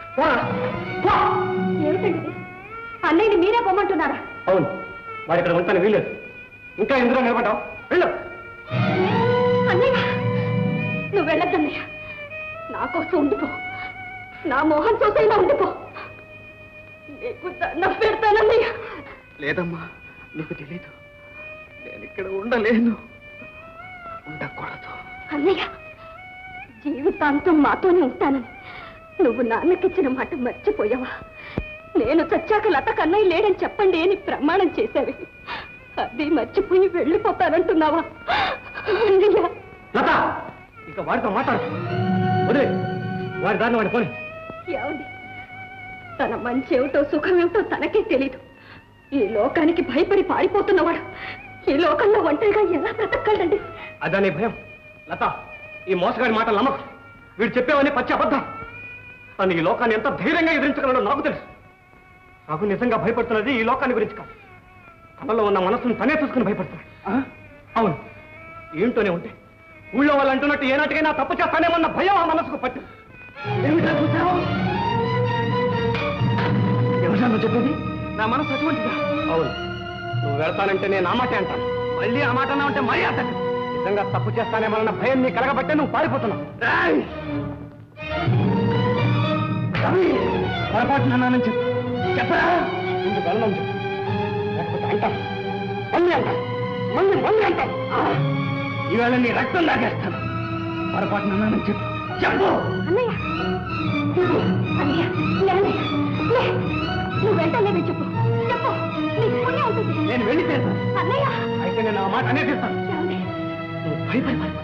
ఏమిటండి అన్నయ్యని మీరే పొమ్మంటున్నారా? అవును, వాడు ఇక్కడ ఉంటాను వీలేదు. ఇంకా ఎందులో నిలబడ్డావు? వెళ్ళు. అన్నయ్య నువ్వు వెళ్ళొద్దన్నయ్య, నా కోసం ఉండిపో, నా మోహన్ చూసైనా ఉండిపో. నీకు దండం పెడతానన్నయ్య. లేదమ్మా, నీకు తెలీదు, నేను ఇక్కడ ఉండలేను, ఉండకూడదు. అన్నయ్య జీవితాంతం మాతోనే ఉంటానని నువ్వు నాన్నకిచ్చిన మాట మర్చిపోయావా? నేను చచ్చాక లత కన్నయ్య లేడని చెప్పండి అని ప్రమాణం చేశావి, అది మర్చిపోయి వెళ్ళిపోతానంటున్నావా? అన్నయ్య లత, ఇక వాడితో మాట్లాడు. వదిలే, వాడి దారిని వాడి పోనీ. ఏమండి, తన మంచి ఏమిటో సుఖమేమిటో తనకే తెలీదు. ఈ లోకానికి భయపడి పారిపోతున్నవాడు ఈ లోకంలో ఒంటరిగా ఎలా బ్రతకగలడండి? అదా నీ భయం? లత, ఈ మోసగాడి మాటలు నమ్మకం. వీడు చెప్పేవని పచ్చి అబద్ధం. తను ఈ లోకాన్ని ఎంత ధైర్యంగా ఎదిరించగలడో నాకు తెలుసు. నాకు నిజంగా భయపడుతున్నది ఈ లోకాన్ని గురించి కాదు, తనలో ఉన్న మనసును తనే చూసుకుని భయపడుతున్నాడు. అవును, ఏంటోనే ఉంటే ఊళ్ళో వాళ్ళు అంటున్నట్టు ఏనాటికైనా తప్పు చేస్తానేమన్న భయం ఆ మనసుకు పట్టు. ఏమిటా చూసావు? ఎవరన్నా చెప్పేది? నా మనసు అటువంటిదా? అవును, నువ్వు వెళ్తానంటే నేను ఆ మాటే అంటాను. మళ్ళీ ఆ మాట అన్నా అంటే మరీ అతను నిజంగా తప్పు చేస్తానేమన్న భయం నీ కలగబట్టే నువ్వు పారిపోతున్నావు. పొరపాటు నాన్నని చెప్పు. చెప్పరా? ముందు వెళ్ళను చెప్పు, లేకపోతే అంటాను, మళ్ళీ అంటాను, మళ్ళీ అంటాను. ఈవేళ నీ రక్తం లాగేస్తాను. పొరపాటు నాన్నని చెప్పు. చెప్పు. అన్నయ్య అన్నయ్య లేనయ్య, లే, నువ్వు వెంటనే చెప్పు, చెప్పు, నీకు పుణ్యం ఉంటుంది. నేను వెళ్ళి చేస్తాను. అన్నయ్య అయితే నేను ఆ మాట అనేసిస్తాను. ఏమండి? నువ్వు భయపడి పారిపోతున్నావు.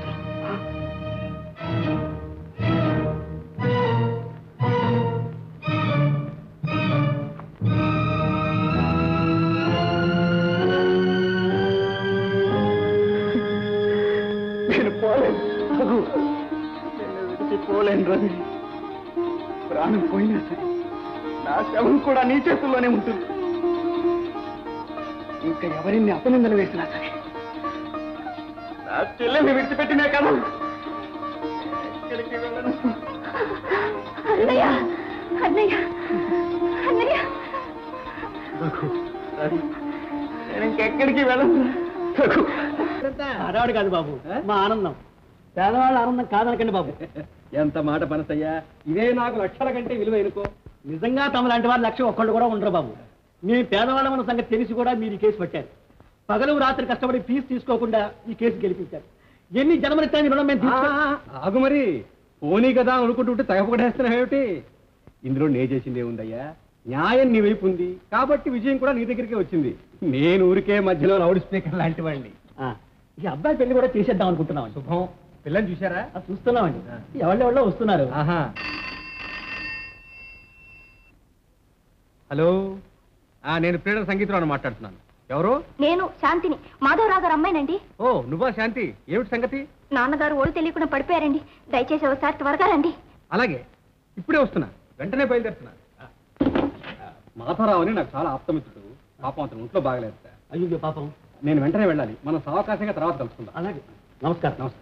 నేను పోలేను, నేను విడిచిపోలేను రవి. ప్రాణం పోయినా సరే నా శవం కూడా నీ చేతుల్లోనే ఉంటుంది. ఇంకా ఎవరిని అపనిందలు వేసినా సరే నా చెల్లెల్ని విడిచిపెట్టినే కదా ఎక్కడికి వెళ్ళను. అన్నయ్య అన్నయ్య అన్నయ్య రవి, నేను ఇంకెక్కడికి వెళ్ళను. హడావుడు కాదు బాబు, మా ఆనందం. పేదవాళ్ళ ఆనందం కాదనకండి బాబు. ఎంత మాట పనసయ్యా, ఇదే నాకు లక్షల కంటే విలువైనకో. నిజంగా తమ లాంటి వారు లక్ష్యం ఒక్కళ్ళు కూడా ఉండరు బాబు. మీ పేదవాళ్ళ సంగతి తెలిసి కూడా మీరు ఈ కేసు పెట్టారు. పగలు రాత్రి కష్టపడి ఫీజు తీసుకోకుండా ఈ కేసు గెలిపించారు. ఎన్ని జన్మనిస్తాయని రుణం మేము ఆగు మరి, పోనీ కదా అనుకుంటుంటే తగపడేస్తున్నావేమిటి? ఇందులో నే చేసింది ఏముందయ్యా? న్యాయం నీ వైపు ఉంది కాబట్టి విజయం కూడా నీ దగ్గరికే వచ్చింది. నేను ఊరికే మధ్యలో లౌడ్ స్పీకర్ లాంటి వాడిని. ఈ అబ్బాయి పెళ్లి కూడా చేసేద్దాం అనుకుంటున్నాం. శుభం. పిల్లని చూశారా? చూస్తున్నామండి, ఎవళ్ళెవళ్ళో వస్తున్నారు. ఆహా. హలో, నేను ప్రేరణ సంగీతరావు మాట్లాడుతున్నాను. ఎవరు? నేను శాంతిని, మాధవరావు గారు అమ్మాయినండి. ఓ నువ్వా శాంతి, ఏమిటి సంగతి? నాన్నగారు ఒళ్ళు తెలియకుండా పడిపోయారండి, దయచేసి ఒకసారి త్వరగా రండి. అలాగే, ఇప్పుడే వస్తున్నా, వెంటనే బయలుదేరుతున్నా. మాధవరావు అని నాకు చాలా ఆప్తమిత్రుడు, పాపం అతను ఒంట్లో బాగలేదు. అయ్యో పాపం, నేను వెంటనే వెళ్ళాలి. మనం సావకాశంగా తర్వాత కలుసుకుందాం. అలాగే, నమస్కారం. నమస్కారం.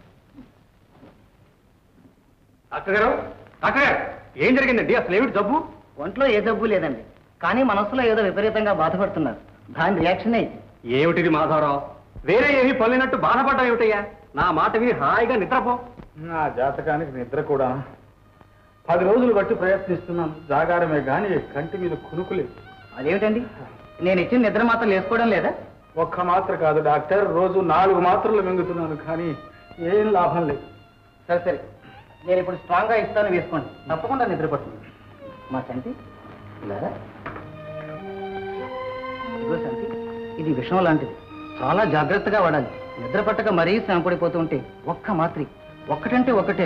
డాక్టర్ గారు, డాక్టర్ గారు, ఏం జరిగిందండి? అసలు ఏమిటి జబ్బు? ఒంట్లో ఏ జబ్బు లేదండి, కానీ మనసులో ఏదో విపరీతంగా బాధపడుతున్నారు. దాని రియాక్షన్ ఏమిటిది మాధవరావు? వేరే ఏమీ పనినట్టు బాధపడ్డా ఏమిటయ్యా? నా మాట విని హాయిగా నిద్రపో. నా జాతకానికి నిద్ర కూడా 10 రోజులు బట్టి ప్రయత్నిస్తున్నాను. జాగారమే గాని కంటి మీద కునుకులేదు. అదేమిటండి, నేను ఇచ్చిన నిద్ర మాత్రం వేసుకోవడం లేదా? ఒక్క మాత్ర కాదు డాక్టర్, రోజు 4 మాత్రలు మింగుతున్నాను, కానీ ఏం లాభం లేదు. సరే సరే, నేను ఇప్పుడు స్ట్రాంగ్ గా ఇస్తాను, వేసుకోండి, తప్పకుండా నిద్ర పడుతుంది. మా శాంతి ఇలారా, ఇదిగో శాంతి, ఇది విషం లాంటిది, చాలా జాగ్రత్తగా వాడాలి. నిద్ర పట్టక మరీ శ్రమపడిపోతూ ఉంటే ఒక్క మాత్రి, ఒక్కటంటే ఒక్కటే.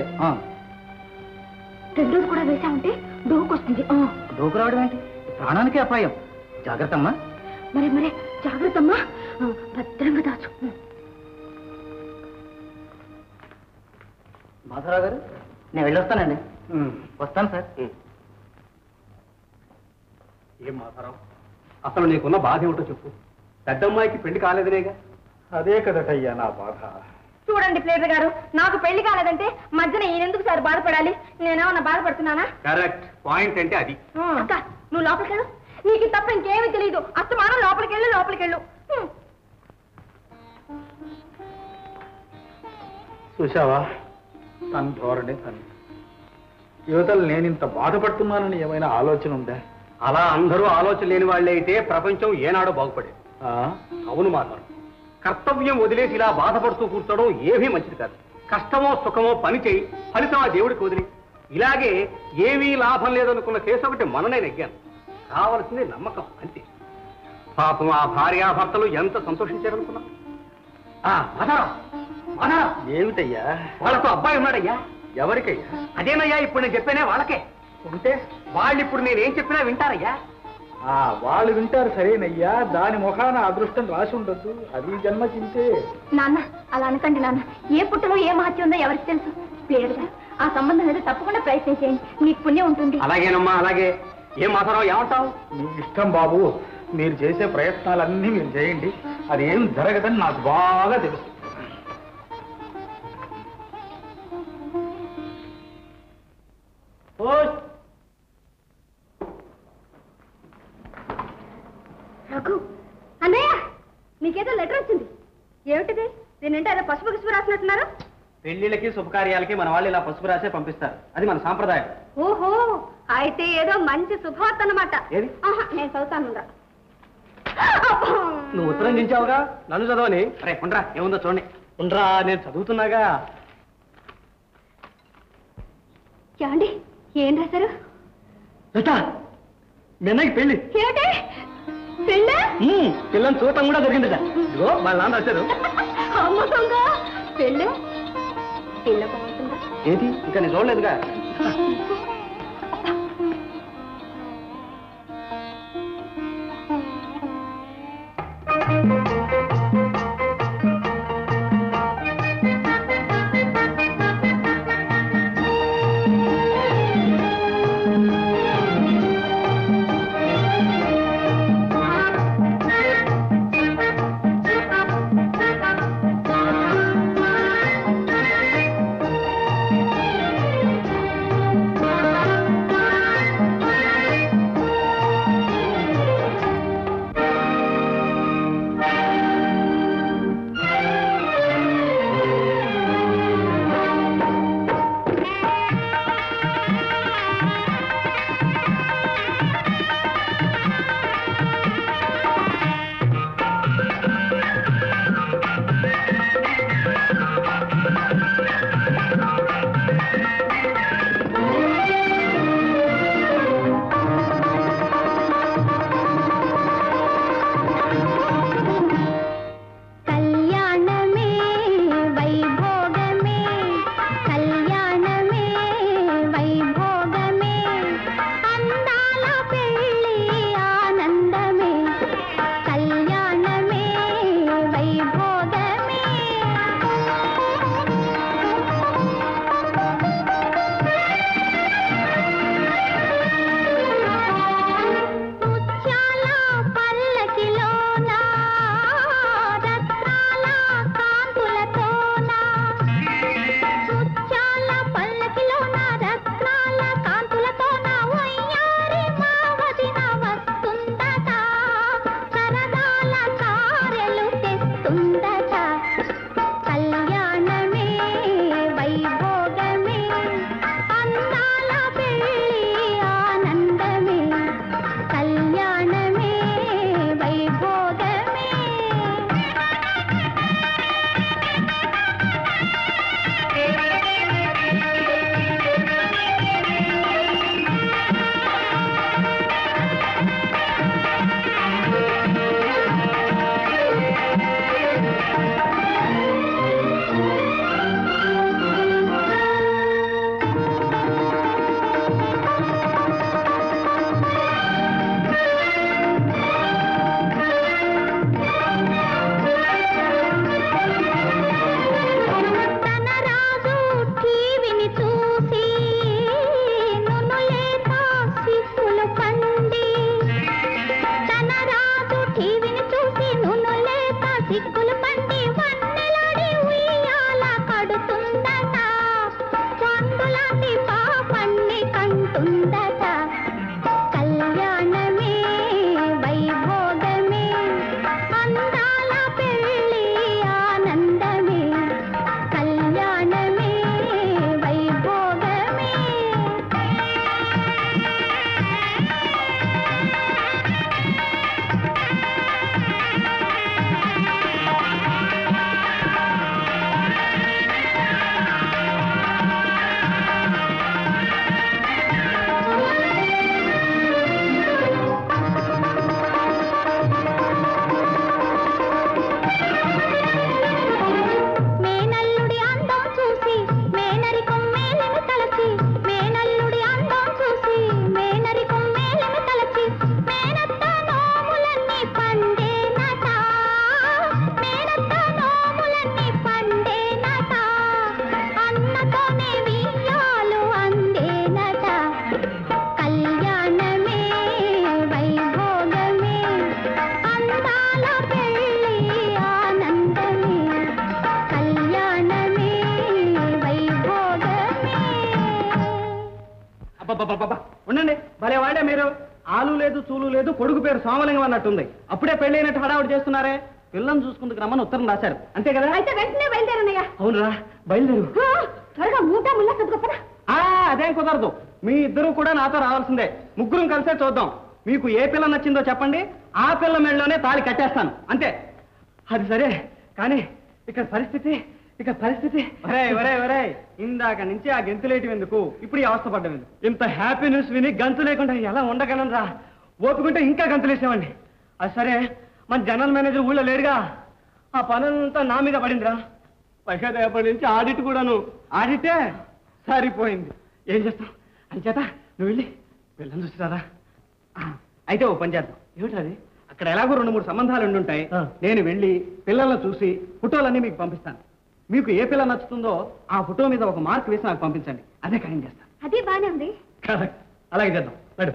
2 రోజులు కూడా వేసామంటే డోకొస్తుంది. డోకు రావడం ఏంటి? ప్రాణానికి అపాయం. జాగ్రత్త అమ్మా. మరే జాగ్రత్తమ్మా, భద్రంగా దాచు. మాధవరావు గారు, నేను వెళ్ళొస్తానండి. వస్తాను సార్. ఏం మాధవరావు, అసలు నీకున్న బాధ ఏమిటో చెప్పు. పెద్దమ్మాయికి పెళ్లి కాలేదనేగా? అదే కదటయ్యా నా బాధ. చూడండి ప్లేడర్ గారు, నాకు పెళ్లి కాలేదంటే మధ్యన ఈయనెందుకు సార్ బాధపడాలి? నేనేమన్నా బాధపడుతున్నానా? కరెక్ట్ పాయింట్ అంటే అది. అక్క, నువ్వు లోపలికెళ్ళు. నీకు తప్ప ఇంకేమీ తెలియదు. అస్తమానం లోపలికెళ్ళు. చూసావా తన ధోరణి, తను యువతలు నేను ఇంత బాధపడుతున్నానని ఏమైనా ఆలోచన ఉందా? అలా అందరూ ఆలోచన లేని వాళ్ళే అయితే ప్రపంచం ఏనాడో బాగుపడేది. అవును మాత్రం కర్తవ్యం వదిలేసి ఇలా బాధపడుతూ కూర్చోవడం ఏమీ మంచిది కాదు. కష్టమో సుఖమో పని చేయి, ఫలితం ఆ దేవుడికి వదిలి. ఇలాగే ఏమీ లాభం లేదనుకున్న కేసు ఒకటి మననే నెగ్గాను. కావలసింది నమ్మకం అంతే. పాపం ఆ భార్యాభర్తలు ఎంత సంతోషించారనుకున్నా. ఏమిటయ్యా? వాళ్ళకు అబ్బాయి ఉన్నాడయ్యా. ఎవరికయ్యా? అదేనయ్యా ఇప్పుడు నేను చెప్పానే వాళ్ళకే. ఉంటే వాళ్ళు ఇప్పుడు నేనేం చెప్పినా వింటారయ్యా. వాళ్ళు వింటారు సరేనయ్యా, దాని ముఖాన అదృష్టం రాసి ఉండొద్దు, అది జన్మచింతే. నాన్న, అలా అనకండి నాన్న. ఏ పుట్టలో ఏ మహత్యం ఉందో ఎవరికి తెలుసు? ప్లేడర్ గారు, ఆ సంబంధం ఏదో తప్పకుండా ప్రయత్నం చేయండి. మీకు పుణ్యం ఉంటుంది. అలాగేనమ్మా, అలాగే. ఏం మాత్రం ఏమంటావు? మీ ఇష్టం బాబు, మీరు చేసే ప్రయత్నాలన్నీ మీరు చేయండి. అది ఏం జరగదని నాకు బాగా తెలుసు. రఘు, అన్నయ్య, నీకేదో లెటర్ వచ్చింది. ఏమిటిది? దీనింటే ఏదో పసుపు గిసుపు రాసినట్టున్నారు. పెళ్లిళ్ళకి శుభకార్యాలకి మన వాళ్ళు ఇలా పసుపు రాసే పంపిస్తారు. అది మన సాంప్రదాయం. ఓహో, అయితే ఏదో మంచి శుభవార్త అన్నమాట. ఏది? నేను చదువుతాను. నువ్వు ఉత్తరం దించావుగా, నన్ను చదవని. రే ఉండరా, ఏముందో చూడండి. ఉండరా, నేను చదువుతున్నాగా. ఏమండి, ఏం రాశారు? మీ అన్నకి పెళ్లి. ఏమిటి పెళ్ళ? పిల్లని చూడటం కూడా జరిగిందట. ఇదిగో వాళ్ళ నాన్న రాశారు. అమ్మకంగా పెళ్ళ పిల్ల బాగుంటుందా? ఏది ఇంకా నేను చూడలేదుగా. అబ్బబ్బబ్బా ఉండండి, భలే వాడే మీరు. ఆలు లేదు చూలు లేదు, కొడుకు పేరు సోమలింగం అన్నట్టుంది. అప్పుడే పెళ్ళైనట్టు హడావుడి చేస్తున్నారే. పిల్లని చూసుకుందుకు రమ్మని ఉత్తరం రాశారు, అంతే కదా? అయితే వెంటనే బయలుదేరనయ్యా. అవునురా, బయలుదేరు. త్వరగా మూట ముళ్ళ సర్దుకోపరా. అదేం కుదరదు, మీ ఇద్దరు కూడా నాతో రావాల్సిందే. ముగ్గురం కలిసే చూద్దాం. మీకు ఏ పిల్ల నచ్చిందో చెప్పండి, ఆ పిల్ల మెడలోనే తాళి కట్టేస్తాను, అంతే. అది సరే, కానీ ఇక్కడ పరిస్థితి ఒరే ఇందాక నుంచి ఆ గెంతులేటి ఎందుకు, ఇప్పుడు ఈ అవస్థ పడ్డం ఎందుకు? ఇంత హ్యాపీ న్యూస్ విని గంతు లేకుండా ఎలా ఉండగలను రా? ఓపుకుంటే ఇంకా గంతులేసామండి. అది సరే, మన జనరల్ మేనేజర్ ఊళ్ళో లేడుగా, ఆ పనంతా నా మీద పడిందిరా. పైగా రేపటి నుంచి ఆడిట్ కూడాను. ఆడిటే సరిపోయింది. ఏం చేస్తాం? అంచేత నువ్వు వెళ్ళి పిల్లని చూసిరారా. అయితే ఓ పని చేద్దాం. ఏమిటది? అక్కడ ఎలాగో 2-3 సంబంధాలు ఉండుంటాయి. నేను వెళ్ళి పిల్లలను చూసి ఫోటోలన్నీ మీకు పంపిస్తాను. మీకు ఏ పిల్ల నచ్చుతుందో ఆ ఫోటో మీద ఒక మార్క్ వేసి నాకు పంపించండి. అదే ఖాయం చేస్తాను. అది బానే ఉంది. కరెక్ట్, అలాగే చేద్దాం. నడు.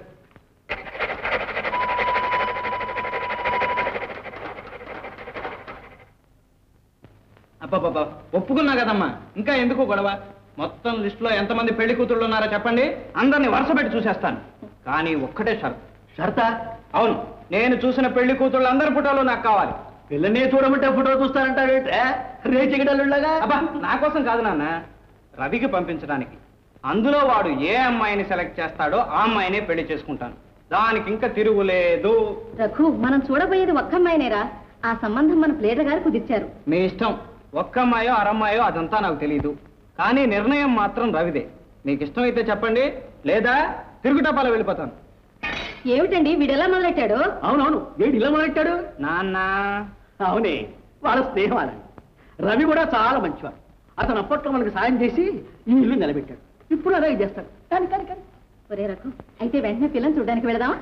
అబ్బాబ్బా, ఒప్పుకున్నా కదమ్మా, ఇంకా ఎందుకు గొడవ? మొత్తం లిస్టులో ఎంతమంది పెళ్లి కూతుళ్ళు ఉన్నారో చెప్పండి, అందరినీ వరుస పెట్టి చూసేస్తాను. కానీ ఒక్కటే షరతు. షరతా? అవును, నేను చూసిన పెళ్లి కూతుళ్ళు అందరి ఫోటోలు నాకు కావాలి. పిల్లనే చూడమంటే ఫోటో చూస్తారంటారేంటే రేచిగడలుగా? అబ్బా, నా కోసం కాదు నాన్న, రవికి పంపించడానికి. అందులో వాడు ఏ అమ్మాయిని సెలెక్ట్ చేస్తాడో ఆ అమ్మాయినే పెళ్లి చేసుకుంటాను. దానికి ఇంకా తిరుగులేదు. రఘు, మనం చూడబోయేది ఒక్క అమ్మాయినేరా. ఆ సంబంధం మన ప్లేటర్ గారు కుదిర్చారు. మీ ఇష్టం, ఒక్క అమ్మాయో అరమ్మాయో అదంతా నాకు తెలియదు. కానీ నిర్ణయం మాత్రం రవిదే. మీకు ఇష్టమైతే చెప్పండి, లేదా తిరుగుటపాల వెళ్ళిపోతాను. ఏమిటండి వీడెలా మొదలెట్టాడు? అవునవును, వీడు ఇలా మొదలెట్టాడు నాన్న. అవునే, వాళ్ళ స్నేహం అలా. రవి కూడా చాలా మంచివాడు. అతను అప్పట్లో మనకు సాయం చేసి ఈ ఇల్లు నిలబెట్టాడు. ఇప్పుడు అలాగే చేస్తాడు. కానీ కానీ కానీ ఒరే రఘు, అయితే వెంటనే పిల్లని చూడడానికి వెళదామా?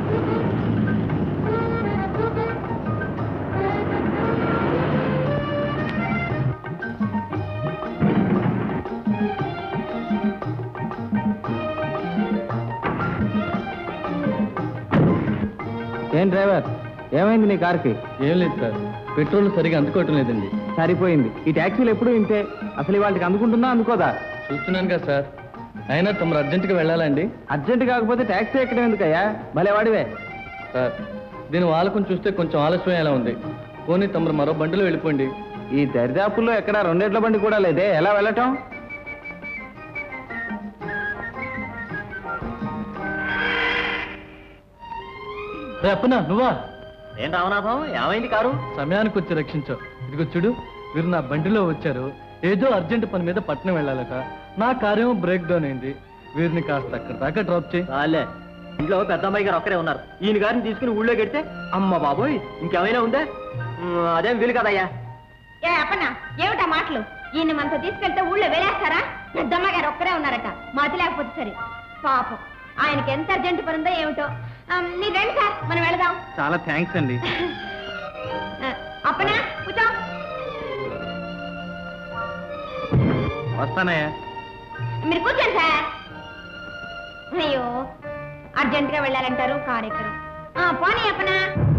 ఏం డ్రైవర్, ఏమైంది నీ కార్కి? ఏం లేదు సార్, పెట్రోల్ సరిగా అందుకోవటం లేదండి. సరిపోయింది. ఈ ట్యాక్సీలు ఎప్పుడు ఇంతే. అసలు వాళ్ళకి అందుకుంటుందా అందుకోదా? చూస్తున్నాను కదా సార్. అయినా తమరు అర్జెంటుగా వెళ్ళాలండి. అర్జెంట్ కాకపోతే ట్యాక్సీ ఎక్కడం ఎందుకయ్యా? భలే వాడివే. సార్, దీని వాలకం చూస్తే కొంచెం ఆలస్యం ఎలా ఉంది. పోనీ తమరు మరో బండిలో వెళ్ళిపోండి. ఈ దరిదాపుల్లో ఎక్కడ 2 ఎడ్ల బండి కూడా లేదే, ఎలా వెళ్ళటం? అప్పనా నువ్వా? ఏం రామనాథం, ఏమైంది కారు? సమయానికి వచ్చి రక్షించావు. ఇదిగో చూడు, వీరు నా బండిలో వచ్చారు. ఏదో అర్జెంట్ పని మీద పట్నం వెళ్ళాలట. నా కారేమో బ్రేక్ డౌన్ అయింది. వీరిని కాస్త అక్కడ దాకా డ్రాప్ చేయి. చాలే, ఇంట్లో పెద్ద అమ్మాయి గారు ఒక్కరే ఉన్నారు. ఈయన గారిని తీసుకుని ఊళ్ళో గెడితే అమ్మ బాబోయ్ ఇంకేమైనా ఉందే? అదేం వీలు కదయ్యా. ఏ అప్పన్నా, ఏమిటా మాటలు? ఈయన మనతో తీసుకెళ్తే ఊళ్ళో వేరేస్తారా? పెద్దమ్మ గారు ఒక్కరే ఉన్నారట, మాది లేకపోతే సరే. పాపం, ఆయనకి ఎంత అర్జెంట్ పని ఉందో ఏమిటో. మీరు రండి సార్, మనం వెళదాం. చాలా థ్యాంక్స్ అండి. అప్పనా కూర్చో. వస్తానయ్యా. మీరు కూర్చోండి సార్. అయ్యో, అర్జెంట్ గా వెళ్ళాలంటారు, కారు ఎక్కరు. పోనీ అప్పనా.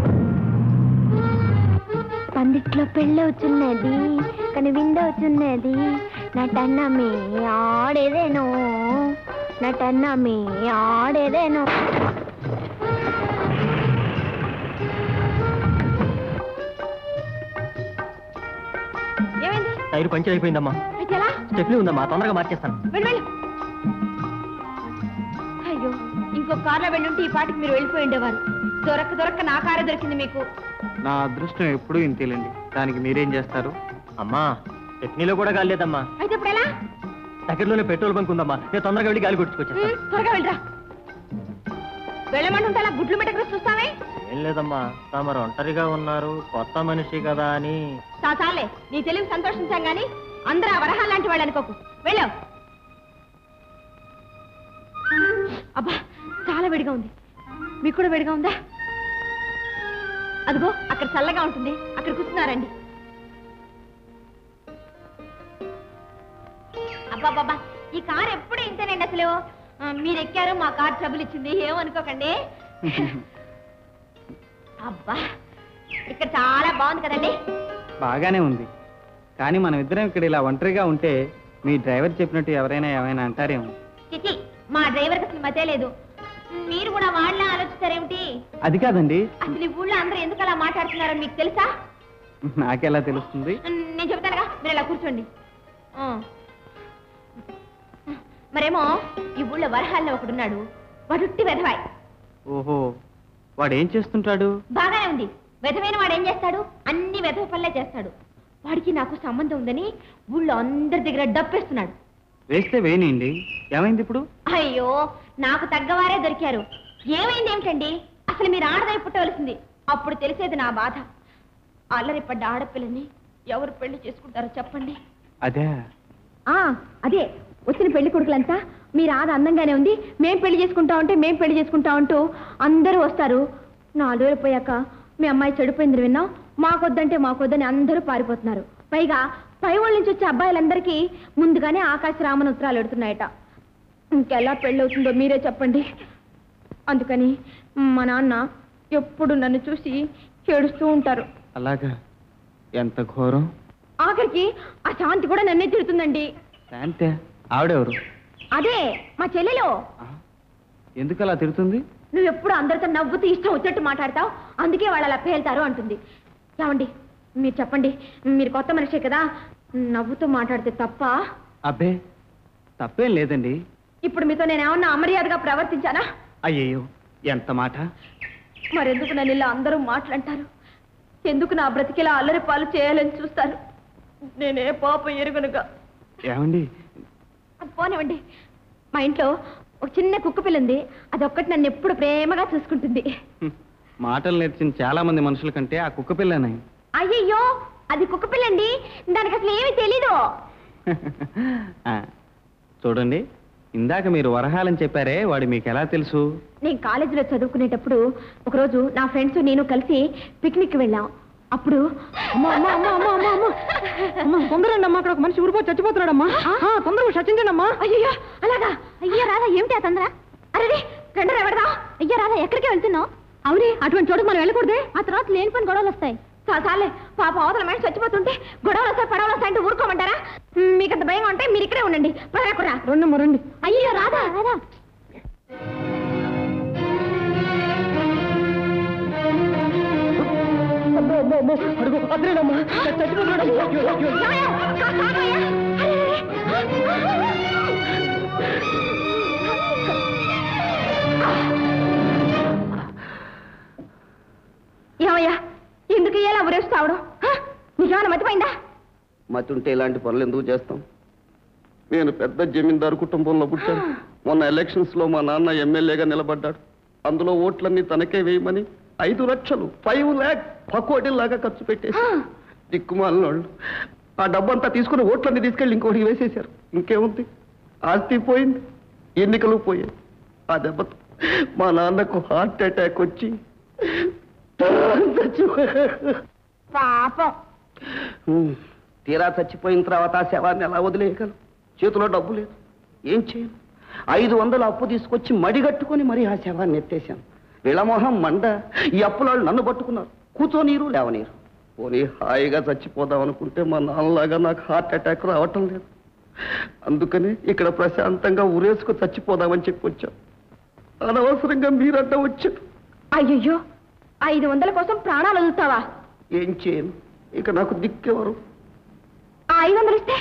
పందిట్లో పెళ్ళవుతున్నది, కానీ విందవుతున్నది. నటన్నమే ఆడేదేనో, నటన్నమే ఆడేదేనో. ఏమైంది? టైర్ పంచర్ అయిపోయిందమ్మా. అయితే ఎలా? స్టెప్నీ ఉందమ్మా, తొందరగా మార్చేస్తాను. వెళ్ళు వెళ్ళు. అయ్యో, ఇంకో కార్లో వెళ్ళుంటే ఈ పాటికి మీరు వెళ్ళిపోయి ఉండేవారు. దొరక్క నా కారే దొరికింది మీకు. నా అదృష్టం ఎప్పుడూ ఇంతేలేండి. దానికి మీరేం చేస్తారు? అమ్మా, స్టెప్నీలో కూడా గాలి లేదమ్మా. అయితే ఇప్పుడు ఎలా? దగ్గరలోనే పెట్రోల్ బంక్ ఉందమ్మా, నేను తొందరగా వెళ్ళి గాలి కొట్టుకొచ్చేస్తాను. త్వరగా వెళ్ళరా. వెళ్ళమంటుంటే అలా గుడ్లు మెట్టకు చూస్తావే? ఏం లేదమ్మా, తమరు ఒంటరిగా ఉన్నారు, కొత్త మనిషి కదా అని. చాలే, నీ తెలివి సంతోషించాం గాని అందరూ ఆ వరహాలు లాంటి వాళ్ళు అనుకోకు. వెళ్ళావు. అబ్బా, చాలా వేడిగా ఉంది. మీకు కూడా వేడిగా ఉందా? అదిగో అక్కడ చల్లగా ఉంటుంది, అక్కడ కూర్చున్నారండి. అబ్బాబాబా, ఈ కారు ఎప్పుడు ఇంతేనండి. అసలు మీరు ఎక్కారు, మా కారు ట్రబుల్ ఇచ్చింది, ఏమనుకోకండి. అబ్బా, ఇక్కడ చాలా బాగుంది కదండి. బాగానే ఉంది, కానీ మనం ఇద్దరం ఇక్కడ ఇలా ఒంటరిగా ఉంటే మీ డ్రైవర్ చెప్పినట్టు ఎవరైనా ఏమైనా అంటారేమో. చిచి, మా డ్రైవర్కి అసలు మతే లేదు. మీరు కూడా వాళ్ళ ఆలోచిస్తారేమిటి? అది కాదండి. అసలు ఈ ఊళ్ళో అందరూ ఎందుకు అలా మాట్లాడుతున్నారో మీకు తెలుసా? నాకెలా తెలుస్తుంది? నేను చెప్తానుగా, మీరు అలా కూర్చోండి. మరేమో ఈ ఊళ్ళో వరహాల్లో ఒకడున్నాడు, వాడుట్టి వెధవాయ్. ఓహో, వాడు ఏం చేస్తుంటాడు? బాగానే ఉంది. వెధవైన వాడు ఏం చేస్తాడు? అన్ని వెధవ పనులే చేస్తాడు. వాడికి నాకు సంబంధం ఉందని ఊళ్ళో అందరి దగ్గర డప్పేస్తున్నాడు. వేస్తే వేయండి. ఏమైంది ఇప్పుడు? అయ్యో, నాకు తగ్గవారే దొరికారు. ఏమైంది ఏమిటండి? అసలు మీరు ఆడదై పుట్టవలసింది, అప్పుడు తెలిసేది నా బాధ. అల్లరి పడ్డ ఆడపిల్లని ఎవరు పెళ్లి చేసుకుంటారో చెప్పండి. అదే అదే వచ్చిన పెళ్లి కొడుకులంతా మీరు ఆడ అందంగానే ఉంది, మేం పెళ్లి చేసుకుంటా అంటూ అందరూ వస్తారు. 4 రోజులు పోయాక మీ అమ్మాయి చెడిపోయింది విన్నాం, మాకొద్దని అందరూ పారిపోతున్నారు. పైగా పై వాళ్ళ నుంచి వచ్చే అబ్బాయిలందరికీ ముందుగానే ఆకాశరామన్ ఉత్తరాలు పెడుతున్నాయట. ఇంకెలా పెళ్ళవుతుందో మీరే చెప్పండి. అందుకని మా నాన్న ఎప్పుడు నన్ను చూసి ఏడుస్తూ ఉంటారు. అలాగా? ఎంత ఘోరం. ఆఖరికి ఆ శాంతి కూడా నన్నే తిడుతుందండి. శాంతి? ఆవిడెవరు? అదే మా చెల్లెలో. ఎందుకు అలా తిడుతుంది? నువ్వు ఎప్పుడు అందరితో నవ్వుతూ ఇష్టం వచ్చినట్టు మాట్లాడతావు, అందుకే వాళ్ళు అలా పేలుతారు అంటుంది. ఏమండి మీరు చెప్పండి, మీరు కొత్త మనిషే కదా, నవ్వుతూ మాట్లాడితే తప్ప? అబ్బే, తప్పేం లేదండి. ఇప్పుడు మీతో నేను ఏమన్నా అమర్యాదగా ప్రవర్తించానా? అయ్యయ్యో, ఎంత మాట. మరెందుకు నన్ను ఇలా అందరూ మాట్లాంటారు? ఎందుకు నా బ్రతికిలా అల్లరి పాలు చేయాలని చూస్తారు? నేనే పాప ఎరుగునుగా. ఏమండి? పోనివ్వండి. మా ఇంట్లో ఒక చిన్న కుక్క పిల్ల ఉంది, అదొక్కటి నన్ను ఎప్పుడు ప్రేమగా చూసుకుంటుంది. మాటలు నేర్చిన చాలా మంది మనుషుల కంటే ఆ కుక్క పిల్లనే. అయ్యయ్యో, అది కుక్క పిల్లండి, దానికి అసలు ఏమీ తెలీదు. చూడండి, ఇందాక మీరు వరహాలని చెప్పారే, వాడు మీకు ఎలా తెలుసు? నేను కాలేజీలో చదువుకునేటప్పుడు ఒకరోజు నా ఫ్రెండ్స్ నేను కలిసి పిక్నిక్ వెళ్ళాం. అప్పుడు తొందరండి అమ్మా, అక్కడ ఒక మనిషి ఊరిపో చచ్చిపోతున్నాడమ్మా, తొందరగా చచ్చించండమ్మా. అయ్యో అలాగా? అయ్యో రాదా, ఏమిటి ఆ తొందర? అరే కండరా ఎవడదా? అయ్యో రాదా, ఎక్కడికి వెళ్తున్నావు? అవునే, అటువంటి చోటుకు మనం వెళ్ళకూడదే, ఆ తర్వాత లేని పని గొడవలు వస్తాయి. చాలే, పాప అవతల మనిషి చచ్చిపోతుంటే గొడవలు వస్తాయి పడవలు వస్తాయంటే ఊరుకోమంటారా? మీకు అంత భయంగా ఉంటే మీరు ఇక్కడే ఉండండి. పదరా రండి. అయ్యో రాదా రాదా. ఏమయ్యా, ఎందుకు ఇలా ఉరేస్తావడం? నీకేమైనా మతిపోయిందా? మతుంటే ఇలాంటి పనులు ఎందుకు చేస్తాం? నేను పెద్ద జమీందారు కుటుంబంలో పుట్టాను. మొన్న ఎలక్షన్స్ లో మా నాన్న ఎమ్మెల్యేగా నిలబడ్డాడు. అందులో ఓట్లన్నీ తనకే వేయమని 5 లక్షలు 5 lakh పకోడీలాగా ఖర్చు పెట్టేసి దిక్కుమాలినోళ్ళు ఆ డబ్బంతా తీసుకుని ఓట్లన్నీ తీసుకెళ్ళి ఇంకోటికి వేసేశారు. ఇంకేముంది, ఆస్తి పోయింది, ఎన్నికలు పోయాయి. ఆ దెబ్బతో మా నాన్నకు హార్ట్ అటాక్ వచ్చి పాపం. తీరా చచ్చిపోయిన తర్వాత ఆ శవాన్ని ఎలా వదిలేయగలను? చేతిలో డబ్బు లేదు, ఏం చేయను. 500 అప్పు తీసుకొచ్చి మడిగట్టుకొని మరి ఆ శవాన్ని ఎత్తేశాను. విళమోహం మండ. ఈ అప్పులాళ్ళు నన్ను పట్టుకున్నారు. కూర్చోనీరు లేవనీరు. పోనీ హాయిగా చచ్చిపోదాం అనుకుంటే మా నాన్నలాగా నాకు హార్ట్ అటాక్ రావటం లేదు. అందుకని ఇక్కడ ప్రశాంతంగా ఉరేసుకు చచ్చిపోదామని చెప్పి వచ్చాం. అనవసరంగా మీరంతా వచ్చారు. అయ్యయ్యో, 500 కోసం ప్రాణాలు వదులుతావా? ఏం చేయను, ఇక నాకు దిక్కెవరు? 500 ఇస్తే?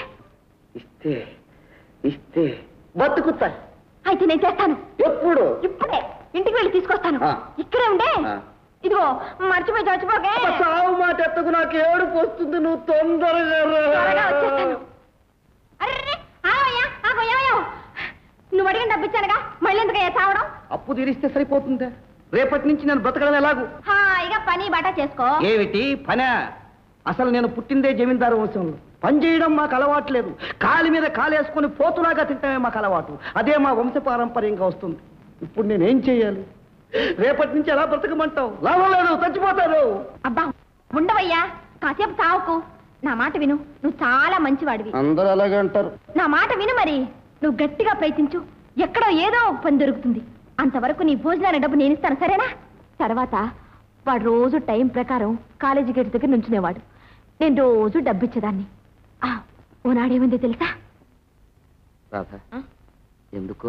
ఇస్తే బతుకుతా. అయితే నేను చేస్తాను. ఎప్పుడు? ఇప్పుడే ఇంటికి వెళ్ళి తీసుకొస్తాను. ఇక్కడే ఉండే. ఇదిగో మర్చిపోయి చచ్చిపోకే. సావు మాట ఎత్తకు, నాకు ఏడుపు వస్తుంది. నువ్వు తొందరగా వచ్చేస్తాను. అరే ఆగోయ్యా, నువ్వు అడిగిన డబ్బు ఇచ్చానుగా, మళ్ళీ ఎందుకయ్యా చావడం? అప్పు తీరిస్తే సరిపోతుందా? రేపటి నుంచి నేను బ్రతకడం ఎలాగూ? హాయిగా పని బాట చేసుకో. ఏమిటి పనా? అసలు నేను పుట్టిందే జమీందారు వంశంలో. పని చేయడం మాకు అలవాట్లేదు. కాలి మీద కాలేసుకుని పోతులాగా తింటమే మాకు అలవాటు. అదే మా వంశ పారంపర్యంగా వస్తుంది. ఇప్పుడు నేనేం చెయ్యాలి? రేపటి నుంచి ఎలా బ్రతకమంటావు? లాభం లేదు, చచ్చిపోతాను. అబ్బా ఉండవయ్యా, కాసేపు చావుకు. నా మాట విను, నువ్వు చాలా మంచివాడివి. అందరూ అలాగే అంటారు. నా మాట విను మరి. నువ్వు గట్టిగా ప్రయత్నించు, ఎక్కడో ఏదో ఒక పని దొరుకుతుంది. అంతవరకు నీ భోజనాల డబ్బు నేను ఇస్తాను, సరేనా? తర్వాత వాడు రోజు టైం ప్రకారం కాలేజీ గేట్ దగ్గర నుంచునేవాడు. నేను రోజు డబ్బు ఇచ్చేదాన్ని. ఓనాడేముంది తెలుసా? రాధా, ఎందుకో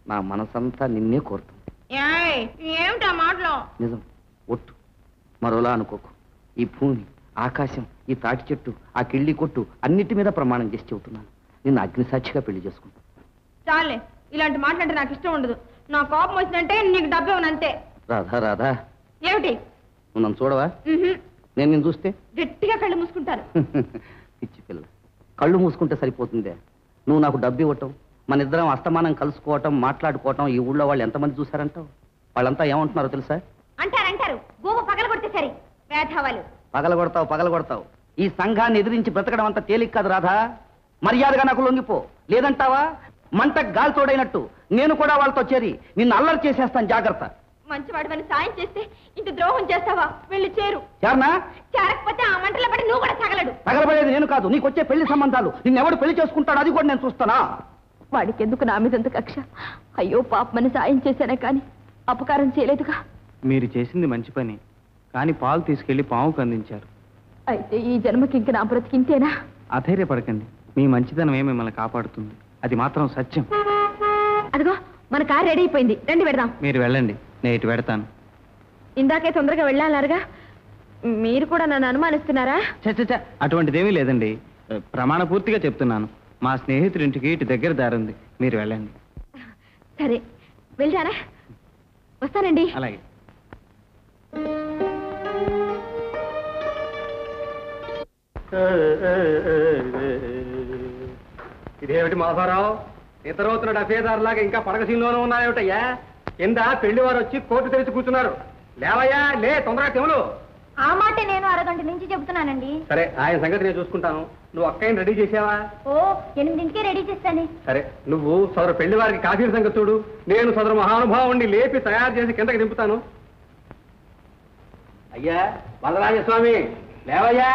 నా మనసంతా నిన్నే కోరుతుంది. ఏమిటా మాటలో? నిజం, ఒట్టు, మరోలా అనుకోకు. ఈ భూమి, ఆకాశం, ఈ తాటి చెట్టు, ఆ కిళ్ళి కొట్టు అన్నిటి మీద ప్రమాణం చేసి చెబుతున్నాను, నిన్ను అగ్నిసాక్షిగా పెళ్లి చేసుకుంటా. చాలే, ఇలాంటి మాటలంటే నాకు ఇష్టం ఉండదు. నా కోపం వచ్చిందంటే నీకు డబ్బు ఇవ్వనంతే. రాధా రాధా, ఏమిటి? నువ్వు నన్ను చూడవా? నేను నిన్ను చూస్తే గట్టిగా కళ్ళు మూసుకుంటాను. పిచ్చి పిల్ల, కళ్ళు మూసుకుంటే సరిపోతుందే. నువ్వు నాకు డబ్బు ఇవ్వటం, మన ఇద్దరం అస్తమానం కలుసుకోవటం, మాట్లాడుకోవటం ఈ ఊళ్ళో వాళ్ళు ఎంతమంది చూశారంటావు? వాళ్ళంతా ఏమంటున్నారో తెలుసా? అంటారు గోవ పగల కొడితే సరి వేధవాళ్ళు. పగలగొడతావు. ఈ సంఘాన్ని ఎదిరించి బ్రతకడం అంత తేలిక కాదు రాధా. మర్యాదగా నాకు లొంగిపో, లేదంటావా మంట గాలి తోడైనట్టు నేను కూడా వాళ్ళతో చేరి నిన్ను అల్లరి చేసేస్తాను, జాగ్రత్త. మంచివాడివని సాయం చేస్తే ఇంత ద్రోహం చేస్తావా? వెళ్ళి చేరు. చేరనా? చేరకపోతే ఆ మంటలో పడి నువ్వు కూడా తగలడు. తగలబడేది నేను కాదు, నీకొచ్చే పెళ్లి సంబంధాలు. నిన్నెవడు పెళ్లి చేసుకుంటాడు అది కూడా నేను చూస్తానా? వాడికి ఎందుకు నా మీదంత కక్ష? అయ్యో పాపమని సాయం చేశానే కానీ అపకారం చేయలేదుగా. మీరు చేసింది మంచి పని, కానీ పాలు తీసుకెళ్లి పావుకు అందించారు. అయితే ఈ జన్మకి ఇంక నా బ్రతికింతేనా? అధైర్యపడకండి, మీ మంచితనమే మిమ్మల్ని కాపాడుతుంది, అది మాత్రం సత్యం. అదిగో మన కారు రెడీ అయిపోయింది, రండి పెడదాం. మీరు వెళ్ళండి, నేను ఇటు పెడతాను. ఇందాకే తొందరగా వెళ్ళాలన్నారుగా, మీరు కూడా నన్ను అనుమానిస్తున్నారా? చ అటువంటిదేమీ లేదండి, ప్రమాణ పూర్తిగా చెప్తున్నాను. మా స్నేహితుడింటికి ఇటు దగ్గర దారి ఉంది, మీరు వెళ్ళండి. సరే వెళ్ళారా? వస్తానండి. అలాగే. ఇదేమిటి మాధవరావు, ఇతరవుతున్న డఫేదారులాగా ఇంకా పడకసీన్లోనూ ఉన్నాయేమిటయ్యా? కింద పెళ్లి వారు వచ్చి కోర్టు తెరిచి కూర్చున్నారు. లేవయ్యా, లే, తొందరగా తెములు. ఆ మాట నేను అరగంట నుంచి చెబుతున్నానండి. సరే, ఆయన సంగతి నేను చూసుకుంటాను. నువ్వు అక్కయ్యని రెడీ చేసావా? ఓ 8ంటికే రెడీ చేస్తాను. సరే, నువ్వు సదరు పెళ్లి వారికి కాఫీల సంగతి చూడు. నేను సదరు మహానుభావుణ్ణి లేపి తయారు చేసి కిందకి దింపుతాను. అయ్యా వరదరాజస్వామి, లేవయ్యా.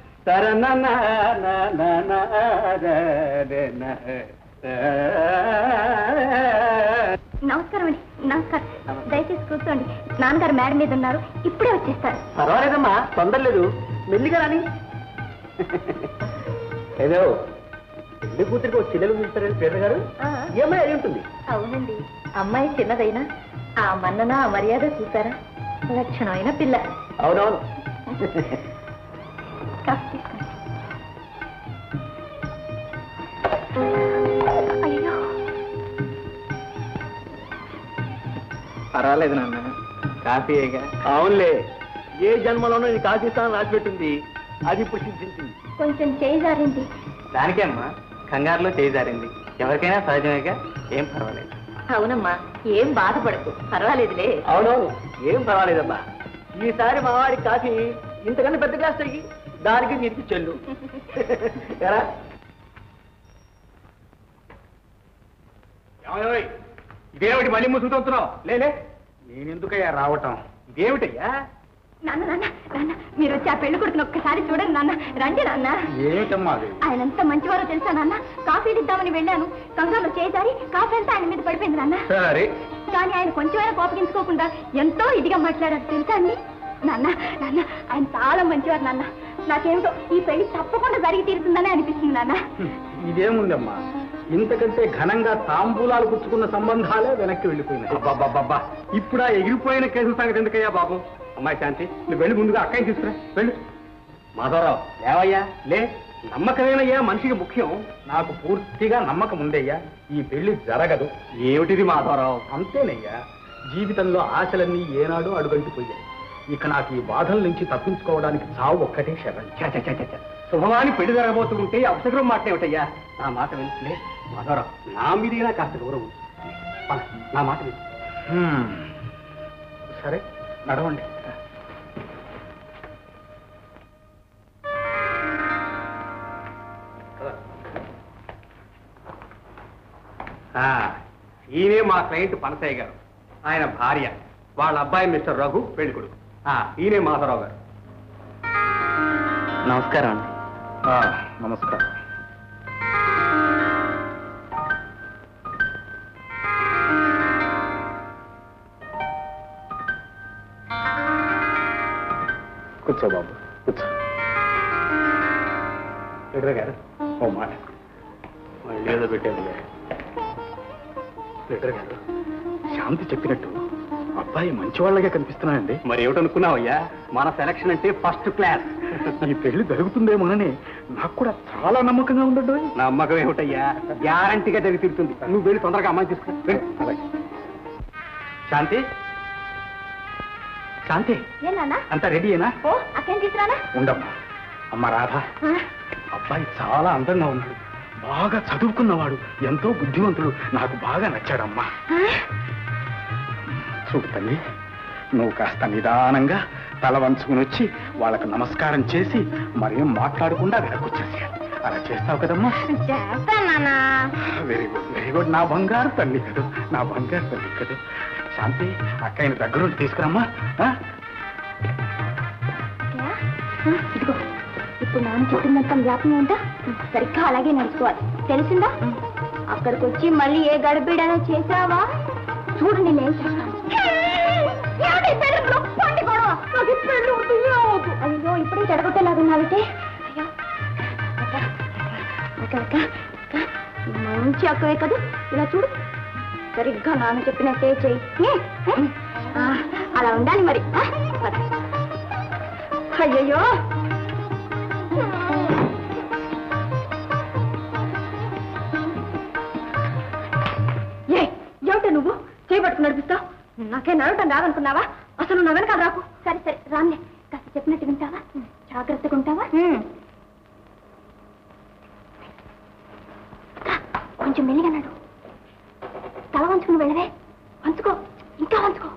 నమస్కారం అండి. నమస్కారం, దయచేసి కూర్చోండి. నాన్నగారు మేడ మీద ఉన్నారు, ఇప్పుడే వచ్చేస్తారు. పర్వాలేదమ్మా, తొందర లేదు, మెల్లిగా రాని. ఏదో పెళ్లి కూతురికి ఒక చెల్లెలు చూస్తారని పేరు గారు ఏమై అయి ఉంటుంది. అవునండి, అమ్మాయి చిన్నదైనా ఆ మన్నన ఆ మర్యాద చూసారా? లక్షణమైన పిల్ల. అవునవును. అయ్యో, పర్వాలేదు నాన్న, కాఫీయేగా. అవునులే, ఏ జన్మలోనూ ఇది కాఫీ స్థానం రాసిపెట్టింది, అది ఇప్పుడు సిద్ధించింది. కొంచెం చేయి జారింది. దానికే అమ్మా, కంగారులో చేజారింది, ఎవరికైనా సహజమేగా, ఏం పర్వాలేదు. అవునమ్మా, ఏం బాధపడకు, పర్వాలేదులే. అవునవును, ఏం పర్వాలేదమ్మా. ఈసారి మా వాడి కాఫీ ఇంతకన్నా పెద్ద గ్లాస్ తగ్గి దానికి దీనికి చెల్లు. ఎరా ఇదేమిటి మళ్ళీ ముసుగుతున్నావు? లేలే, నేనెందుకయ్యా రావటం? ఇదేమిటయ్యా? నాన్న నాన్న నాన్న, మీరు వచ్చి ఆ పెళ్లి కొడుకుని ఒక్కసారి చూడండి నాన్న. రండి నాన్న. ఏమిటమ్మా అది? ఆయన ఎంత మంచివారో తెలుసా నాన్న? కాఫీలు ఇద్దామని వెళ్ళాను, కంగారులో చేసారి కాఫీ అంతా ఆయన మీద పడిపోయింది నాన్న. సరే, కానీ ఆయన కొంచెమైనా కోపగించుకోకుండా ఎంతో ఇదిగా మాట్లాడారు తెలుసా అండి? నాన్న నాన్న, ఆయన చాలా మంచివారు నాన్న. నాకేమిటో ఈ పెళ్లి తప్పకుండా జరిగి తీరుతుందని అనిపిస్తుంది నాన్న. ఇదేముందమ్మా, ఇంతకంటే ఘనంగా తాంబూలాలు పుచ్చుకున్న సంబంధాలే వెనక్కి వెళ్ళిపోయినాయి. అబ్బా, ఇప్పుడు ఆ ఎగిరిపోయిన కేసుల సంగతి ఎందుకయ్యా బాబు? అమ్మాయి శాంతి, నువ్వు వెళ్ళి ముందుగా అక్కయ్యని తీసుకురా, వెళ్ళు. మాధవరావు, లేవయ్యా, లే. నమ్మకమేనయ్యా మనిషికి ముఖ్యం. నాకు పూర్తిగా నమ్మకం ఉందయ్యా, ఈ పెళ్లి జరగదు. ఏమిటిది మాధవరావు? అంతేనయ్యా, జీవితంలో ఆశలన్నీ ఏనాడు అడుగంటిపోయాయి. ఇక నాకు ఈ బాధల నుంచి తప్పించుకోవడానికి చావు ఒక్కటే శరణ్. శుభమాని పెళ్లి జరగబోతూ ఉంటే అవసరం మాట్లాడేమిటయ్యా? నా మాట వినులే మాధవరావు, నా మీదైనా కాస్త గౌరవం. నా మాట విను. సరే, నడవండి. ఈయనే మా క్లయింట్ పనసయ్య గారు, ఆయన భార్య, వాళ్ళ అబ్బాయి మిస్టర్ రఘు పెళ్ళికొడుకు. ఈయనే మాధవరావు గారు. నమస్కారం అండి. నమస్కారం. కూర్చో బాబు, కూర్చో. ఎదురు గారు ఓ మాట, మళ్ళీ ఏదో పెట్టేది. లీడర్ గారు, శాంతి చెప్పినట్టు అబ్బాయి మంచి వాళ్ళగా కనిపిస్తున్నాయండి. మరి ఏమిటనుకున్నావయ్యా, మన సెలక్షన్ అంటే ఫస్ట్ క్లాస్. ఈ పెళ్లి జరుగుతుందేమోనని నాకు కూడా చాలా నమ్మకంగా ఉందండి. నమ్మకం ఏమిటయ్యా, గ్యారంటీగా జరిగి తీరుతుంది. నువ్వు వెళ్ళి తొందరగా అమ్మాయి తీసుకురా. అలాగే. శాంతి, శాంతి, ఏనా అంతా రెడీయేనా? ఓ అక్కని తీసుకురానా? ఉండమ్మా. అమ్మ రాధ, అబ్బాయి చాలా అందంగా ఉన్నాడు, బాగా చదువుకున్నవాడు, ఎంతో బుద్ధివంతుడు, నాకు బాగా నచ్చాడమ్మా. చూడు తల్లి, నువ్వు కాస్త నిదానంగా తల వంచుకుని వచ్చి వాళ్ళకు నమస్కారం చేసి మరేం మాట్లాడకుండా వెనకొచ్చేసేయాలి. అలా చేస్తావు కదమ్మా? చేస్తానా? Very good, very good. నా బంగారు తల్లి కదూ, నా బంగారు తల్లి కదూ. శాంతి, అక్కయ్యని దగ్గరుండి తీసుకురమ్మా. ఇదిగో, ఇప్పుడు నాన్న చెప్పిందంతా జ్ఞాపకం ఉందా? సరిగ్గా అలాగే నడుచుకోవాలి, తెలిసిందా? అక్కడికి వచ్చి మళ్ళీ ఏ గడిబిడైనా చేసావా చూడు, నేనేం చేస్తాను. అయ్యో, ఇప్పుడే చెడగొట్టేలాగున్నావితే. అయ్యో, మంచి అక్కవే కదా, ఇలా చూడు, సరిగ్గా నాన్న చెప్పినట్టే చెయ్యి. అలా ఉండాలి మరి. అయ్యయ్యో, ఏమిటో నువ్వు చేయబట్టుకు నడిపిస్తావు? నాకే నడవటం రాదనుకున్నావా? అసలు నా వెనక రాకు. సరే సరే రాన్లే, కాస్త చెప్పినట్టు వింటావా? జాగ్రత్తగా ఉంటావా? కొంచెం మెల్లిగా నడు. తల వంచుకుని వెళ్ళవే. వంచుకో, ఇంకా వంచుకో.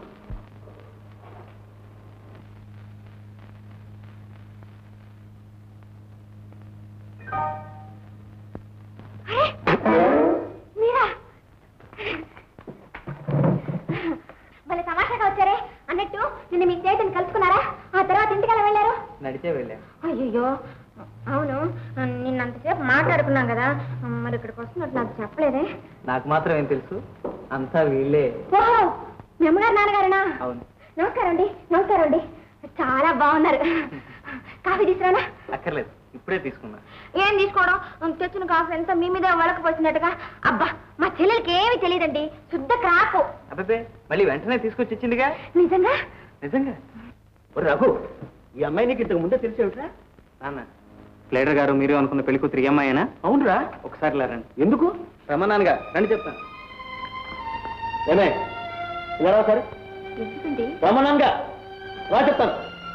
మీరా వాళ్ళ తమాషాగా వచ్చారే. అన్నట్టు నిన్న మీ స్నేహితుని కలుసుకున్నారా? ఆ తర్వాత ఇంటికి ఎలా వెళ్ళారు? నడిచే వెళ్ళాను. అయ్యో, అవును, నిన్నంతసేపు మాట్లాడుకున్నాం కదా, మరి ఇక్కడికి వస్తున్నట్టు నాకు చెప్పలేదే. నాకు మాత్రం ఏం తెలుసు, అంతా వీళ్ళే. ఓహో, మీ అమ్మగారు నాన్నగారేనా? అవును. నమస్కారం అండి. నమస్కారం అండి, చాలా బాగున్నారు. కాఫీ తీసుకురానా? అక్కర్లేదు, ఇప్పుడే తీసుకున్నా. ఏం తీసుకోవడం, తెచ్చిన కాఫీ అంతా మీ మీద వలకపోసినట్టుగా. అబ్బా, మా చెల్లెలకి ఏమీ తెలియదండి, శుద్ధ క్రాకు. అబ్బాబే, మళ్ళీ వెంటనే తీసుకొచ్చి ఇచ్చిందిగా. నిజంగా? నిజంగా. రఘు, ఈ అమ్మాయి నీకు ఇంతకు ముందే తెలిసేవిట్రా? నాన్న, ప్లేడర్ గారు మీరు అనుకున్న పెళ్లి కూతురు ఈ అమ్మాయేనా? అవునురా. ఒకసారి రండి. ఎందుకు? రమణాన్గా రండి, చెప్తాను. ఏమే ఇలా సరే, ఎందుకండి? రమణంగా రా చెప్తాను.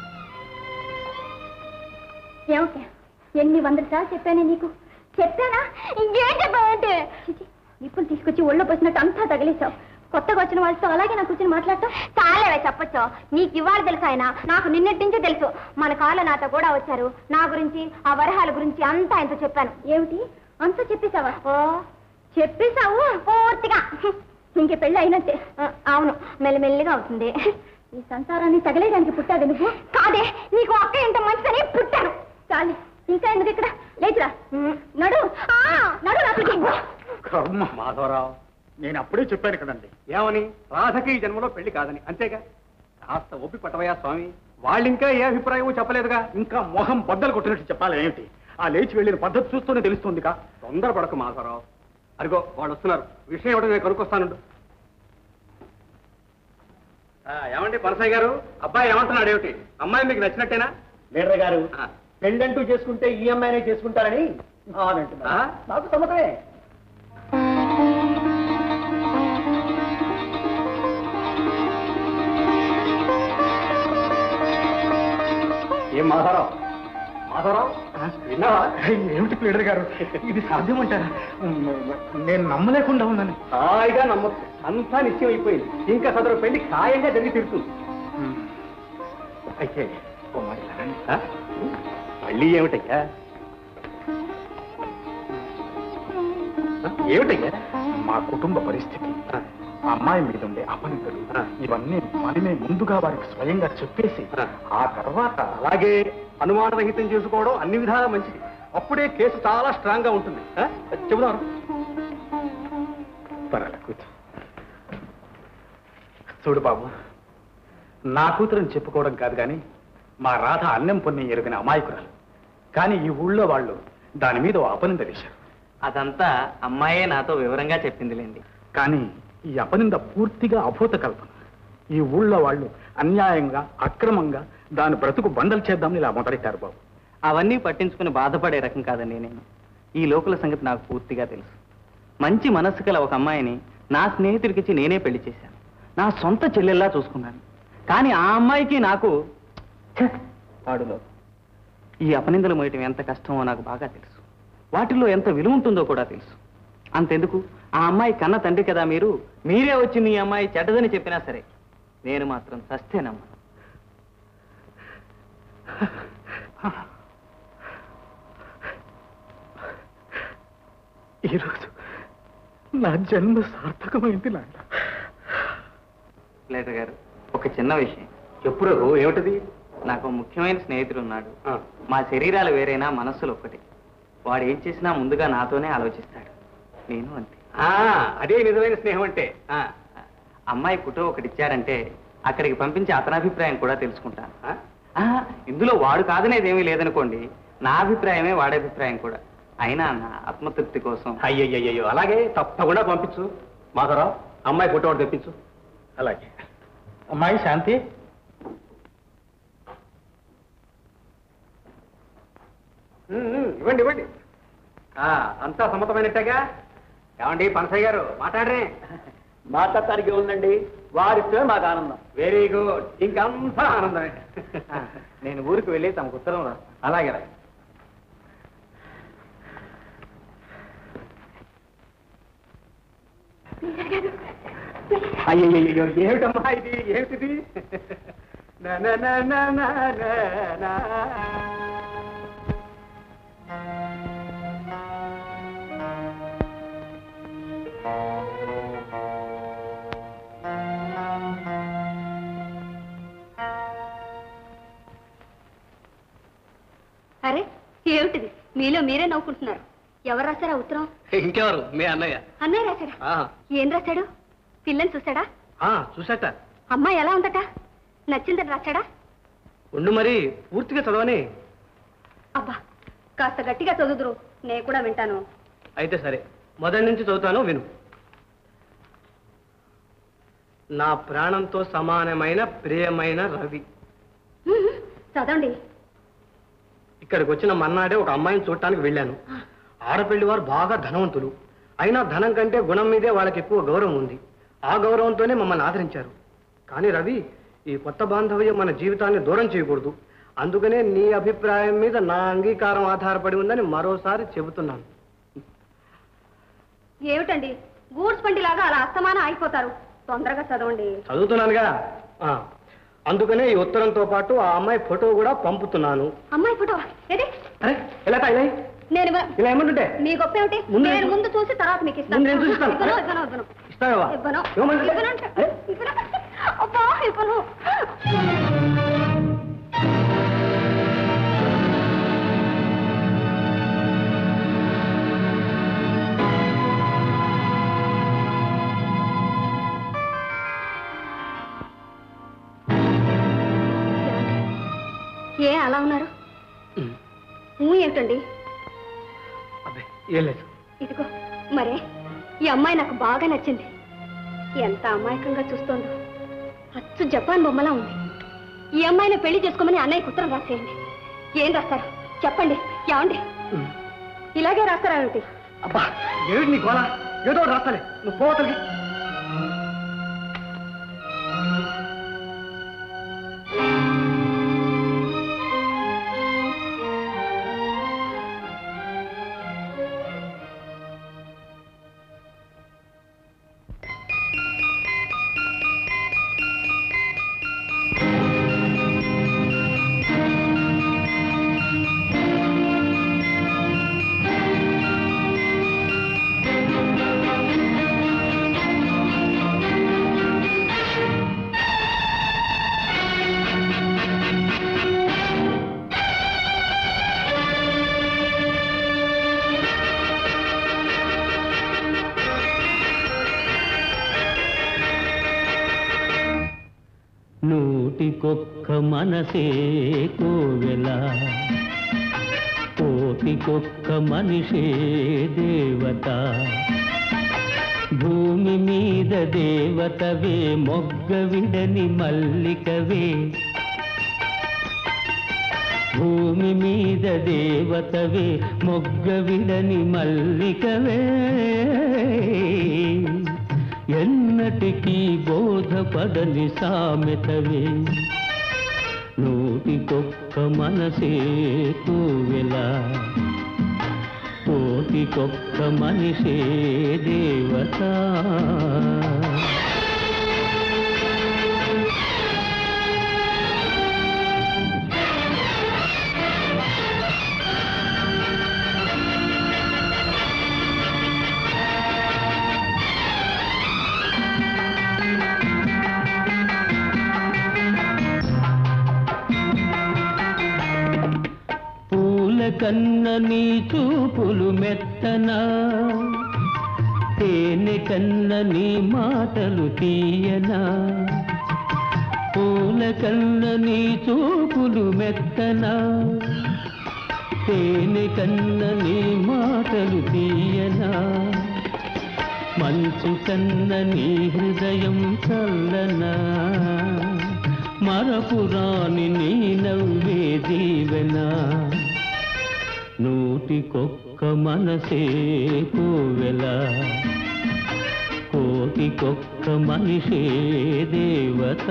ఏమిటి, ఎన్ని వందల సార్లు చెప్పానే నీకు? చెప్పానా? ఇంకేం చెప్పావంటే నిప్పులు తీసుకొచ్చి ఒళ్ళో పోసినట్టు అంతా తగిలేసావు. కొత్తగా వచ్చిన వాళ్ళతో అలాగే నాకు కూర్చొని మాట్లాడతావు. చాలేవే చెప్పొచ్చు. నీకు ఇవాళ తెలుసు ఆయన, నాకు నిన్నటి నుంచే తెలుసు. మన కాళ్ళ నాతో కూడా వచ్చారు. నా గురించి, ఆ వరహాల గురించి అంతా ఆయనతో చెప్పాను. ఏమిటి, అంతా చెప్పేశావా? ఓ, చెప్పేశావు పూర్తిగా. ఇంకే పెళ్ళి అయినట్టే. అవును, మెల్లిమెల్లిగా అవుతుంది. ఈ సంసారాన్ని తగలేదానికి పుట్టాడు నువ్వు? కాదే, నీకు అక్క ఎంత మంచిదని పుట్టాను. చాలు, ఇంకా ఎందుకు ఇక్కడ? లేచురా, నడు నడు. కర్మ. మాధవరావు, నేను అప్పుడే చెప్పాను కదండి. ఏమని? రాధకి ఈ జన్మలో పెళ్లి కాదని, అంతేగా? కాస్త ఒప్పి పట్టవయ్యా స్వామి, వాళ్ళింకా ఏ అభిప్రాయమో చెప్పలేదుగా. ఇంకా మొహం బద్దలు కొట్టినట్టు చెప్పాలి. ఏమిటి, ఆ లేచి వెళ్ళిన పద్ధతి చూస్తూనే తెలుస్తుందిగా. తొందరపడకు మాధవరావు. అదిగో వాళ్ళు వస్తున్నారు, విషయం ఏమిటో నేను కనుక్కొస్తానుండు. ఏమండి పరసయ్య గారు, అబ్బాయి ఏమంటున్నాడు? ఏమిటి, అమ్మాయి మీకు నచ్చినట్టేనా? లీడర్ గారు, పెళ్ళంటూ చేసుకుంటే ఈ అమ్మాయినే చేసుకుంటారని నాకు సమ్మతమే. ఏం మాధవరావు, మాధవరావు విన్నావా? ఏమిటి లీడర్ గారు, ఇది సాధ్యమంటారా? నేను నమ్మలేకుండా ఉన్నాను. హాయిగా నమ్మొచ్చు, అంతా నిశ్చయం అయిపోయింది. ఇంకా సదరు పెళ్లి ఖాయంగా జరిగి తీరుతుంది. అయితే ఓ మాట ఇలా రండి. మళ్ళీ ఏమిటయ్యా? ఏమిటయ్యా? మా కుటుంబ పరిస్థితి, ఆ అమ్మాయి మీద ఉండే అపనితలు, ఇవన్నీ మనమే ముందుగా వారికి స్వయంగా చెప్పేసి ఆ తర్వాత అలాగే అనుమానరహితం చేసుకోవడం అన్ని విధాలా మంచిది. అప్పుడే కేసు చాలా స్ట్రాంగ్ గా ఉంటుంది. చెబుదాం. పర్వాలేదు, కూర్చో. చూడు బాబు, నా కూతురుని చెప్పుకోవడం కాదు కానీ మా రాధ అన్నం పుణ్యం ఎరుగిన అమాయకురాలు. కానీ ఈ ఊళ్ళో వాళ్ళు దాని మీద ఓ అపనింద వేశారు. అదంతా అమ్మాయే నాతో వివరంగా చెప్పిందిలేండి. కానీ ఈ అపనింద పూర్తిగా అభూత కల్పన. ఈ ఊళ్ళో వాళ్ళు అన్యాయంగా అక్రమంగా దాని బ్రతుకు బండలు చేద్దామని ఇలా మొదలెట్టారు బాబు. అవన్నీ పట్టించుకుని బాధపడే రకం కాదండి నేను. ఈ లోకుల సంగతి నాకు పూర్తిగా తెలుసు. మంచి మనస్సు గల ఒక అమ్మాయిని నా స్నేహితుడికిచ్చి నేనే పెళ్లి చేశాను. నా సొంత చెల్లెల్లా చూసుకున్నాను. కానీ ఆ అమ్మాయికి నాకు పాడులో ఈ అపనిందలు మోయటం ఎంత కష్టమో నాకు బాగా తెలుసు. వాటిల్లో ఎంత విలువ ఉంటుందో కూడా తెలుసు. అంతెందుకు, ఆ అమ్మాయి కన్న తండ్రి కదా మీరు. మీరే వచ్చి మీ అమ్మాయి చెడ్డదని చెప్పినా సరే నేను మాత్రం చస్తేనమ్మా. ఈరోజు నా జన్మ సార్థకమైంది నాన్న. లేటర్ గారు, ఒక చిన్న విషయం. చెప్పు రఘు, ఏమిటది? నాకు ముఖ్యమైన స్నేహితుడు ఉన్నాడు. మా శరీరాలు వేరైనా మనస్సులు ఒక్కటి. వాడు ఏం చేసినా ముందుగా నాతోనే ఆలోచిస్తాడు. నేను అంతే. అదే నిజమైన స్నేహం అంటే. అమ్మాయి ఫోటో ఒకటి ఇచ్చారంటే అక్కడికి పంపించి అతని అభిప్రాయం కూడా తెలుసుకుంటాను. ఇందులో వాడు కాదనేది ఏమీ లేదనుకోండి, నా అభిప్రాయమే వాడి అభిప్రాయం కూడా. అయినా నా ఆత్మతృప్తి కోసం. అయ్యయ్యో, అలాగే తప్పకుండా పంపించు. మాధవరావు, అమ్మాయి ఫోటో ఒకటి తెప్పించు. అలాగే. అమ్మాయి శాంతి, ఇవ్వండి ఇవ్వండి. అంతా సమ్మతమైనట్టేగా? ఏమండి పనసయ్య గారు, మాట్లాడరే. మాట్లాడటానికి ఉందండి, వారిస్తే మాకు ఆనందం. వెరీ గుడ్, ఇంకంతా ఆనందమే. నేను ఊరికి వెళ్ళి తమకు ఉత్తరం రాస్తాను. అలాగే. అయ్యయ్యో, ఏమిటమ్మా ఇది? ఏమిటిది? అరే, ఏమిటిది? మీలో మీరే నవ్వుకుంటున్నారు. ఎవరు రాశారా ఉత్తరం? ఇంకెవరు? మీ అన్నయ్య. అన్నయ్య రాశాడా? ఏం రాశాడు? పిల్లని చూశాడా? చూసాట. అమ్మాయి ఎలా ఉందట? నచ్చిందని రాశాడా? ఉండు మరి, పూర్తిగా చదవని. అబ్బా, కాస్త గట్టిగా చదువుదురు, నేను కూడా వింటాను. అయితే సరే, మొదటి నుంచి చదువుతాను, విను. నా ప్రాణంతో సమానమైన ప్రియమైన రవి. చదవండి. ఇక్కడికి వచ్చిన మన్నాడే ఒక అమ్మాయిని చూడటానికి వెళ్ళాను. ఆడపిల్లి వారు బాగా ధనవంతులు. అయినా ధనం కంటే గుణం మీదే వాళ్ళకి ఎక్కువ గౌరవం ఉంది. ఆ గౌరవంతోనే మమ్మల్ని ఆదరించారు. కానీ రవి, ఈ కొత్త బాంధవ్యం మన జీవితాన్ని దూరం చేయకూడదు. అందుకనే నీ అభిప్రాయం మీద నా అంగీకారం ఆధారపడి ఉందని మరోసారి చెబుతున్నాను. ఏమిటండి, గూడ్స్ బండిలాగా అలా అస్తమానం ఆగిపోతారు? తొందరగా చదవండి. చదువుతున్నానుగా. అందుకనే ఈ ఉత్తరంతో పాటు ఆ అమ్మాయి ఫోటో కూడా పంపుతున్నాను. అమ్మాయి ఫోటో ఏది? అరే, ఎలా తాయి? నేను ఇలా ఏమంటుంటే మీ గొప్ప ఏమిటి? నేను ముందు చూసి తర్వాత మీకు ఇస్తాను. ముందు నేను చూసిస్తాను. ఇస్తావా? ఇవ్వను. ఇవ్వమంటే? అబ్బా, ఇవ్వను. ఏ అలా ఉన్నారు? ఏమిటండి? ఏం లేదు. ఇదిగో మరే, ఈ అమ్మాయి నాకు బాగా నచ్చింది. ఎంత అమాయకంగా చూస్తోందో, అచ్చు జపాన్ బొమ్మలా ఉంది. ఈ అమ్మాయిని పెళ్లి చేసుకోమని అన్నయ్య ఉత్తరం రాసేయండి. ఏం రాస్తారు చెప్పండి. ఏమండి, ఇలాగే రాస్తారా ఏమిటి? అబ్బా, ఏమిటి నీ గోళ? ఏదో రాస్తాలే, నువ్వు పోతలకి. నూటికొక్క మనసే కోవెల, కోటికొక్క మనిషే దేవత. భూమి మీద మీద దేవతవే మొగ్గ విడని మల్లికవే భూమి మీద దేవతవే మొగ్గ విడని మల్లికవే ఎన్నటికీ బోధపడని సామెతవే నూటికొక్క మనసే కోవెలా కోటికొక్క మనిషే దేవత కన్న నీ చూపులు మెత్తనా తేనె కన్న నీ మాటలు తీయనా పూల కన్న నీ చూపులు మెత్తనా తేనె కన్న నీ మాటలు తీయనా మంచు కన్న నీ హృదయం చల్లనా మరపురాని నీ నవ్వే దీవెనా నూటికొక్క మనసే కోవెలా కోటికొక్క మనిషే దేవత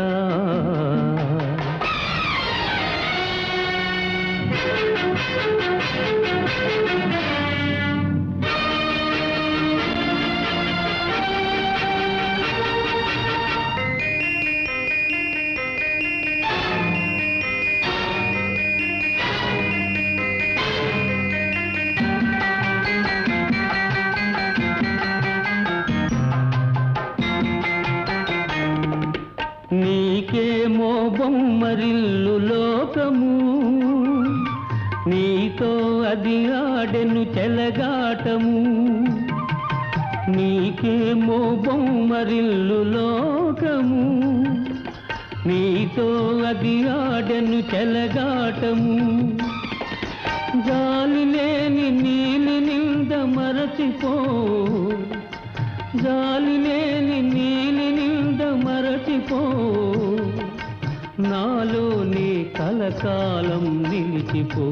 నీకేమో బొమ్మరిల్లు లోకము నీతో అది ఆడెను చెలగాటము నీకేమో బొమ్మరిల్లు లోకము నీతో అది ఆడెను చెలగాటము జాలి లేని నీలి నింద మరచిపో జాలి లేని నీలి నింద మరచిపో నాలో నీ కలకాలం నిలిచిపో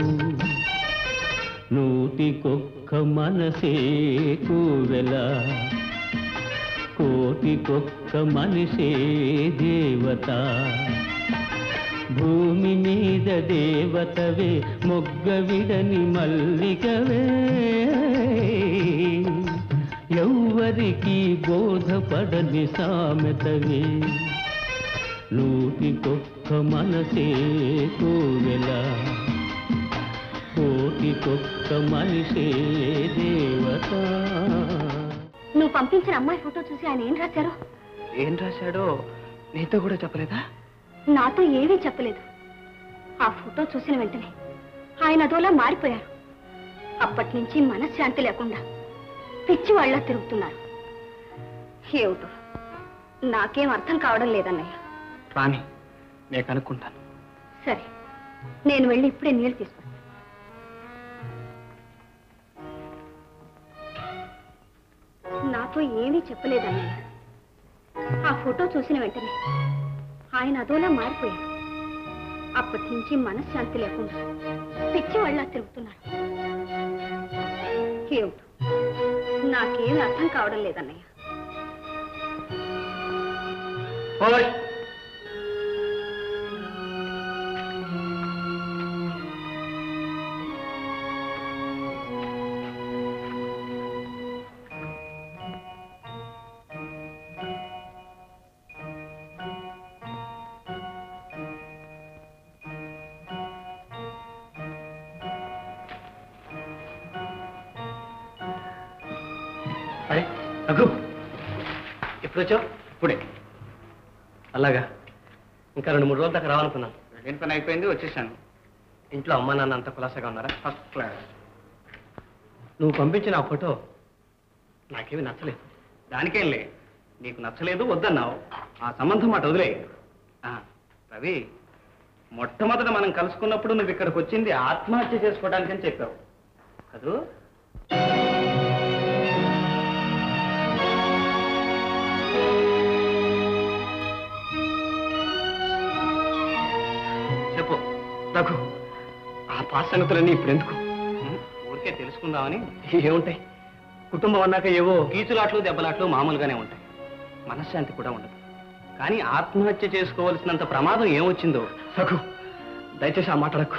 నూటికొక్క మనసే కోవెలా కోటికొక్క మనిషే దేవత భూమి మీద దేవతవే మొగ్గ విడని మల్లికవే ఎవ్వరికి బోధపడని సామెతవే నూటికొక్క మనసే కోవెలా కోటికొక్క మనిషే దేవత నువ్వు పంపించిన అమ్మాయి ఫోటో చూసి ఆయన ఏం రాశారు? ఏం రాశాడో నీతో కూడా చెప్పలేదా? నాతో ఏమీ చెప్పలేదు. ఆ ఫోటో చూసిన వెంటనే ఆయన అదోలా మారిపోయారు. అప్పటి నుంచి మనశ్శాంతి లేకుండా పిచ్చి వాళ్ళ తిరుగుతున్నారు. ఏమిటో నాకేం అర్థం కావడం లేదన్నయ్య. రాని నేను కనుక్కుంటాను. సరే, నేను వెళ్ళి ఇప్పుడే నీళ్ళు తీసుకొస్తాను. నాతో ఏమీ చెప్పలేదన్నయ్య. ఆ ఫోటో చూసిన వెంటనే ఆయన అదోలా మారిపోయారు. అప్పటి నుంచి మనశ్శాంతి లేకుండా పిచ్చి వాళ్ళ తిరుగుతున్నారు. ఏమిటో నాకేమీ అర్థం కావడం లేదన్నయ్య. అరే రఘు, ఎప్పుడు వచ్చావు? ఇప్పుడే. అలాగా, ఇంకా 2-3 రోజుల దాకా రావాలనుకున్నాను. ఏం పని అయిపోయింది, వచ్చేసాను. ఇంట్లో అమ్మా నాన్న అంత కులాసగా ఉన్నారా? First class. నువ్వు పంపించిన ఆ ఫోటో నాకేమీ నచ్చలేదు. దానికేం లే, నీకు నచ్చలేదు వద్దన్నావు, ఆ సంబంధం మాట వదిలే. రవి, మొట్టమొదట మనం కలుసుకున్నప్పుడు నువ్వు ఇక్కడికి వచ్చింది ఆత్మహత్య చేసుకోవడానికని చెప్పావు కదూ? రఘు, ఆ పాత సంగతులన్నీ ఇప్పుడు ఎందుకు? ఊరికే తెలుసుకుందామని. ఏముంటాయి? కుటుంబం అన్నాక ఏవో గీచులాట్లు దెబ్బలాట్లు మామూలుగానే ఉంటాయి. మనశ్శాంతి కూడా ఉండదు. కానీ ఆత్మహత్య చేసుకోవాల్సినంత ప్రమాదం ఏమొచ్చిందో. రఘు, దయచేసి ఆ మాట్లాడకు.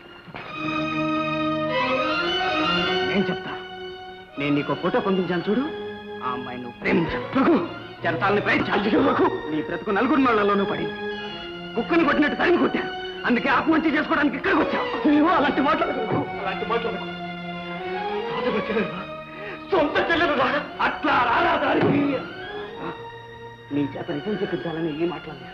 నేను చెప్తా. నేను నీకు ఫోటో పంపించాను చూడు, ఆ అమ్మాయిని నువ్వు ప్రేమించాను. రఘు, చెరతాలని ప్రయత్నించాలి. రఘు, నీ బ్రతుకు నలుగురు నళ్లలోనూ పడింది. కుక్కను కొట్టినట్టు తరిమి కొట్టారు. అందుకే ఆత్మహత్య చేసుకోవడానికి ఇక్కడికి వచ్చావు. అలాంటి మాట్లాడకు, అలాంటి మాట్లాడకు. సొంత చెల్లెలు అట్లా రారా దారికి. నీ చేత నిజం చెప్పించాలని ఈ మాట్లాడలేదు.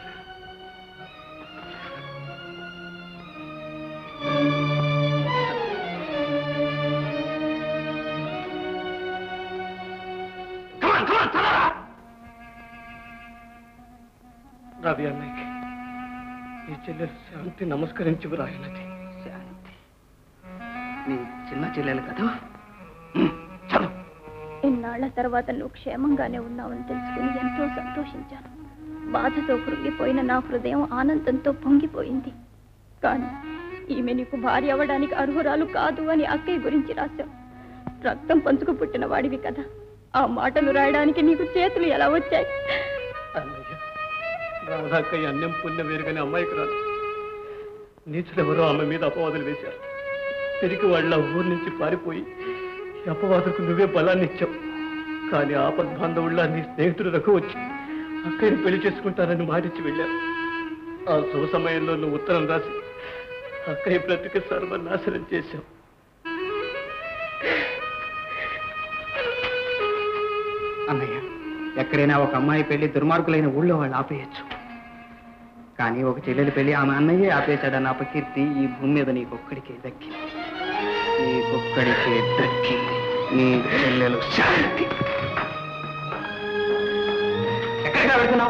రవి అన్నయ్యకి నీ చెల్లెలు శాంతి నమస్కరించి రాయనది. శాంతి నీ చిన్న చెల్లెలు కదా. చదువు. ఇన్నాళ్ల తర్వాత నువ్వు క్షేమంగానే ఉన్నావని తెలుసుకుని ఎంతో సంతోషించాను. బాధతో కృంగిపోయిన నా హృదయం ఆనందంతో పొంగిపోయింది. కానీ ఈమె నీకు భార్య అవ్వడానికి అర్హురాలు కాదు అని అక్కయ్య గురించి రాశావు. రక్తం పంచుకు పుట్టిన వాడివి కదా, ఆ మాటలు రాయడానికి నీకు చేతులు ఎలా వచ్చాయి? అన్నయ్య, రాధాకయ్య అన్నం పుణ్యం వేరుగానే అమ్మాయికి రాదు. నీచులెవరో ఆమె మీద అపవాదులు వేశారు. తిరిగి వాళ్ళ ఊరి నుంచి పారిపోయి అపవాదుకు నువ్వే బలాన్ని ఇచ్చావు. కానీ ఆపద్బాంధవుళ్ళ నీ స్నేహితుడు రఘు వచ్చి అక్కడిని పెళ్లి చేసుకుంటానని మాటిచ్చి వెళ్ళారు. ఆ శుభ సమయంలో నువ్వు ఉత్తరం రాసి అక్కయ్య బ్రతికి సర్వనాశనం చేశావు. అన్నయ్య, ఎక్కడైనా ఒక అమ్మాయి పెళ్లి దుర్మార్గులైన ఊళ్ళో వాళ్ళు ఆపేయచ్చు. కానీ ఒక చెల్లెలి పెళ్లి ఆమె అన్నయ్యే ఆపేశాడన్న అపకీర్తి ఈ భూమి మీద నీకొక్కడికే దక్కింది. నీకొక్కడికే దక్కింది. నీ చెల్లెలు శాంతి. ఎక్కడికి వెళ్తున్నావు?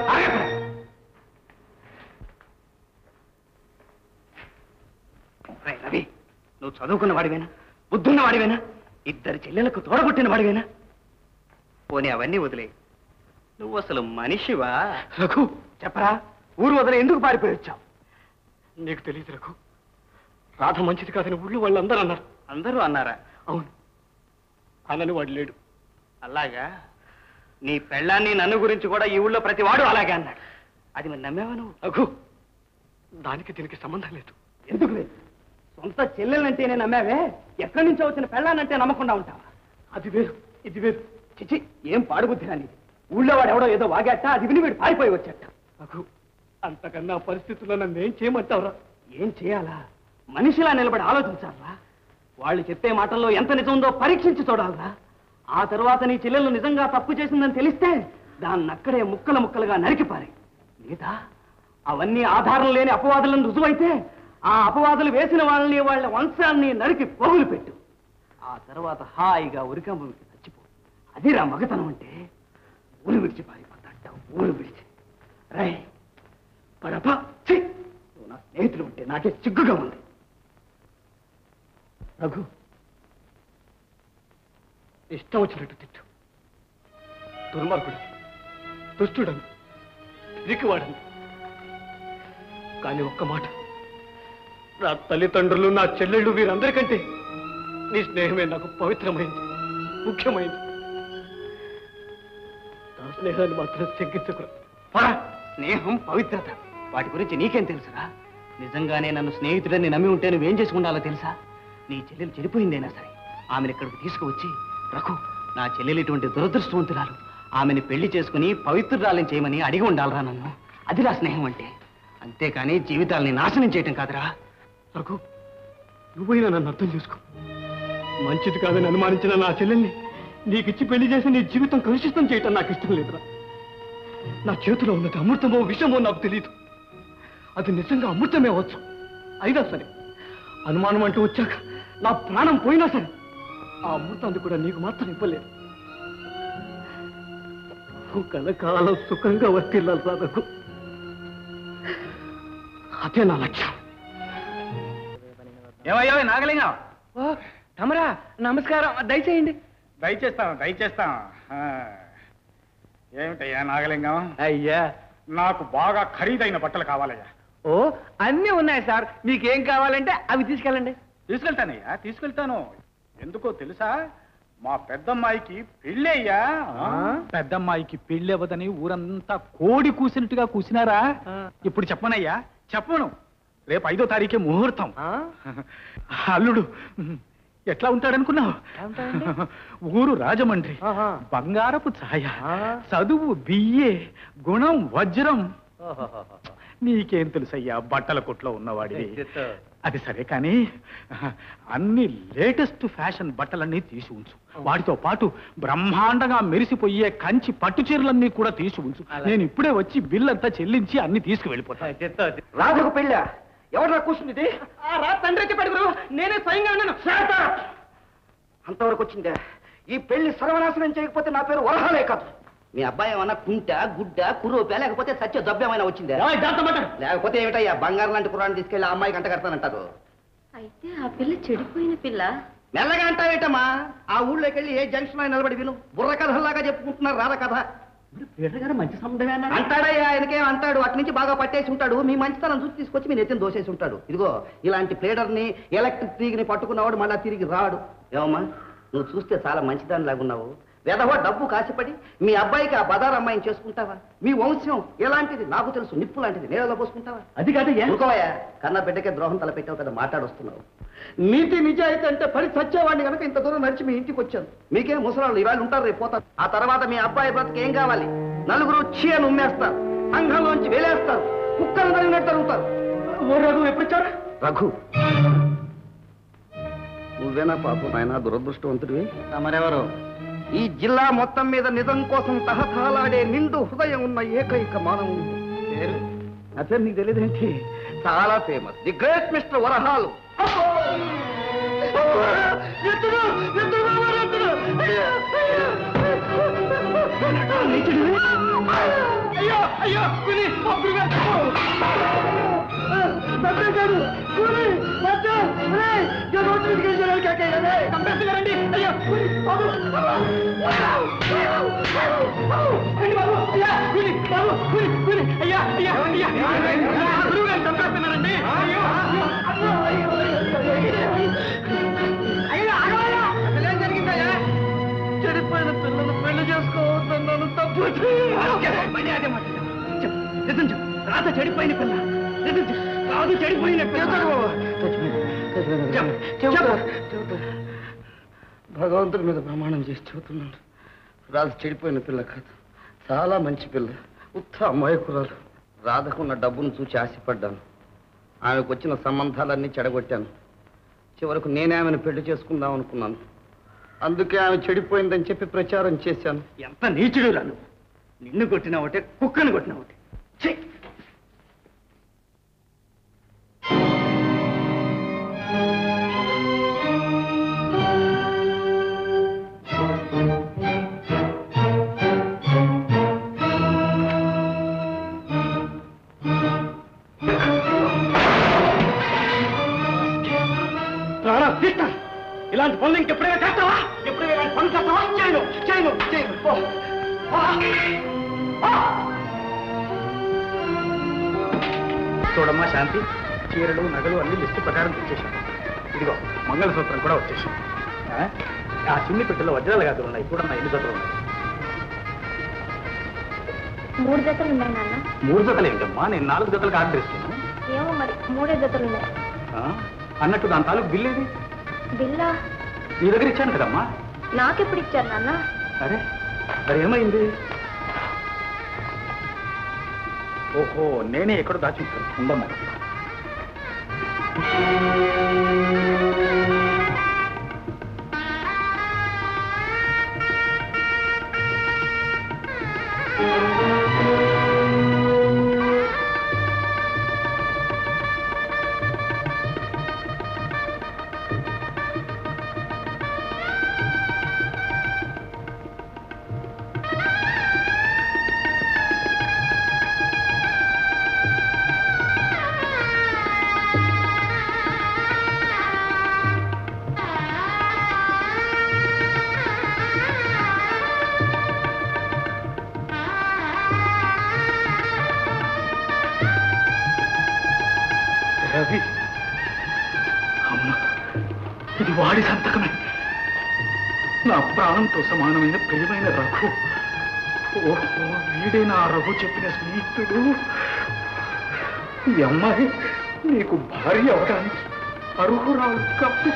రవి, నువ్వు చదువుకున్న వాడివేనా? బుద్ధున్న వాడివేనా? ఇద్దరు చెల్లెలకు తోడబుట్టిన వాడివేనా? పోనీ అవన్నీ వదిలే. నువ్వు అసలు మనిషివా? రఘు, చెప్పరా, ఊరు వదిలే ఎందుకు పారిపోయి వచ్చావు? నీకు తెలియదు రఘు, రాధ మంచిది కాదని ఊళ్ళో వాళ్ళందరూ అన్నారు. అందరూ అన్నారా? అవును, అనని వాడు లేడు. అలాగా? నీ పెళ్ళాన్ని నన్ను గురించి కూడా ఈ ఊళ్ళో ప్రతి వాడు అలాగే అన్నాడు. అది మరి నమ్మేవా నువ్వు? రఘు, దానికి దీనికి సంబంధం లేదు. ఎందుకు లేదు? సొంత చెల్లెలంటేనే నమ్మావే, ఎక్కడి నుంచో వచ్చిన పెళ్ళానంటే నమ్మకుండా ఉంటావా? అది వేరు, ఇది వేరు. చిచి, ఏం పాడుబుద్ధి అని. ఊళ్ళో వాడు ఎవడో ఏదో వాగాట, అది విని వీడు పారిపోయి వచ్చాట. రఘు, అంతకన్నా పరిస్థితుల్లో నన్ను ఏం చేయమంటావురా? ఏం చేయాలా? మనిషిలా నిలబడి ఆలోచించాలా? వాళ్ళు చెప్పే మాటల్లో ఎంత నిజం ఉందో పరీక్షించి చూడాలరా. ఆ తర్వాత నీ చెల్లెలు నిజంగా తప్పు చేసిందని తెలిస్తే దాన్ని అక్కడే ముక్కలు ముక్కలుగా నరికిపారి. లేదా అవన్నీ ఆధారం లేని అపవాదులను రుజువైతే ఆ అపవాదులు వేసిన వాళ్ళని వాళ్ళ వంశాన్ని నరికి పోగులు పెట్టు. ఆ తర్వాత హాయిగా ఉరికంబకి చచ్చిపో. అదిరా మగతనం అంటే. ఊరు విడిచి పారిపోతాంట, ఊరు విడిచి. రై పడపా, నువ్వు నా స్నేహితులు ఉంటే నాకే సిగ్గుగా ఉంది. రఘు, ఇష్టం వచ్చినట్టు తిట్టు. దుర్మార్గుడు, దుష్టుడను, పిరికివాడను. కానీ ఒక్క మాట, నా తల్లిదండ్రులు, నా చెల్లెళ్ళు, వీరందరికంటే నీ స్నేహమే నాకు పవిత్రమైంది, ముఖ్యమైంది. నా స్నేహాన్ని మాత్రం శంకించకూడదు. పరా, స్నేహం పవిత్రత వాటి గురించి నీకేం తెలుసురా? నిజంగానే నన్ను స్నేహితుడని నమ్మి ఉంటే నువ్వేం చేసుకుండాలో తెలుసా? నీ చెల్లెలు చెడిపోయిందైనా సరే ఆమెను ఇక్కడికి తీసుకువచ్చి, రఘు, నా చెల్లెలు ఇటువంటి దురదృష్టవంతురాలు, ఆమెను పెళ్లి చేసుకుని పవిత్రురాలని చేయమని అడిగి ఉండాలరా నన్ను. అదిరా స్నేహం అంటే. అంతేకాని జీవితాల్ని నాశనం చేయటం కాదురా. రఘు, నువ్వైనా నన్ను అర్థం చేసుకో. మంచిది కాదని అనుమానించిన నా చెల్లెల్ని నీకిచ్చి పెళ్లి చేసి నీ జీవితం కలుషితం చేయటం నాకు ఇష్టం లేదురా. నా చేతిలో ఉన్నది అమృతమో విషమో నాకు తెలియదు. అది నిజంగా అమృతమే అవచ్చు. అయినా సరే, అనుమానం అంటూ వచ్చాక నా ప్రాణం పోయినా సరే ఆ అమృతాన్ని కూడా నీకు మాత్రం ఇవ్వలేదు. కలకాలం సుఖంగా వర్తిల్లాలి రాదకు. అదే నా లక్ష్యం. ఏమయ్యో నాగలింగం? తమరా, నమస్కారం. దయచేయండి. దయచేస్తాం. ఏమిటయ్యా నాగలింగం? అయ్యా, నాకు బాగా ఖరీదైన బట్టలు కావాలయ్యా. ఓ అన్నీ ఉన్నాయి సార్, మీకేం కావాలంటే అవి తీసుకెళ్ళండి. తీసుకెళ్తానయ్యా, తీసుకెళ్తాను. ఎందుకో తెలుసా, మా పెద్దమ్మాయికి పెళ్ళి అయ్యా. పెద్దమ్మాయికి పెళ్ళి అవ్వదని ఊరంతా కోడి కూసినట్టుగా కూసినారా? ఇప్పుడు చెప్పనయ్యా, చెప్పను. రేపు 5వ తారీఖే ముహూర్తం. అల్లుడు ఎట్లా ఉంటాడనుకున్నావు? ఊరు రాజమండ్రి, బంగారపు ఛాయ, చదువు బిఏ, గుణం వజ్రం. నీకేం తెలుసయ్యా బట్టల కొట్లో ఉన్నవాడివి. అది సరే కానీ అన్ని లేటెస్ట్ ఫ్యాషన్ బట్టలన్నీ తీసి ఉంచు. వాటితో పాటు బ్రహ్మాండంగా మెరిసిపోయే కంచి పట్టు చీరలన్నీ కూడా తీసి ఉంచు. నేను ఇప్పుడే వచ్చి బిల్ అంతా చెల్లించి అన్ని తీసుకువెళ్ళిపోతాను. రాధకు పెళ్ళా? ఎవరు కూర్చుంది? తండ్రి చెప్పాడు, నేనే స్వయంగా ఉన్నాను. అంతవరకు వచ్చిందా? ఈ పెళ్లి సర్వనాశనం చేయకపోతే నా పేరు వరహాలే కాదు. మీ అబ్బాయి ఏమన్నా కుంట గుడ్డ కురూపా, లేకపోతే సత్య దబ్బేమైనా వచ్చిందా? లేకపోతే ఏమిటయ్యా, బంగారం లాంటి కుర్రాన్ని తీసుకెళ్లి ఆ అమ్మాయికి అంట కడతానంటారు. అయితే ఆ పిల్ల చెడిపోయిన పిల్ల. మెల్లగా అంటావేటమ్మా? ఆ ఊళ్ళోకి వెళ్ళి ఏ జంక్షన్ లో నిలబడి విను. బుర్ర కథలాగా చెప్పుకుంటున్నారు రాధ కథ. మంచి సంబంధమే అంటాడయ్యా, ఆయనకేం అంటాడు. అటు నుంచి బాగా పట్టేసి ఉంటాడు. మీ మంచితనం చూసి తీసుకొచ్చి మీ నెత్తిని దోసేసి ఉంటాడు. ఇదిగో ఇలాంటి ప్లేడర్ని, ఎలక్ట్రిక్ తీగిని పట్టుకున్నవాడు మళ్ళా తిరిగి రాడు. ఏమమ్మా, నువ్వు చూస్తే చాలా మంచిదాని లాగున్నావు. వెధవ డబ్బు కాసిపడి మీ అబ్బాయికి ఆ బదారు అమ్మాయిని చేసుకుంటావా? మీ వంశం ఎలాంటిది నాకు తెలుసు, నిప్పు లాంటిది. నేలలో పోసుకుంటావా? అది కాదయ్యా. ఊరుకోవయ్యా, కన్న బిడ్డకే ద్రోహం తలపెట్టావు కదా, మాట్లాడొస్తున్నావు. నీతి నిజాయితీ అంటే పడి చచ్చేవాడిని కనుక ఇంత దూరం నడిచి మీ ఇంటికి వచ్చాను. మీకేం ముసలాళ్ళు ఇవాళ ఉంటారు, రేపు పోతారు. ఆ తర్వాత మీ అబ్బాయి బ్రతికి ఏం కావాలి? నలుగురు వచ్చి అని ఉమ్మేస్తారు, సంఘంలోంచి వేలేస్తారు, కుక్కలు తగినట్టు తరుగుతారు. రఘు ఎప్పుడొచ్చారు? రఘు నువ్వేనా పాపం ఆయన దురదృష్టవంతుడివి? మరెవరు? ఈ జిల్లా మొత్తం మీద నిజం కోసం తహతహలాడే నిండు హృదయం ఉన్న ఏకైక మానవుడు. నా పేరు నీకు తెలియదేంటి? చాలా ఫేమస్, ది గ్రేట్ మిస్టర్ వరహాలు. అయ్యో అయ్యో చెడిపోయిన పిల్లలు పెళ్లి చేసుకోవద్దన్నాను, తప్పు. రాత చెడిపోయిన పిల్ల, రాదు చెడిపోయిన భగవంతుడి మీద ప్రమాణం చేసి చెబుతున్నాను. రాధ చెడిపోయిన పిల్ల కాదు, చాలా మంచి పిల్ల, ఉత్త అమాయకురాలు. రాధకున్న డబ్బును చూసి ఆశపడ్డాను. ఆమెకు వచ్చిన సంబంధాలన్నీ చెడగొట్టాను. చివరకు నేనే ఆమెను పెళ్లి చేసుకుందాం అనుకున్నాను. అందుకే ఆమె చెడిపోయిందని చెప్పి ప్రచారం చేశాను. ఎంత నీచుడు రాను! నిన్ను కొట్టినా ఒకటే, కుక్కను కొట్టినా ఒకటే. ఇలాంటి పనులు ఇంకెప్పుడైనా చేస్తావా? ఎప్పుడైనా ఇలాంటి పనులు చేస్తావా? చేయను చేయను చేయను. చూడమ్మా శాంతి, చీరలు నగలు అన్ని లిస్టు ప్రకారం తెచ్చేసాను. ఇదిగో మంగళసూత్రం కూడా వచ్చేసాం. ఆ చిన్ని పెట్టెలో వజ్రాల గాజులు ఉన్నాయి, చూడమ్మా ఎన్ని జతలు ఉన్నాయి. 3 జతలు ఉన్నాయి నాన్న. 3 జతలు ఏంటమ్మా? నేను 4 జతలకు ఆర్డర్ ఇస్తాను. ఏమో మరి 3 జతలు ఉన్నాయి. అన్నట్టు దాని తాలూకు బిల్ ఏది? బిల్లా నీ దగ్గర ఇచ్చాను కదమ్మా. నాకెప్పుడు ఇచ్చారు నాన్న? అరే మరి ఏమైంది? ఓహో, నేనే ఎక్కడో దాచుంటాను. ఉండమ్మా. ఇది వాడి సంతకమే. నా ప్రాణంతో సమానమైన ప్రియమైన రఘు. ఓహో, వీడే నా రఘు చెప్పిన స్నేహితుడు. ఈ అమ్మాయి నీకు భార్య అవడానికి అర్హురాలు కాదు.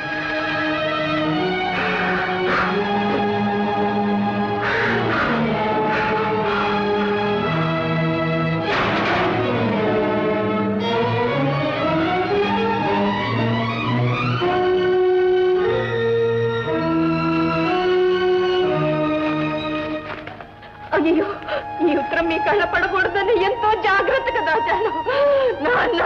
అయ్యో, ఈ ఉత్తరం మీ కళ్ళ పడకూడదని ఎంతో జాగ్రత్తగా దాచాను. నాన్న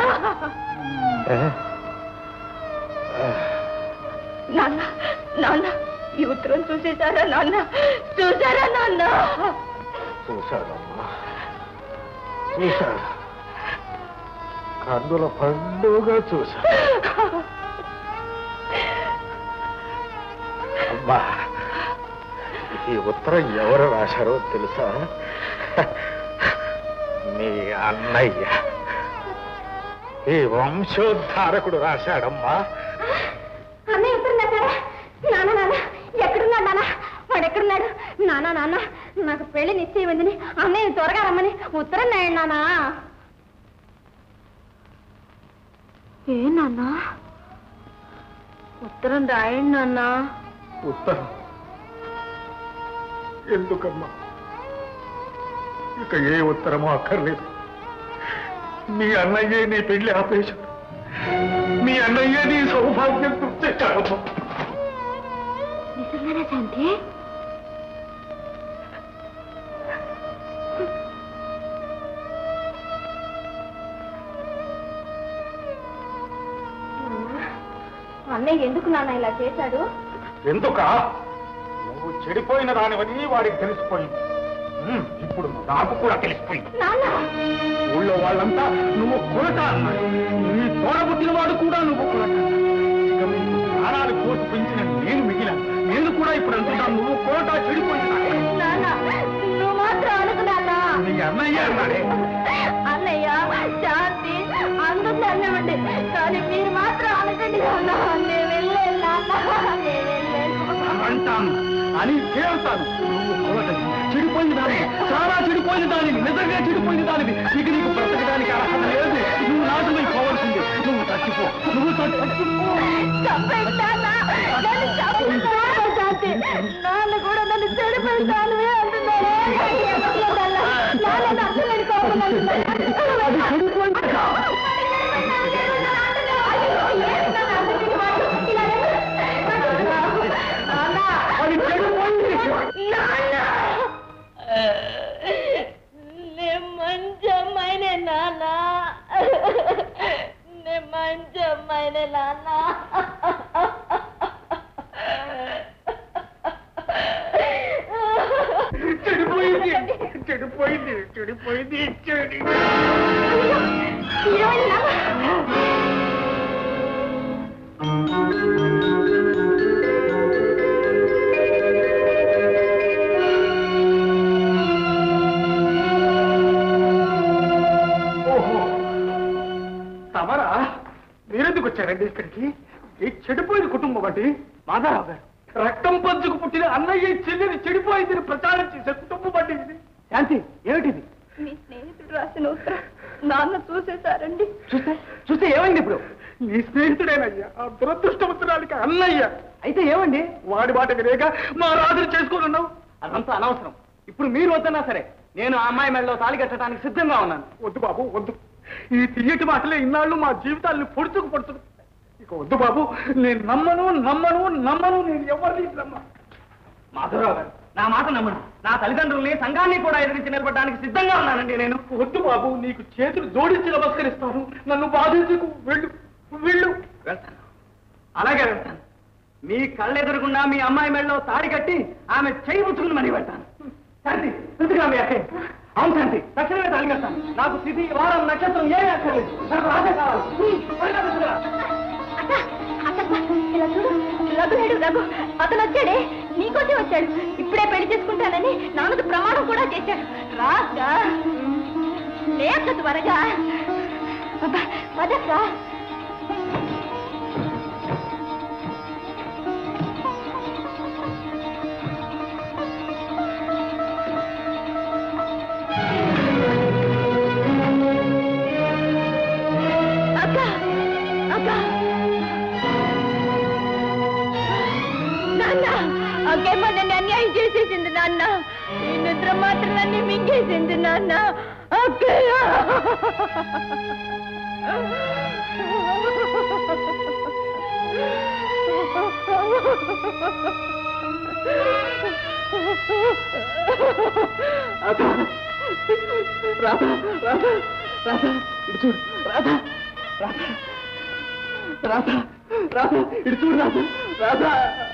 నాన్న నాన్న, ఈ ఉత్తరం చూసేశారా నాన్న? చూసారా నాన్న? చూశానమ్మా, చూశాను. కన్నుల పండుగ చూశాను. అమ్మా, ఈ ఉత్తరం ఎవరు రాశారో తెలుసా? మీ అన్నయ్య, ఈ వంశోద్ధారకుడు రాశాడమ్మా. అన్నయ్య ఉత్తరం రాశారా? నాన్న నాన్న, ఎక్కడున్నాడు నాన్న? వాడు ఎక్కడున్నాడు? నాన్న నాన్న, నాకు పెళ్లి నిశ్చయమైందని అన్నయ్య త్వరగా రమ్మని ఉత్తరం రాయండి నాన్న. ఏ నాన్న, ఉత్తరం రాయండి నాన్న. ఉత్తరం ఎందుకమ్మా? ఇక ఏ ఉత్తరమో అక్కర్లేదు. మీ అన్నయ్యే నీ పెళ్లి ఆపేశాడు. మీ అన్నయ్యే నీ సౌభాగ్యం గుర్తెచ్చాడమ్మా. నిజంగానే శాంతి? అన్నయ్య ఎందుకు నాన్న ఇలా చేశాడు? ఎందుక? నువ్వు చెడిపోయిన దానివని వాడికి తెలిసిపోయింది. ఇప్పుడు నాకు కూడా తెలిసిపోయింది. ఊళ్ళో వాళ్ళంతా నువ్వు కొరట అన్నాడు. నీ తోడబుట్టిన వాడు కూడా నువ్వు కొరట. ఇక నీకు ప్రాణాలు కోసి పెంచిన నేను మిగిలాను. నేను కూడా ఇప్పుడు అంటున్నాను, నువ్వు కొరట చెడిపోయినా. నువ్వు మాత్రం అనుకున్నా నీ అన్నయ్య అన్నాడే. అన్నయ్య శాంతి అందరూ అన్నమండి, కానీ మీరు మాత్రం అనకండి నాన్న. నేను వెళ్ళాను నాన్న, నేను వెళ్ళాను అంటాను అని చేస్తాను. నువ్వు కొరట చెడిపోయిన దానివి, చాలా చెడిపోయిన దానివి, నిజంగా చెడిపోయిన దానివి. ఇక నీకు బ్రతకడానికి అర్హత లేదు. నువ్వు నాశనం పోవాల్సిందే. నువ్వు చచ్చిపో, నువ్వు చచ్చిపో. నాన్న కూడా నన్ను చెడిపోతాను అంటున్నారే. మంచి అమ్మాయినే నాన్న, నే మంచి అమ్మాయినే నాన్న. చెడిపోయింది, చెడిపోయింది, చెడిపోయింది, చెడి. తమరా మీరెందుకు వచ్చారండి ఇక్కడికి? ఈ చెడిపోయిన కుటుంబం అండి. మాధవరావు గారు, రక్తం పంచుకు పుట్టిన అన్నయ్య చెల్లిని చెడిపోయిందని ప్రచారం చేసే కుటుంబం అండి ఇది. శాంతి, ఏమిటిది? మీ స్నేహితుడు రాసిన ఉత్తరం నాన్న చూసేశారండి. చూస్తే ఏమైంది ఇప్పుడు? నీ స్నేహితుడేనయ్యా, ఆ దురదృష్టవంతురాలికి అన్నయ్య. అయితే ఏమండి? వాడి మాట వినేగా మా రాజును చేసుకొని ఉన్నావు. అదంతా అనవసరం. ఇప్పుడు మీరు వద్దన్నా సరే, నేను ఆ అమ్మాయి మెడలో తాళి కట్టడానికి సిద్ధంగా ఉన్నాను. వద్దు బాబు, వద్దు. ఈ తియ్యటి మాటలే ఇన్నాళ్ళు మా జీవితాలను పొడుచుకు. ఇక వద్దు బాబు, నేను నమ్మను నమ్మను నమ్మను. నేను ఎవరిని నమ్మ. మాధవరావు గారు, నా మాట నమ్మను. నా తల్లిదండ్రుల్ని, సంఘాన్ని కూడా ఎదిరించి నిలబడడానికి సిద్ధంగా ఉన్నానండి నేను. వద్దు బాబు, నీకు చేతులు జోడించి నమస్కరిస్తాను. నన్ను బాధించుకు. వెళ్ళు, వెళ్ళు. వెళ్తాను, అలాగే వెళ్తాను. మీ కళ్ళెదురుగుండా మీ అమ్మాయి మెడలో తాడి కట్టి ఆమె చేయి ముచ్చుకుని మరీ వెళ్తాను. శాంతి, ఎందుకుగా మీ అక్కయ్య? అవును శాంతి, తక్షణమే తాళి కడతాను. నాకు తిథి, వారం, నక్షత్రం ఏమీ అక్కర్లేదు. నాకు రాజే కావాలి. ఇలా చూడు, రఘునేడు రఘు అతను వచ్చాడే, నీకోసం వచ్చాడు. ఇప్పుడే పెళ్లి చేసుకుంటానని నాన్నకు ప్రమాణం కూడా చేశాడు. రాగా లేక త్వరగా పదక్క. నాకేమో నన్ను అన్యాయం చేసేసింది నాన్న. ఈ నిద్ర మాత్రం నన్ను మింగేసింది నాన్న. అక్కయ్య రాధా రాధా రాధా ఇటు చూడు రాధా రాధా రాధా రాధా ఇటు చూడు రాధా రాధా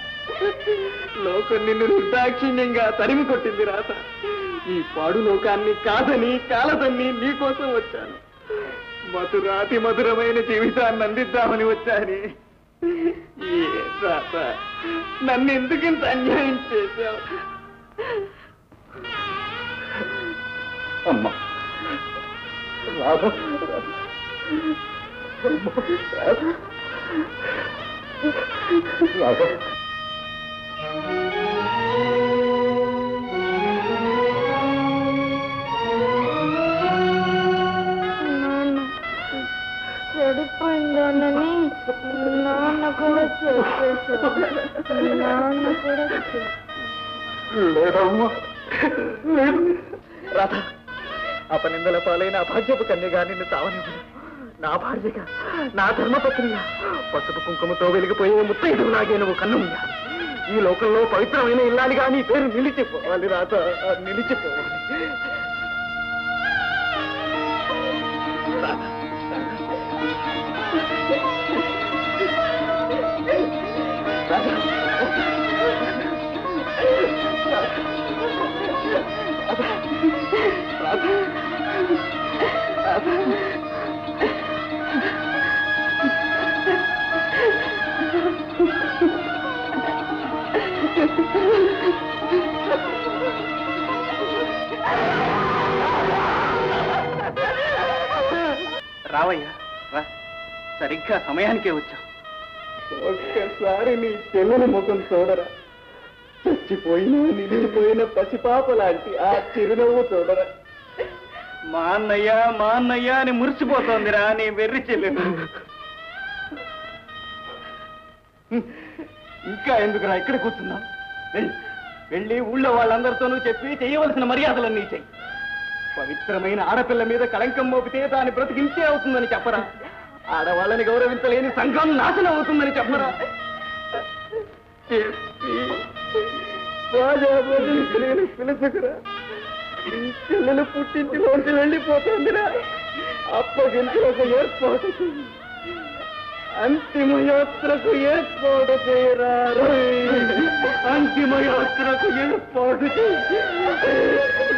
లోకం నిన్ను నిర్దాక్షిణ్యంగా తరిమి కొట్టింది రాధా. ఈ పాడు లోకాన్ని కాదని కాలదని నీకోసం వచ్చాను. మధురాతి మధురమైన జీవితాన్ని అందిద్దామని వచ్చాని. ఏ రాధా నన్ను ఎందుకు ఇంత అన్యాయం చేశావు? అమ్మా రాధ రాధ చెడిపోయిందోనని నాన్న కూడా చేసేసాడు. నాన్న కూడా లేదమ్మా లేదు. రాధ అపనిందల పాలైన అభాగ్యపు కన్యగా నిన్ను తావనివ్వను. నా భార్యగా నా ధర్మపత్నిగా పసుపు కుంకుమతో వెలిగిపోయే ముత్తైదులాగే నువ్వు కన్నుయ్యా. ఈ లోకంలో పవిత్రమైన ఇల్లాలిగా నీ పేరు నిలిచిపోవాలి రాధ, నిలిచిపోవాలి. రావయ్యా రా, సరిగ్గా సమయానికే వచ్చావు. ఒక్కసారి నీ చెల్లెల ముఖం చూడరా, చచ్చిపోయినా నిలిచిపోయిన పసిపాప లాంటి ఆ చిరునవ్వు చూడరా. మా అన్నయ్య అని మురిసిపోతోందిరా నీ వెర్రి చెల్లెలు. ఇంకా ఎందుకురా ఇక్కడ కూర్చున్నావు? వెళ్ళి ఊళ్ళో వాళ్ళందరితోనూ చెప్పి చేయవలసిన మర్యాదలన్నీ చెయ్యి. పవిత్రమైన ఆడపిల్ల మీద కళంకం మోపితే దాని బ్రతికించే అవుతుందని చెప్పరా. ఆడవాళ్ళని గౌరవించలేని సంఘం నాశనం అవుతుందని చెప్పరా. పిలుచుకురా, చెల్లెలు పుట్టింటిలోంచి వెళ్ళిపోతుందిరా. అప్పగింతలకు ఏర్పాటు చెయ్యి, అంతిమయాత్రకు ఏర్పాటు చేయరా. అంతిమయాత్రకు ఏర్పాటు చెయ్యి.